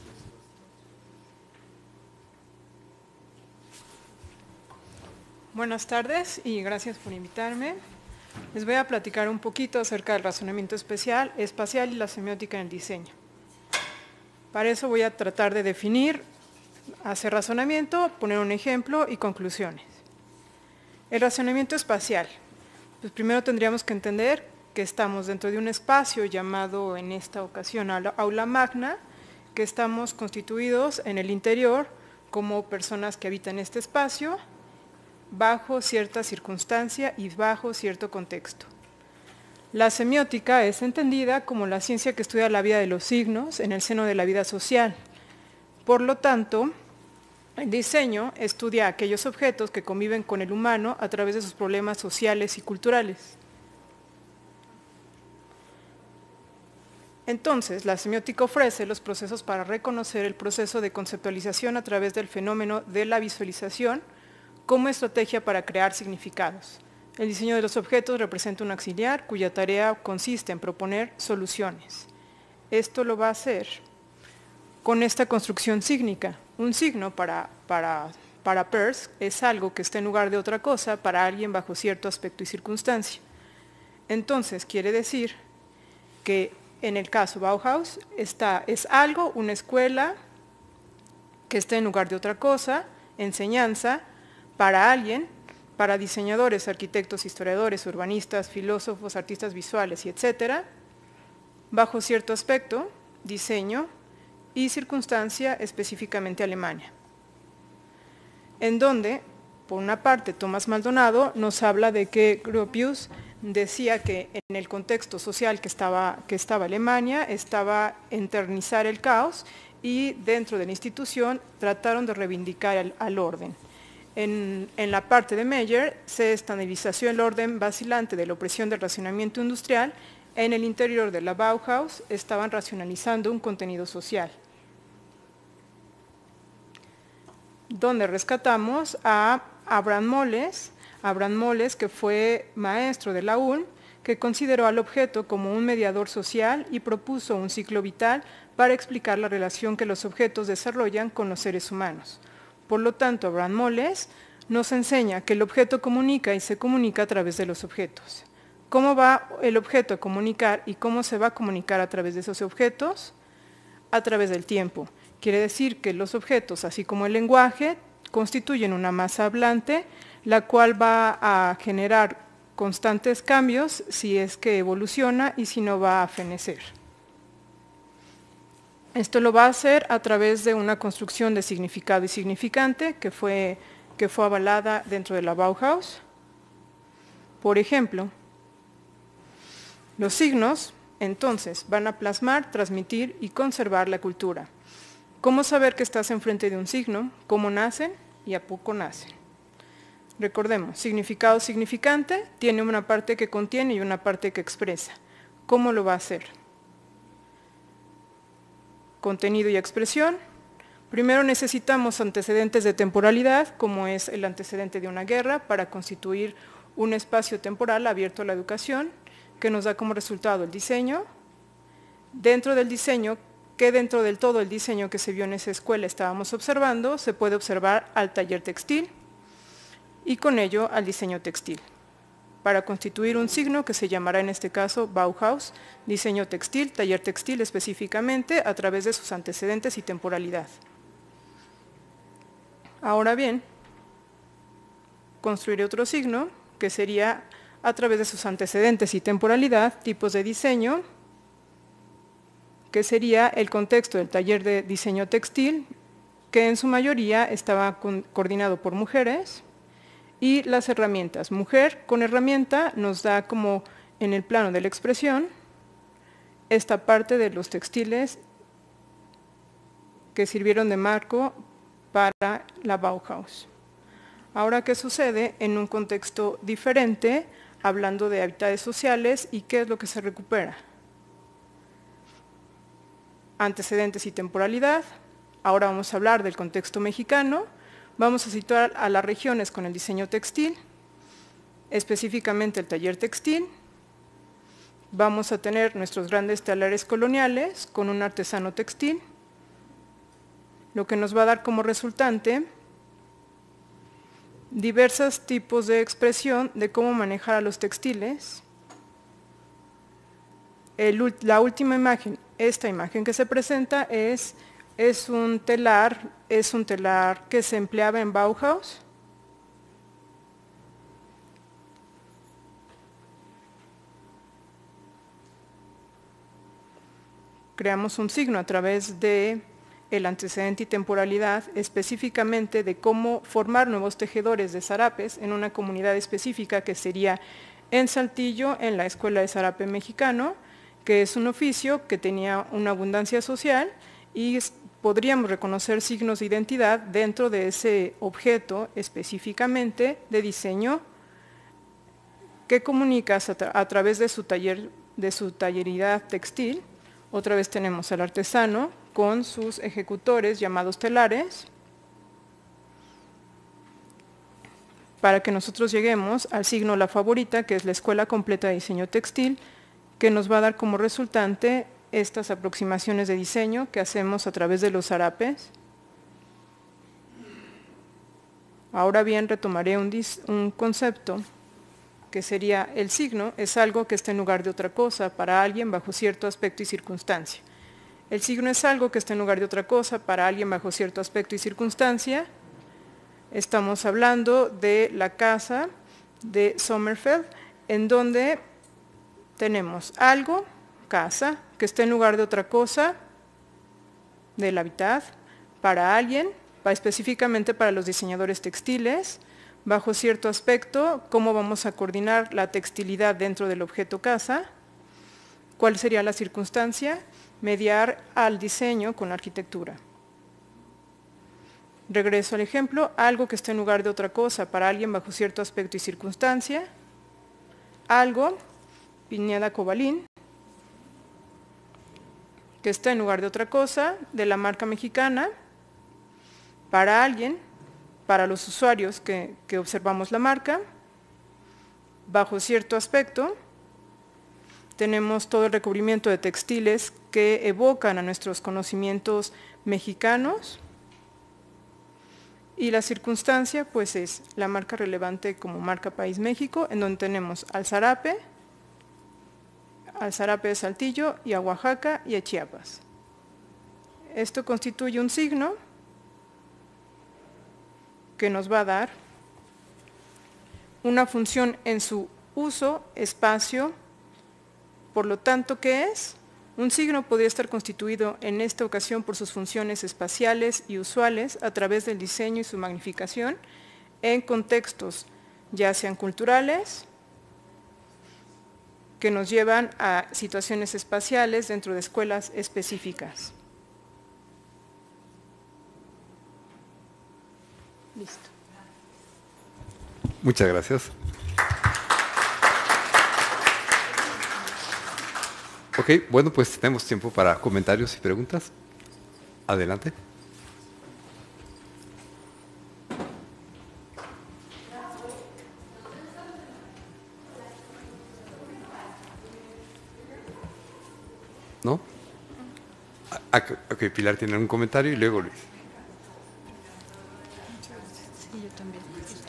Buenas tardes y gracias por invitarme. Les voy a platicar un poquito acerca del razonamiento espacial y la semiótica en el diseño. Para eso voy a tratar de definir, hacer razonamiento, poner un ejemplo y conclusiones. El razonamiento espacial. Pues primero tendríamos que entender que estamos dentro de un espacio llamado en esta ocasión aula magna, que estamos constituidos en el interior como personas que habitan este espacio, bajo cierta circunstancia y bajo cierto contexto. La semiótica es entendida como la ciencia que estudia la vida de los signos en el seno de la vida social. Por lo tanto, el diseño estudia aquellos objetos que conviven con el humano a través de sus problemas sociales y culturales. Entonces, la semiótica ofrece los procesos para reconocer el proceso de conceptualización a través del fenómeno de la visualización como estrategia para crear significados. El diseño de los objetos representa un auxiliar cuya tarea consiste en proponer soluciones. Esto lo va a hacer con esta construcción sígnica. Un signo para Peirce es algo que está en lugar de otra cosa para alguien bajo cierto aspecto y circunstancia. Entonces, quiere decir que en el caso Bauhaus es algo, una escuela que está en lugar de otra cosa, enseñanza para alguien, para diseñadores, arquitectos, historiadores, urbanistas, filósofos, artistas visuales y etcétera, bajo cierto aspecto, diseño y circunstancia, específicamente Alemania. En donde, por una parte, Tomás Maldonado nos habla de que Gropius decía que en el contexto social que estaba Alemania, estaba eternizar el caos y dentro de la institución trataron de reivindicar al orden. En la parte de Meyer se estandarizació el orden vacilante de la opresión del racionamiento industrial. En el interior de la Bauhaus estaban racionalizando un contenido social. Donde rescatamos a Abraham Moles, que fue maestro de la Ulm, que consideró al objeto como un mediador social y propuso un ciclo vital para explicar la relación que los objetos desarrollan con los seres humanos. Por lo tanto, Abraham Moles nos enseña que el objeto comunica y se comunica a través de los objetos. ¿Cómo va el objeto a comunicar y cómo se va a comunicar a través de esos objetos? A través del tiempo. Quiere decir que los objetos, así como el lenguaje, constituyen una masa hablante, la cual va a generar constantes cambios si es que evoluciona y si no va a fenecer. Esto lo va a hacer a través de una construcción de significado y significante que fue avalada dentro de la Bauhaus. Por ejemplo, los signos, entonces, van a plasmar, transmitir y conservar la cultura. ¿Cómo saber que estás enfrente de un signo? ¿Cómo nacen y a poco nacen? Recordemos, significado significante tiene una parte que contiene y una parte que expresa. ¿Cómo lo va a hacer? Contenido y expresión. Primero necesitamos antecedentes de temporalidad, como es el antecedente de una guerra, para constituir un espacio temporal abierto a la educación, que nos da como resultado el diseño. Dentro del diseño, que dentro del todo el diseño que se vio en esa escuela estábamos observando, se puede observar al taller textil y con ello al diseño textil, para constituir un signo que se llamará en este caso Bauhaus, diseño textil, taller textil específicamente, a través de sus antecedentes y temporalidad. Ahora bien, construiré otro signo que sería a través de sus antecedentes y temporalidad, tipos de diseño, que sería el contexto del taller de diseño textil, que en su mayoría estaba coordinado por mujeres, y las herramientas. Mujer con herramienta nos da como en el plano de la expresión esta parte de los textiles que sirvieron de marco para la Bauhaus. Ahora, ¿qué sucede en un contexto diferente, hablando de habilidades sociales y qué es lo que se recupera? antecedentes y temporalidad. Ahora vamos a hablar del contexto mexicano. Vamos a situar a las regiones con el diseño textil, específicamente el taller textil. Vamos a tener nuestros grandes telares coloniales con un artesano textil, lo que nos va a dar como resultante diversos tipos de expresión de cómo manejar a los textiles. La última imagen, esta imagen que se presenta es un telar que se empleaba en Bauhaus. Creamos un signo a través de el antecedente y temporalidad, específicamente de cómo formar nuevos tejedores de zarapes en una comunidad específica que sería en Saltillo, en la Escuela de Zarape Mexicano, que es un oficio que tenía una abundancia social y podríamos reconocer signos de identidad dentro de ese objeto específicamente de diseño que comunica a través de su talleridad textil. Otra vez tenemos al artesano con sus ejecutores llamados telares, para que nosotros lleguemos al signo La Favorita, que es la Escuela Completa de Diseño Textil, que nos va a dar como resultante estas aproximaciones de diseño que hacemos a través de los zarapes. Ahora bien, retomaré un concepto que sería el signo, es algo que está en lugar de otra cosa para alguien bajo cierto aspecto y circunstancia. El signo es algo que está en lugar de otra cosa para alguien bajo cierto aspecto y circunstancia. Estamos hablando de la casa de Sommerfeld, en donde tenemos algo, casa, que está en lugar de otra cosa, del hábitat, para alguien, específicamente para los diseñadores textiles, bajo cierto aspecto, cómo vamos a coordinar la textilidad dentro del objeto casa, cuál sería la circunstancia, mediar al diseño con la arquitectura. Regreso al ejemplo, algo que está en lugar de otra cosa para alguien bajo cierto aspecto y circunstancia, algo, Piñada Cobalín, que está en lugar de otra cosa, de la marca mexicana, para alguien, para los usuarios que observamos la marca, bajo cierto aspecto. Tenemos todo el recubrimiento de textiles que evocan a nuestros conocimientos mexicanos. Y la circunstancia, pues, es la marca relevante como marca País México, en donde tenemos al zarape de Saltillo, y a Oaxaca y a Chiapas. Esto constituye un signo que nos va a dar una función en su uso, espacio. Por lo tanto, ¿qué es? Un signo podría estar constituido en esta ocasión por sus funciones espaciales y usuales a través del diseño y su magnificación en contextos ya sean culturales, que nos llevan a situaciones espaciales dentro de escuelas específicas. Listo. Muchas gracias. Ok, bueno, pues tenemos tiempo para comentarios y preguntas. Adelante. ¿No? Ok, Pilar tiene un comentario y luego Luis. Sí, yo también.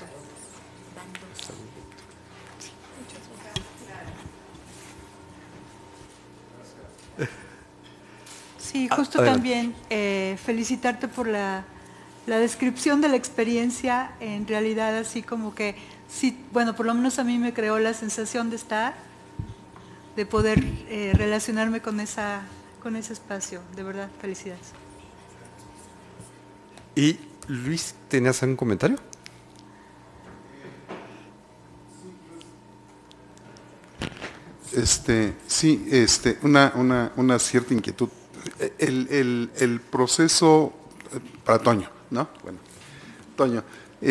Sí, justo también felicitarte por la descripción de la experiencia. En realidad, así como que, sí, bueno, por lo menos a mí me creó la sensación de estar, de poder relacionarme con ese espacio. De verdad, felicidades. Y Luis, ¿tenías algún comentario? Sí, una cierta inquietud. El proceso para Toño, ¿no? Bueno, Toño,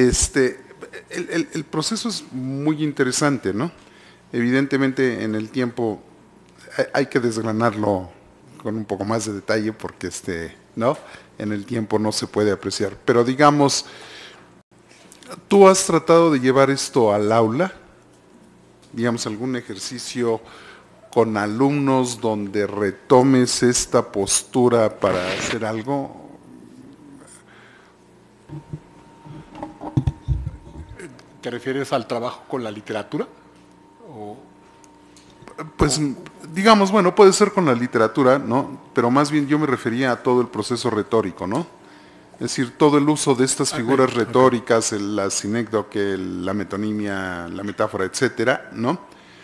el proceso es muy interesante, ¿no? Evidentemente en el tiempo hay que desgranarlo con un poco más de detalle porque ¿no? En el tiempo no se puede apreciar. Pero digamos, ¿tú has tratado de llevar esto al aula? Digamos, algún ejercicio con alumnos donde retomes esta postura para hacer algo. ¿Te refieres al trabajo con la literatura? Pues digamos, bueno, puede ser con la literatura, ¿no? Pero más bien yo me refería a todo el proceso retórico, ¿no? Es decir, todo el uso de estas figuras retóricas, la sinécdoque, la metonimia, la metáfora, etcétera, ¿no?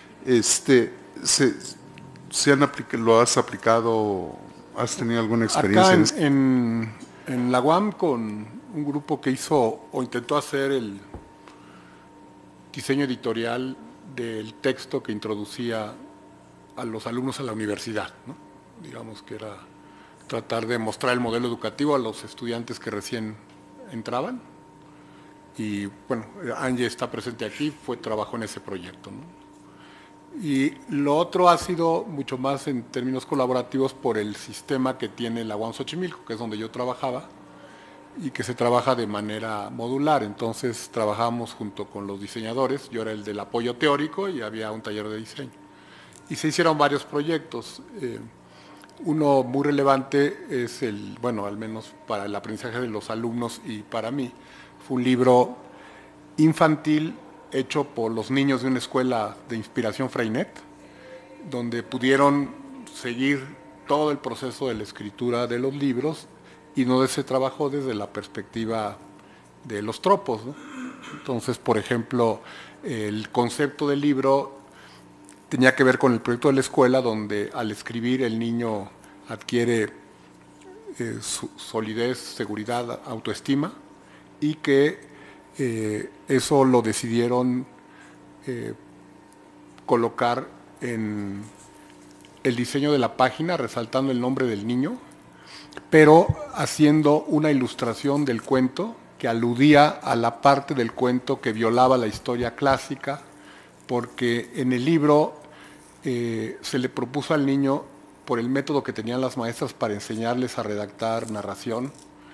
¿Lo has aplicado? ¿Has tenido alguna experiencia? Acá en la UAM con un grupo que hizo o intentó hacer el diseño editorial del texto que introducía a los alumnos a la universidad, ¿no? Digamos que era tratar de mostrar el modelo educativo a los estudiantes que recién entraban. Y bueno, Angie está presente aquí, trabajó en ese proyecto, ¿no? Y lo otro ha sido mucho más en términos colaborativos por el sistema que tiene la UAM Xochimilco, que es donde yo trabajaba, y que se trabaja de manera modular. Entonces trabajamos junto con los diseñadores, yo era el del apoyo teórico y había un taller de diseño. Y se hicieron varios proyectos. Uno muy relevante es bueno, al menos para el aprendizaje de los alumnos y para mí, fue un libro infantil hecho por los niños de una escuela de inspiración Freinet, donde pudieron seguir todo el proceso de la escritura de los libros y no se trabajó desde la perspectiva de los tropos, ¿no? Entonces, por ejemplo, el concepto del libro tenía que ver con el proyecto de la escuela, donde al escribir el niño adquiere solidez, seguridad, autoestima, y que eso lo decidieron colocar en el diseño de la página, resaltando el nombre del niño, pero haciendo una ilustración del cuento que aludía a la parte del cuento que violaba la historia clásica, porque en el libro se le propuso al niño, por el método que tenían las maestras para enseñarles a redactar narración,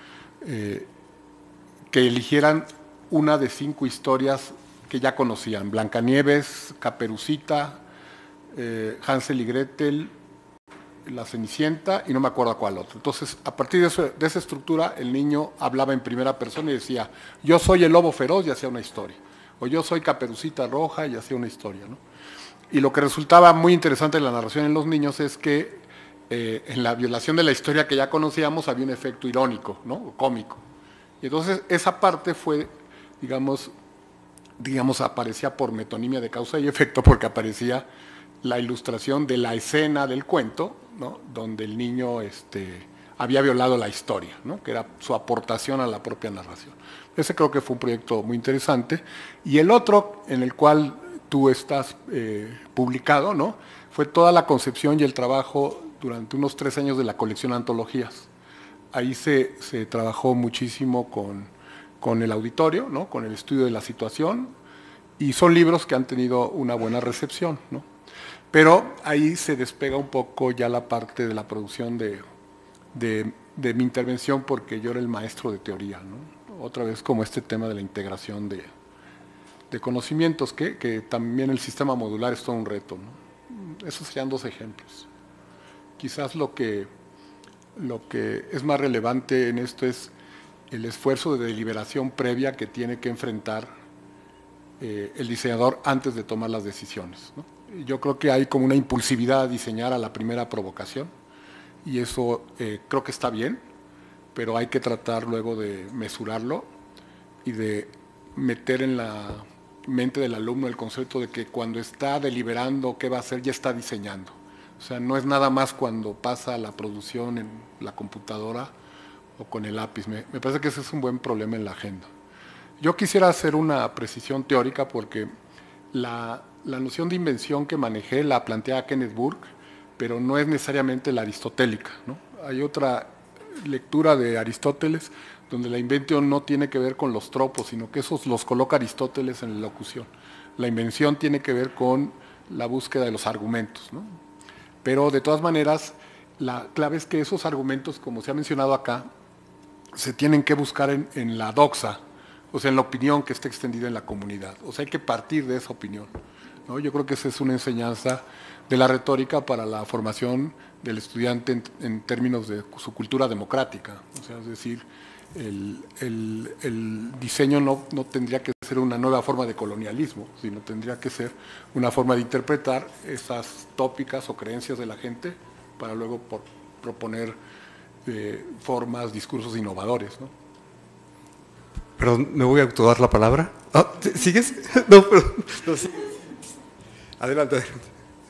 que eligieran una de 5 historias que ya conocían: Blancanieves, Caperucita, Hansel y Gretel, La Cenicienta, y no me acuerdo cuál otro. Entonces, a partir de esa estructura, el niño hablaba en primera persona y decía, yo soy el lobo feroz, y hacía una historia. O yo soy Caperucita Roja, y hacía una historia, ¿no? Y lo que resultaba muy interesante en la narración en los niños es que en la violación de la historia que ya conocíamos había un efecto irónico, ¿no? O cómico. Y entonces esa parte fue, digamos, aparecía por metonimia de causa y efecto, porque aparecía la ilustración de la escena del cuento, ¿no? Donde el niño había violado la historia, ¿no? Que era su aportación a la propia narración. Ese creo que fue un proyecto muy interesante. Y el otro, en el cual tú estás publicado, ¿no? Fue toda la concepción y el trabajo durante unos 3 años de la colección Antologías. Ahí se trabajó muchísimo con el auditorio, ¿no? Con el estudio de la situación, y son libros que han tenido una buena recepción, ¿no? Pero ahí se despega un poco ya la parte de la producción de mi intervención, porque yo era el maestro de teoría, ¿no? Otra vez como este tema de la integración de conocimientos, que también el sistema modular es todo un reto, ¿no? Esos serían 2 ejemplos. Quizás lo que es más relevante en esto es el esfuerzo de deliberación previa que tiene que enfrentar el diseñador antes de tomar las decisiones, ¿no? Yo creo que hay como una impulsividad a diseñar a la primera provocación, y eso creo que está bien, pero hay que tratar luego de mesurarlo y de meter en la mente del alumno el concepto de que cuando está deliberando qué va a hacer, ya está diseñando. O sea, no es nada más cuando pasa la producción en la computadora o con el lápiz. Me parece que ese es un buen problema en la agenda. Yo quisiera hacer una precisión teórica, porque la noción de invención que manejé la plantea Kenneth Burke, pero no es necesariamente la aristotélica, ¿no? Hay otra lectura de Aristóteles donde la invención no tiene que ver con los tropos, sino que esos los coloca Aristóteles en la locución. La invención tiene que ver con la búsqueda de los argumentos, ¿no? Pero de todas maneras, la clave es que esos argumentos, como se ha mencionado acá, se tienen que buscar en la doxa, o sea, en la opinión que está extendida en la comunidad. O sea, hay que partir de esa opinión, ¿no? Yo creo que esa es una enseñanza de la retórica para la formación del estudiante en términos de su cultura democrática. O sea, es decir, el diseño no tendría que ser una nueva forma de colonialismo, sino tendría que ser una forma de interpretar esas tópicas o creencias de la gente para luego proponer formas, discursos innovadores, ¿no? Perdón, ¿me voy a autodar la palabra? ¿Sigues? No, perdón. No, sí. Adelante, adelante.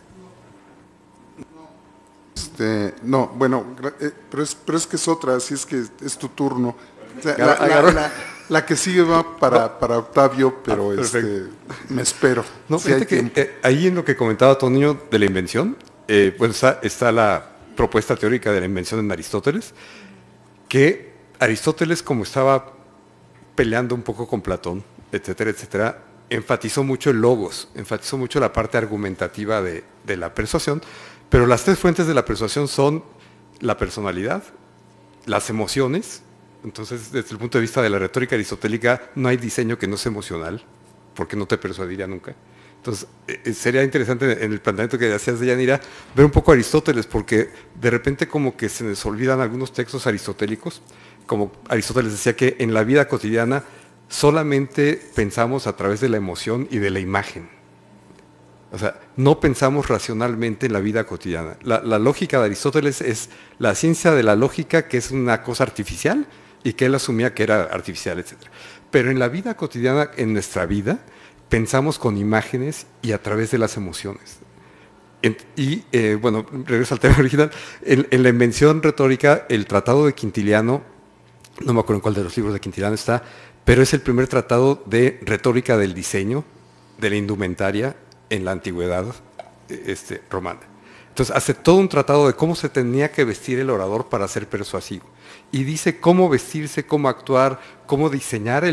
No, bueno, pero es que es otra, así es que es tu turno. O sea, la que sigue va para Octavio, pero me espero. No, si hay que ahí en lo que comentaba Toño de la invención, pues está la propuesta teórica de la invención en Aristóteles, que Aristóteles, como estaba peleando un poco con Platón, etcétera, etcétera, enfatizó mucho el logos, enfatizó mucho la parte argumentativa de la persuasión, pero las tres fuentes de la persuasión son la personalidad, las emociones. Entonces, desde el punto de vista de la retórica aristotélica, no hay diseño que no sea emocional, porque no te persuadiría nunca. Entonces, sería interesante en el planteamiento que hacías de Yanira, ver un poco a Aristóteles, porque de repente como que se nos olvidan algunos textos aristotélicos, como Aristóteles decía que en la vida cotidiana solamente pensamos a través de la emoción y de la imagen. O sea, no pensamos racionalmente en la vida cotidiana. La lógica de Aristóteles es la ciencia de la lógica, que es una cosa artificial, y que él asumía que era artificial, etc. Pero en la vida cotidiana, en nuestra vida, pensamos con imágenes y a través de las emociones. Bueno, regreso al tema original. En la invención retórica, el tratado de Quintiliano, no me acuerdo en cuál de los libros de Quintiliano está, pero es el primer tratado de retórica del diseño, de la indumentaria, en la antigüedad romana. Entonces hace todo un tratado de cómo se tenía que vestir el orador para ser persuasivo. Y dice cómo vestirse, cómo actuar, cómo diseñar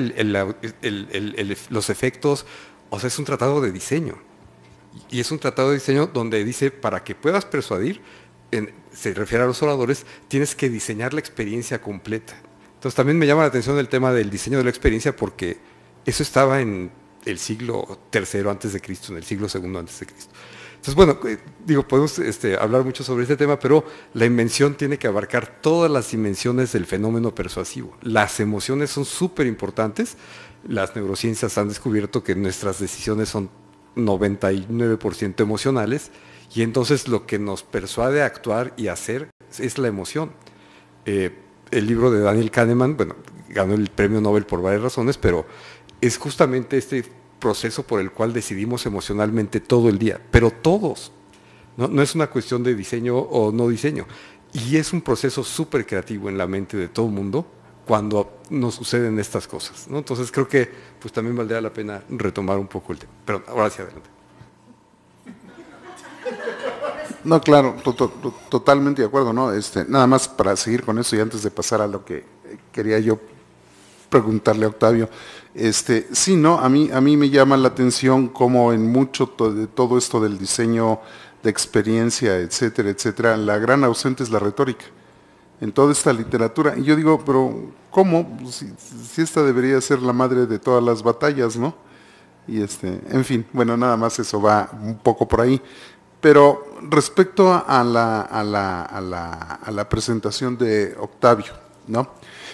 los efectos. O sea, es un tratado de diseño. Y es un tratado de diseño donde dice, para que puedas persuadir, se refiere a los oradores, tienes que diseñar la experiencia completa. Entonces también me llama la atención el tema del diseño de la experiencia, porque eso estaba en el siglo III antes de Cristo, en el siglo II antes de Cristo. Entonces, bueno, podemos hablar mucho sobre este tema, pero la invención tiene que abarcar todas las dimensiones del fenómeno persuasivo. Las emociones son súper importantes. Las neurociencias han descubierto que nuestras decisiones son 99% emocionales, y entonces lo que nos persuade a actuar y hacer es la emoción. El libro de Daniel Kahneman, bueno, ganó el premio Nobel por varias razones, pero es justamente este proceso por el cual decidimos emocionalmente todo el día, pero todos, no es una cuestión de diseño o no diseño, y es un proceso súper creativo en la mente de todo el mundo cuando nos suceden estas cosas, ¿no? Entonces creo que pues también valdría la pena retomar un poco el tema. Pero ahora sí, adelante. No, claro, totalmente de acuerdo, ¿no? Nada más para seguir con eso y antes de pasar a lo que quería yo preguntarle a Octavio. Sí, ¿no? A mí me llama la atención cómo en mucho de todo esto del diseño de experiencia, etcétera, etcétera, la gran ausente es la retórica en toda esta literatura. Y yo digo, pero ¿cómo? Si esta debería ser la madre de todas las batallas, ¿no? Y en fin, bueno, nada más eso va un poco por ahí. Pero respecto a la presentación de Octavio, ¿no?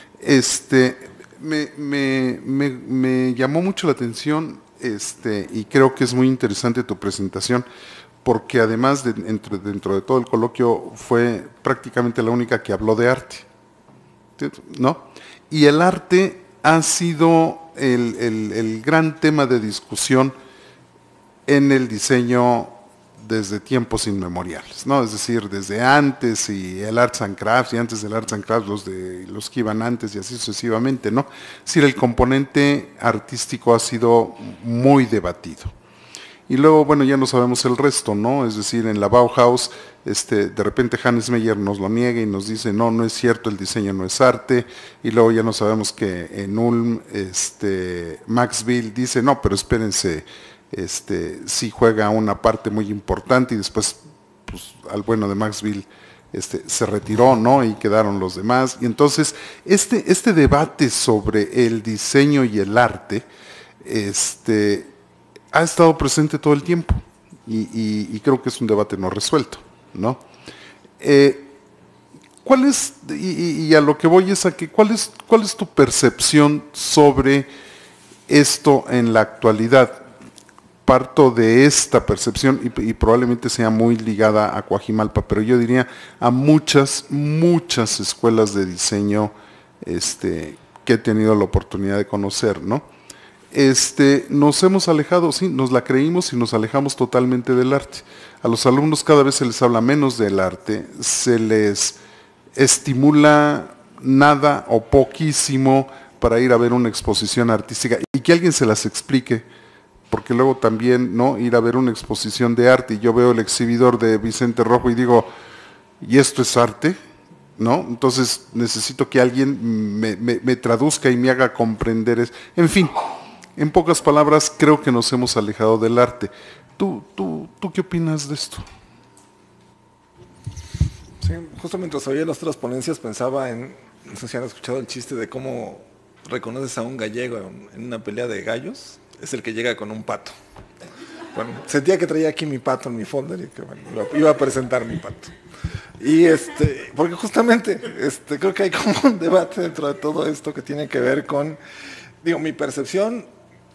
Me llamó mucho la atención y creo que es muy interesante tu presentación, porque además dentro de todo el coloquio fue prácticamente la única que habló de arte, ¿no? Y el arte ha sido el gran tema de discusión en el diseño desde tiempos inmemoriales, ¿no? Es decir, desde antes y el Arts and Crafts, y antes del Arts and Crafts los que iban antes y así sucesivamente, ¿no? Es decir, el componente artístico ha sido muy debatido. Y luego, bueno, ya no sabemos el resto, ¿no? Es decir, en la Bauhaus, de repente Hannes Meyer nos lo niega y nos dice, no, no es cierto, el diseño no es arte. Y luego ya no sabemos que en Ulm, Max Bill dice, no, pero espérense, sí juega una parte muy importante, y después pues, al bueno de Max Bill se retiró, ¿no? Y quedaron los demás. Y entonces, este debate sobre el diseño y el arte, ha estado presente todo el tiempo. Y creo que es un debate no resuelto, ¿no? ¿Cuál es, y a lo que voy es a que, cuál es tu percepción sobre esto en la actualidad? Parto de esta percepción y probablemente sea muy ligada a Coajimalpa, pero yo diría a muchas escuelas de diseño que he tenido la oportunidad de conocer, ¿no? Nos hemos alejado, sí, nos la creímos y nos alejamos totalmente del arte. A los alumnos cada vez se les habla menos del arte, se les estimula nada o poquísimo para ir a ver una exposición artística y que alguien se las explique. Porque luego también, ¿no? Ir a ver una exposición de arte y yo veo el exhibidor de Vicente Rojo y digo, ¿y esto es arte? ¿No? Entonces necesito que alguien me traduzca y me haga comprender eso. En fin, en pocas palabras, creo que nos hemos alejado del arte. ¿Tú qué opinas de esto? Sí, justo mientras oía las otras ponencias pensaba en, no sé si han escuchado el chiste de cómo reconoces a un gallego en una pelea de gallos. Es el que llega con un pato. Bueno, sentía que traía aquí mi pato en mi folder y que bueno, iba a presentar mi pato. Y porque justamente creo que hay como un debate dentro de todo esto que tiene que ver con, digo, mi percepción,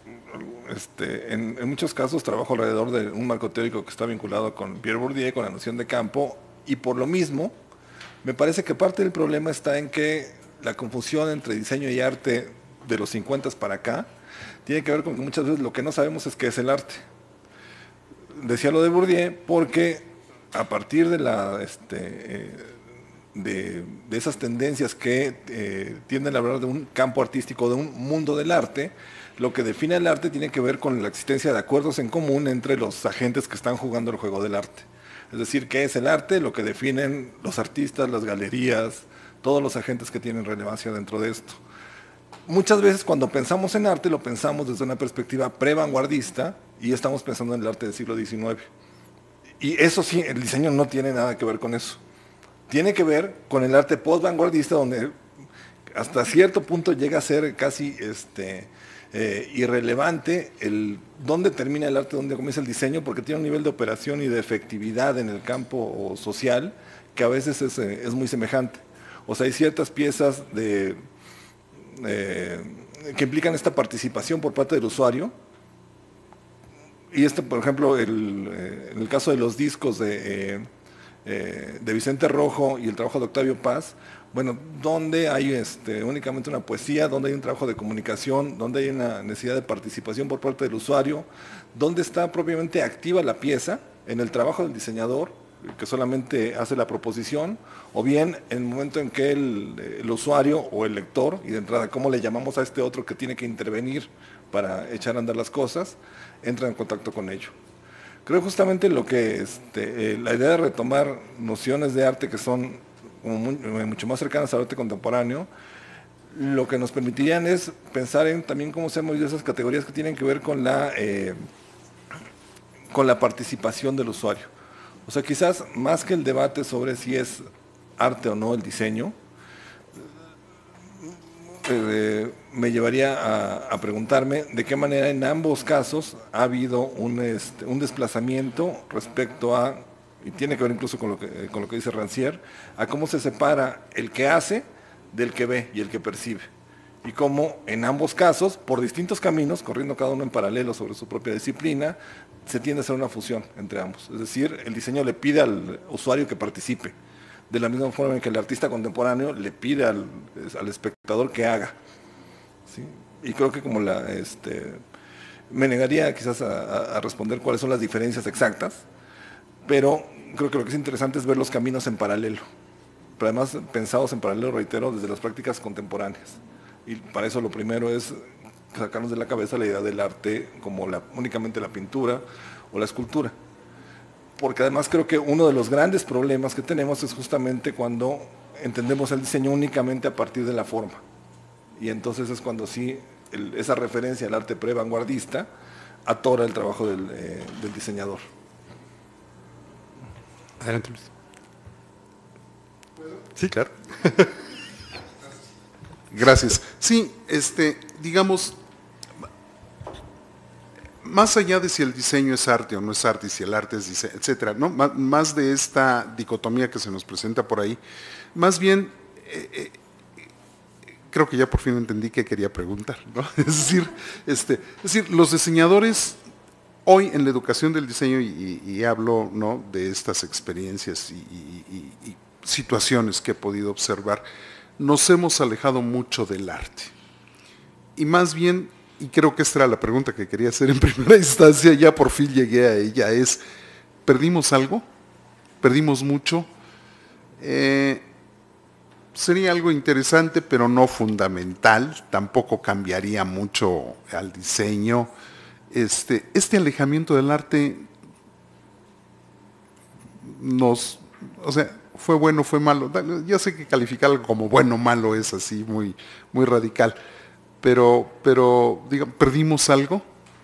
en muchos casos trabajo alrededor de un marco teórico que está vinculado con Pierre Bourdieu, con la noción de campo, y por lo mismo, me parece que parte del problema está en que la confusión entre diseño y arte de los 50 para acá, tiene que ver con que muchas veces lo que no sabemos es qué es el arte. Decía lo de Bourdieu porque a partir de de esas tendencias que tienden a hablar de un campo artístico, de un mundo del arte, lo que define el arte tiene que ver con la existencia de acuerdos en común entre los agentes que están jugando el juego del arte. Es decir, ¿qué es el arte? Lo que definen los artistas, las galerías, todos los agentes que tienen relevancia dentro de esto. Muchas veces cuando pensamos en arte lo pensamos desde una perspectiva pre-vanguardista y estamos pensando en el arte del siglo XIX. Y eso sí, el diseño no tiene nada que ver con eso. Tiene que ver con el arte post-vanguardista donde hasta cierto punto llega a ser casi irrelevante el dónde termina el arte, dónde comienza el diseño, porque tiene un nivel de operación y de efectividad en el campo social que a veces es muy semejante. O sea, hay ciertas piezas que implican esta participación por parte del usuario. Y por ejemplo, en el caso de los discos de Vicente Rojo y el trabajo de Octavio Paz, bueno, donde hay únicamente una poesía, donde hay un trabajo de comunicación, donde hay una necesidad de participación por parte del usuario, donde está propiamente activa la pieza en el trabajo del diseñador, que solamente hace la proposición, o bien en el momento en que el usuario o el lector, y de entrada, ¿cómo le llamamos a este otro que tiene que intervenir para echar a andar las cosas?, entra en contacto con ello. Creo justamente lo que la idea de retomar nociones de arte que son mucho más cercanas al arte contemporáneo, lo que nos permitirían es pensar en también cómo se han movido esas categorías que tienen que ver con la participación del usuario. O sea, quizás más que el debate sobre si es arte o no el diseño, me llevaría a preguntarme de qué manera en ambos casos ha habido un desplazamiento respecto a, y tiene que ver incluso con lo que dice Rancière, a cómo se separa el que hace del que ve y el que percibe. Y cómo en ambos casos, por distintos caminos, corriendo cada uno en paralelo sobre su propia disciplina, se tiende a hacer una fusión entre ambos. Es decir, el diseño le pide al usuario que participe, de la misma forma en que el artista contemporáneo le pide al espectador que haga. ¿Sí? Y creo que como me negaría quizás a responder cuáles son las diferencias exactas, pero creo que lo que es interesante es ver los caminos en paralelo, pero además pensados en paralelo, reitero, desde las prácticas contemporáneas. Y para eso lo primero es sacarnos de la cabeza la idea del arte como únicamente la pintura o la escultura. Porque además creo que uno de los grandes problemas que tenemos es justamente cuando entendemos el diseño únicamente a partir de la forma. Y entonces es cuando sí, esa referencia al arte pre-vanguardista atora el trabajo del diseñador. Adelante, Luis. Sí, claro. Gracias. Sí, digamos, más allá de si el diseño es arte o no es arte, y si el arte es diseño, etcétera, ¿no? Más de esta dicotomía que se nos presenta por ahí, más bien, creo que ya por fin entendí qué quería preguntar, ¿no? Es decir, los diseñadores hoy en la educación del diseño, y hablo, ¿no?, de estas experiencias y situaciones que he podido observar, nos hemos alejado mucho del arte. Y más bien, y creo que esta era la pregunta que quería hacer en primera instancia, ya por fin llegué a ella, es, ¿perdimos algo? ¿Perdimos mucho? Sería algo interesante, pero no fundamental, tampoco cambiaría mucho al diseño. Este alejamiento del arte fue bueno, fue malo. Ya sé que calificar algo como bueno o malo es así muy, muy radical, pero digamos, ¿perdimos algo?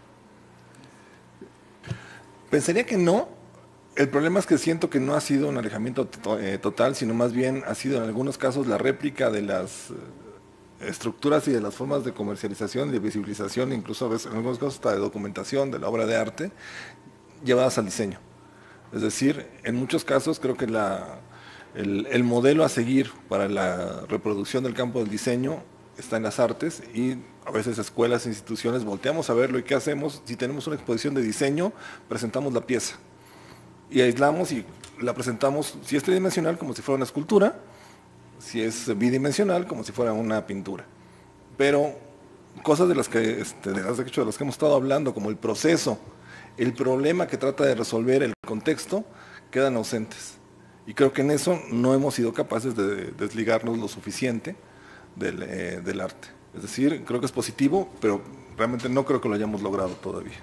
Pensaría que no. El problema es que siento que no ha sido un alejamiento total, sino más bien ha sido en algunos casos la réplica de las estructuras y de las formas de comercialización y de visibilización, incluso a veces en algunos casos hasta de documentación de la obra de arte, llevadas al diseño. Es decir, en muchos casos creo que el modelo a seguir para la reproducción del campo del diseño está en las artes, y a veces escuelas e instituciones volteamos a verlo. ¿Y qué hacemos? Si tenemos una exposición de diseño, presentamos la pieza y aislamos y la presentamos, si es tridimensional, como si fuera una escultura, si es bidimensional, como si fuera una pintura. Pero cosas de las que, de las que hemos estado hablando, como el proceso, el problema que trata de resolver el contexto, quedan ausentes. Y creo que en eso no hemos sido capaces de desligarnos lo suficiente del arte. Es decir, creo que es positivo, pero realmente no creo que lo hayamos logrado todavía.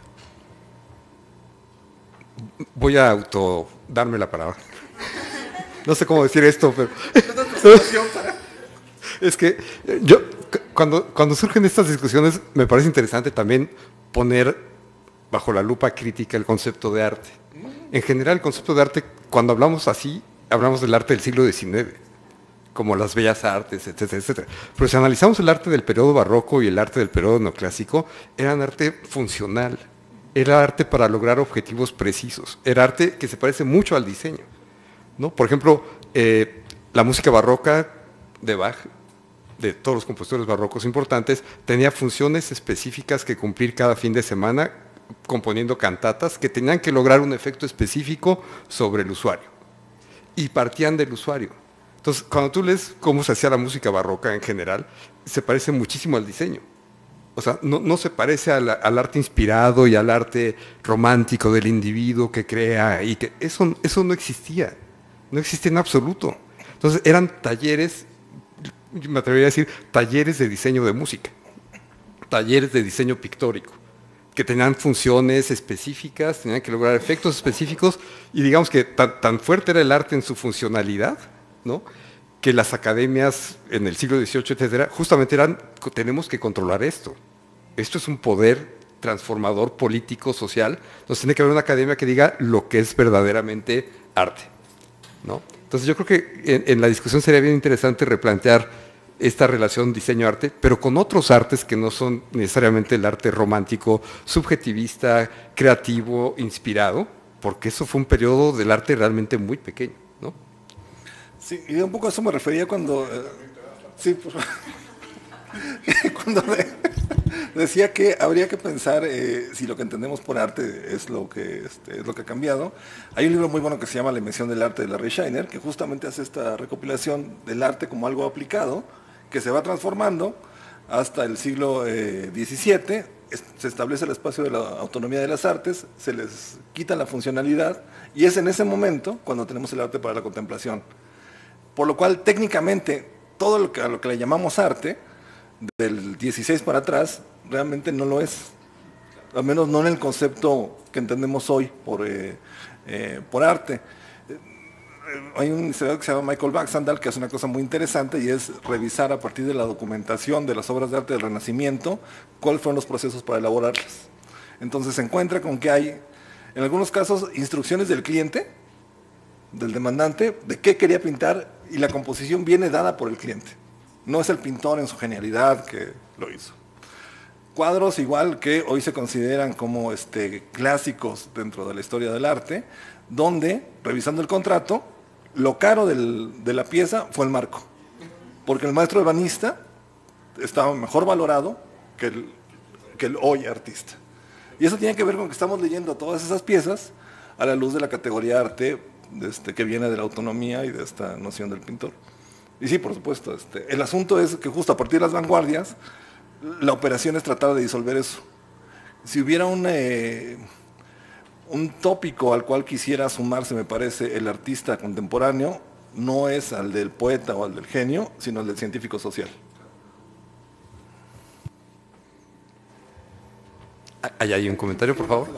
Voy a darme la palabra. No sé cómo decir esto, pero es que yo, cuando surgen estas discusiones, me parece interesante también poner bajo la lupa crítica el concepto de arte. En general, el concepto de arte, cuando hablamos así, hablamos del arte del siglo XIX, como las bellas artes, etcétera, etcétera. Pero si analizamos el arte del periodo barroco y el arte del periodo neoclásico, eran arte funcional, era arte para lograr objetivos precisos, era arte que se parece mucho al diseño, ¿no? Por ejemplo, la música barroca de Bach, de todos los compositores barrocos importantes, tenía funciones específicas que cumplir cada fin de semana, componiendo cantatas que tenían que lograr un efecto específico sobre el usuario. Y partían del usuario. Entonces, cuando tú lees cómo se hacía la música barroca en general, se parece muchísimo al diseño. O sea, no se parece al arte inspirado y al arte romántico del individuo que crea, y que eso no existía en absoluto. Entonces eran talleres, me atrevería a decir, talleres de diseño de música, talleres de diseño pictórico, que tenían funciones específicas, tenían que lograr efectos específicos, y digamos que tan fuerte era el arte en su funcionalidad, ¿no?, que las academias en el siglo XVIII, etcétera, justamente tenemos que controlar esto. Esto es un poder transformador político, social. Entonces tiene que haber una academia que diga lo que es verdaderamente arte, ¿no? Entonces yo creo que en la discusión sería bien interesante replantear esta relación diseño-arte, pero con otros artes que no son necesariamente el arte romántico, subjetivista, creativo, inspirado, porque eso fue un periodo del arte realmente muy pequeño, ¿no? Sí, y un poco a eso me refería cuando... sí, por favor. Cuando decía que habría que pensar si lo que entendemos por arte es lo que ha cambiado. Hay un libro muy bueno que se llama La invención del arte de Larry Scheiner, que justamente hace esta recopilación del arte como algo aplicado, que se va transformando hasta el siglo XVII. Se establece el espacio de la autonomía de las artes, se les quita la funcionalidad, y es en ese momento cuando tenemos el arte para la contemplación. Por lo cual, técnicamente, todo a lo que le llamamos arte, del 16 para atrás, realmente no lo es. Al menos no en el concepto que entendemos hoy por arte. Hay un historiador que se llama Michael Baxandall, que hace una cosa muy interesante, y es revisar a partir de la documentación de las obras de arte del Renacimiento cuáles fueron los procesos para elaborarlas. Entonces se encuentra con que hay, en algunos casos, instrucciones del cliente, del demandante, de qué quería pintar, y la composición viene dada por el cliente. No es el pintor en su genialidad que lo hizo. Cuadros igual que hoy se consideran como clásicos dentro de la historia del arte, donde, revisando el contrato, lo caro de la pieza fue el marco, porque el maestro ebanista estaba mejor valorado que el hoy artista. Y eso tiene que ver con que estamos leyendo todas esas piezas a la luz de la categoría arte que viene de la autonomía y de esta noción del pintor. Y sí, por supuesto, el asunto es que justo a partir de las vanguardias, la operación es tratar de disolver eso. Si hubiera un tópico al cual quisiera sumarse, me parece, el artista contemporáneo, no es al del poeta o al del genio, sino al del científico social. ¿Hay ahí un comentario, por favor?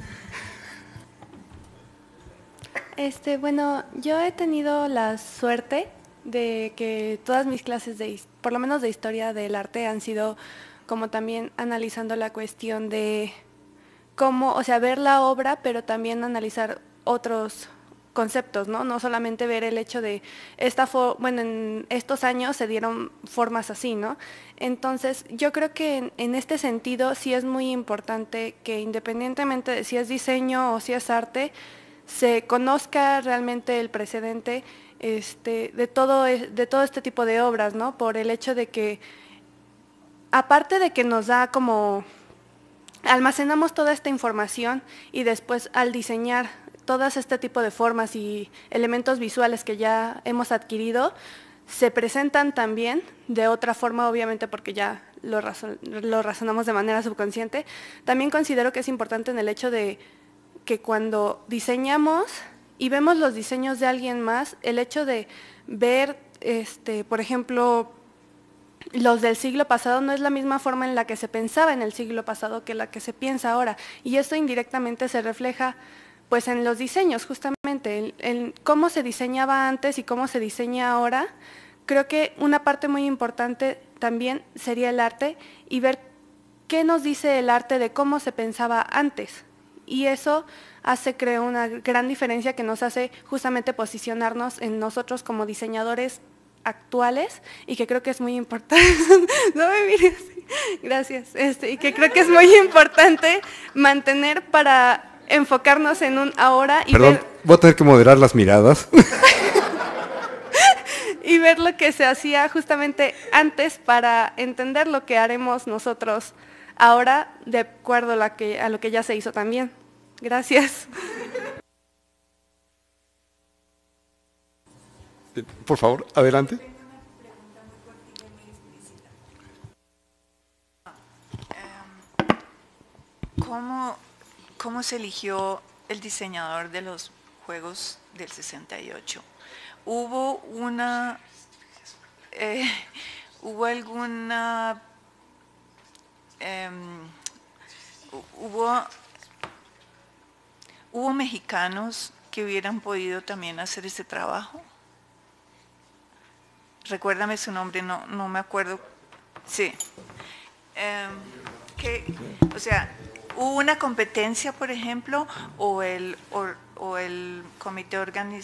Bueno, yo he tenido la suerte de que todas mis clases, por lo menos de historia del arte, han sido como también analizando la cuestión de cómo, o sea, ver la obra, pero también analizar otros conceptos, ¿no? No solamente ver el hecho de, bueno, en estos años se dieron formas así, ¿no? Entonces, yo creo que en este sentido sí es muy importante que independientemente de si es diseño o si es arte, se conozca realmente el precedente de todo este tipo de obras, ¿no? Por el hecho de que, aparte de que nos da como, almacenamos toda esta información y después al diseñar todas este tipo de formas y elementos visuales que ya hemos adquirido, se presentan también de otra forma, obviamente porque ya lo razonamos de manera subconsciente. También considero que es importante en el hecho de que cuando diseñamos y vemos los diseños de alguien más, el hecho de ver, por ejemplo, los del siglo pasado no es la misma forma en la que se pensaba en el siglo pasado que la que se piensa ahora. Y esto indirectamente se refleja pues en los diseños, justamente, en cómo se diseñaba antes y cómo se diseña ahora. Creo que una parte muy importante también sería el arte y ver qué nos dice el arte de cómo se pensaba antes. Y eso creo, una gran diferencia que nos hace justamente posicionarnos en nosotros como diseñadores actuales y que creo que es muy importante. No me mires así. Gracias. Y que creo que es muy importante mantener para enfocarnos en un ahora y Perdón, voy a tener que moderar las miradas. Y ver lo que se hacía justamente antes para entender lo que haremos nosotros ahora de acuerdo a lo que ya se hizo también. Gracias. Por favor, adelante. ¿Cómo se eligió el diseñador de los juegos del 68? ¿Hubo alguna... ¿Hubo mexicanos que hubieran podido también hacer ese trabajo? Recuérdame su nombre, no me acuerdo. Sí. O sea, ¿hubo una competencia, por ejemplo, o el comité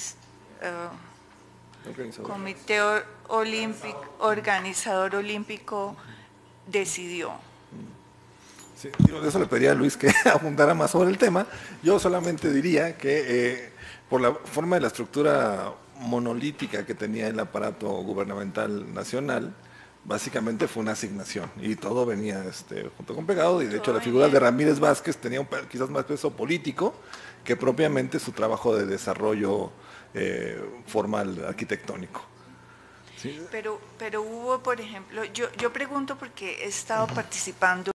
organizador olímpico decidió? Sí, de eso le pediría a Luis que abundara más sobre el tema. Yo solamente diría que por la forma de la estructura monolítica que tenía el aparato gubernamental nacional, básicamente fue una asignación y todo venía junto con pegado, y de hecho la figura de Ramírez Vázquez tenía quizás más peso político que propiamente su trabajo de desarrollo formal arquitectónico. ¿Sí? Pero hubo, por ejemplo, yo pregunto porque he estado participando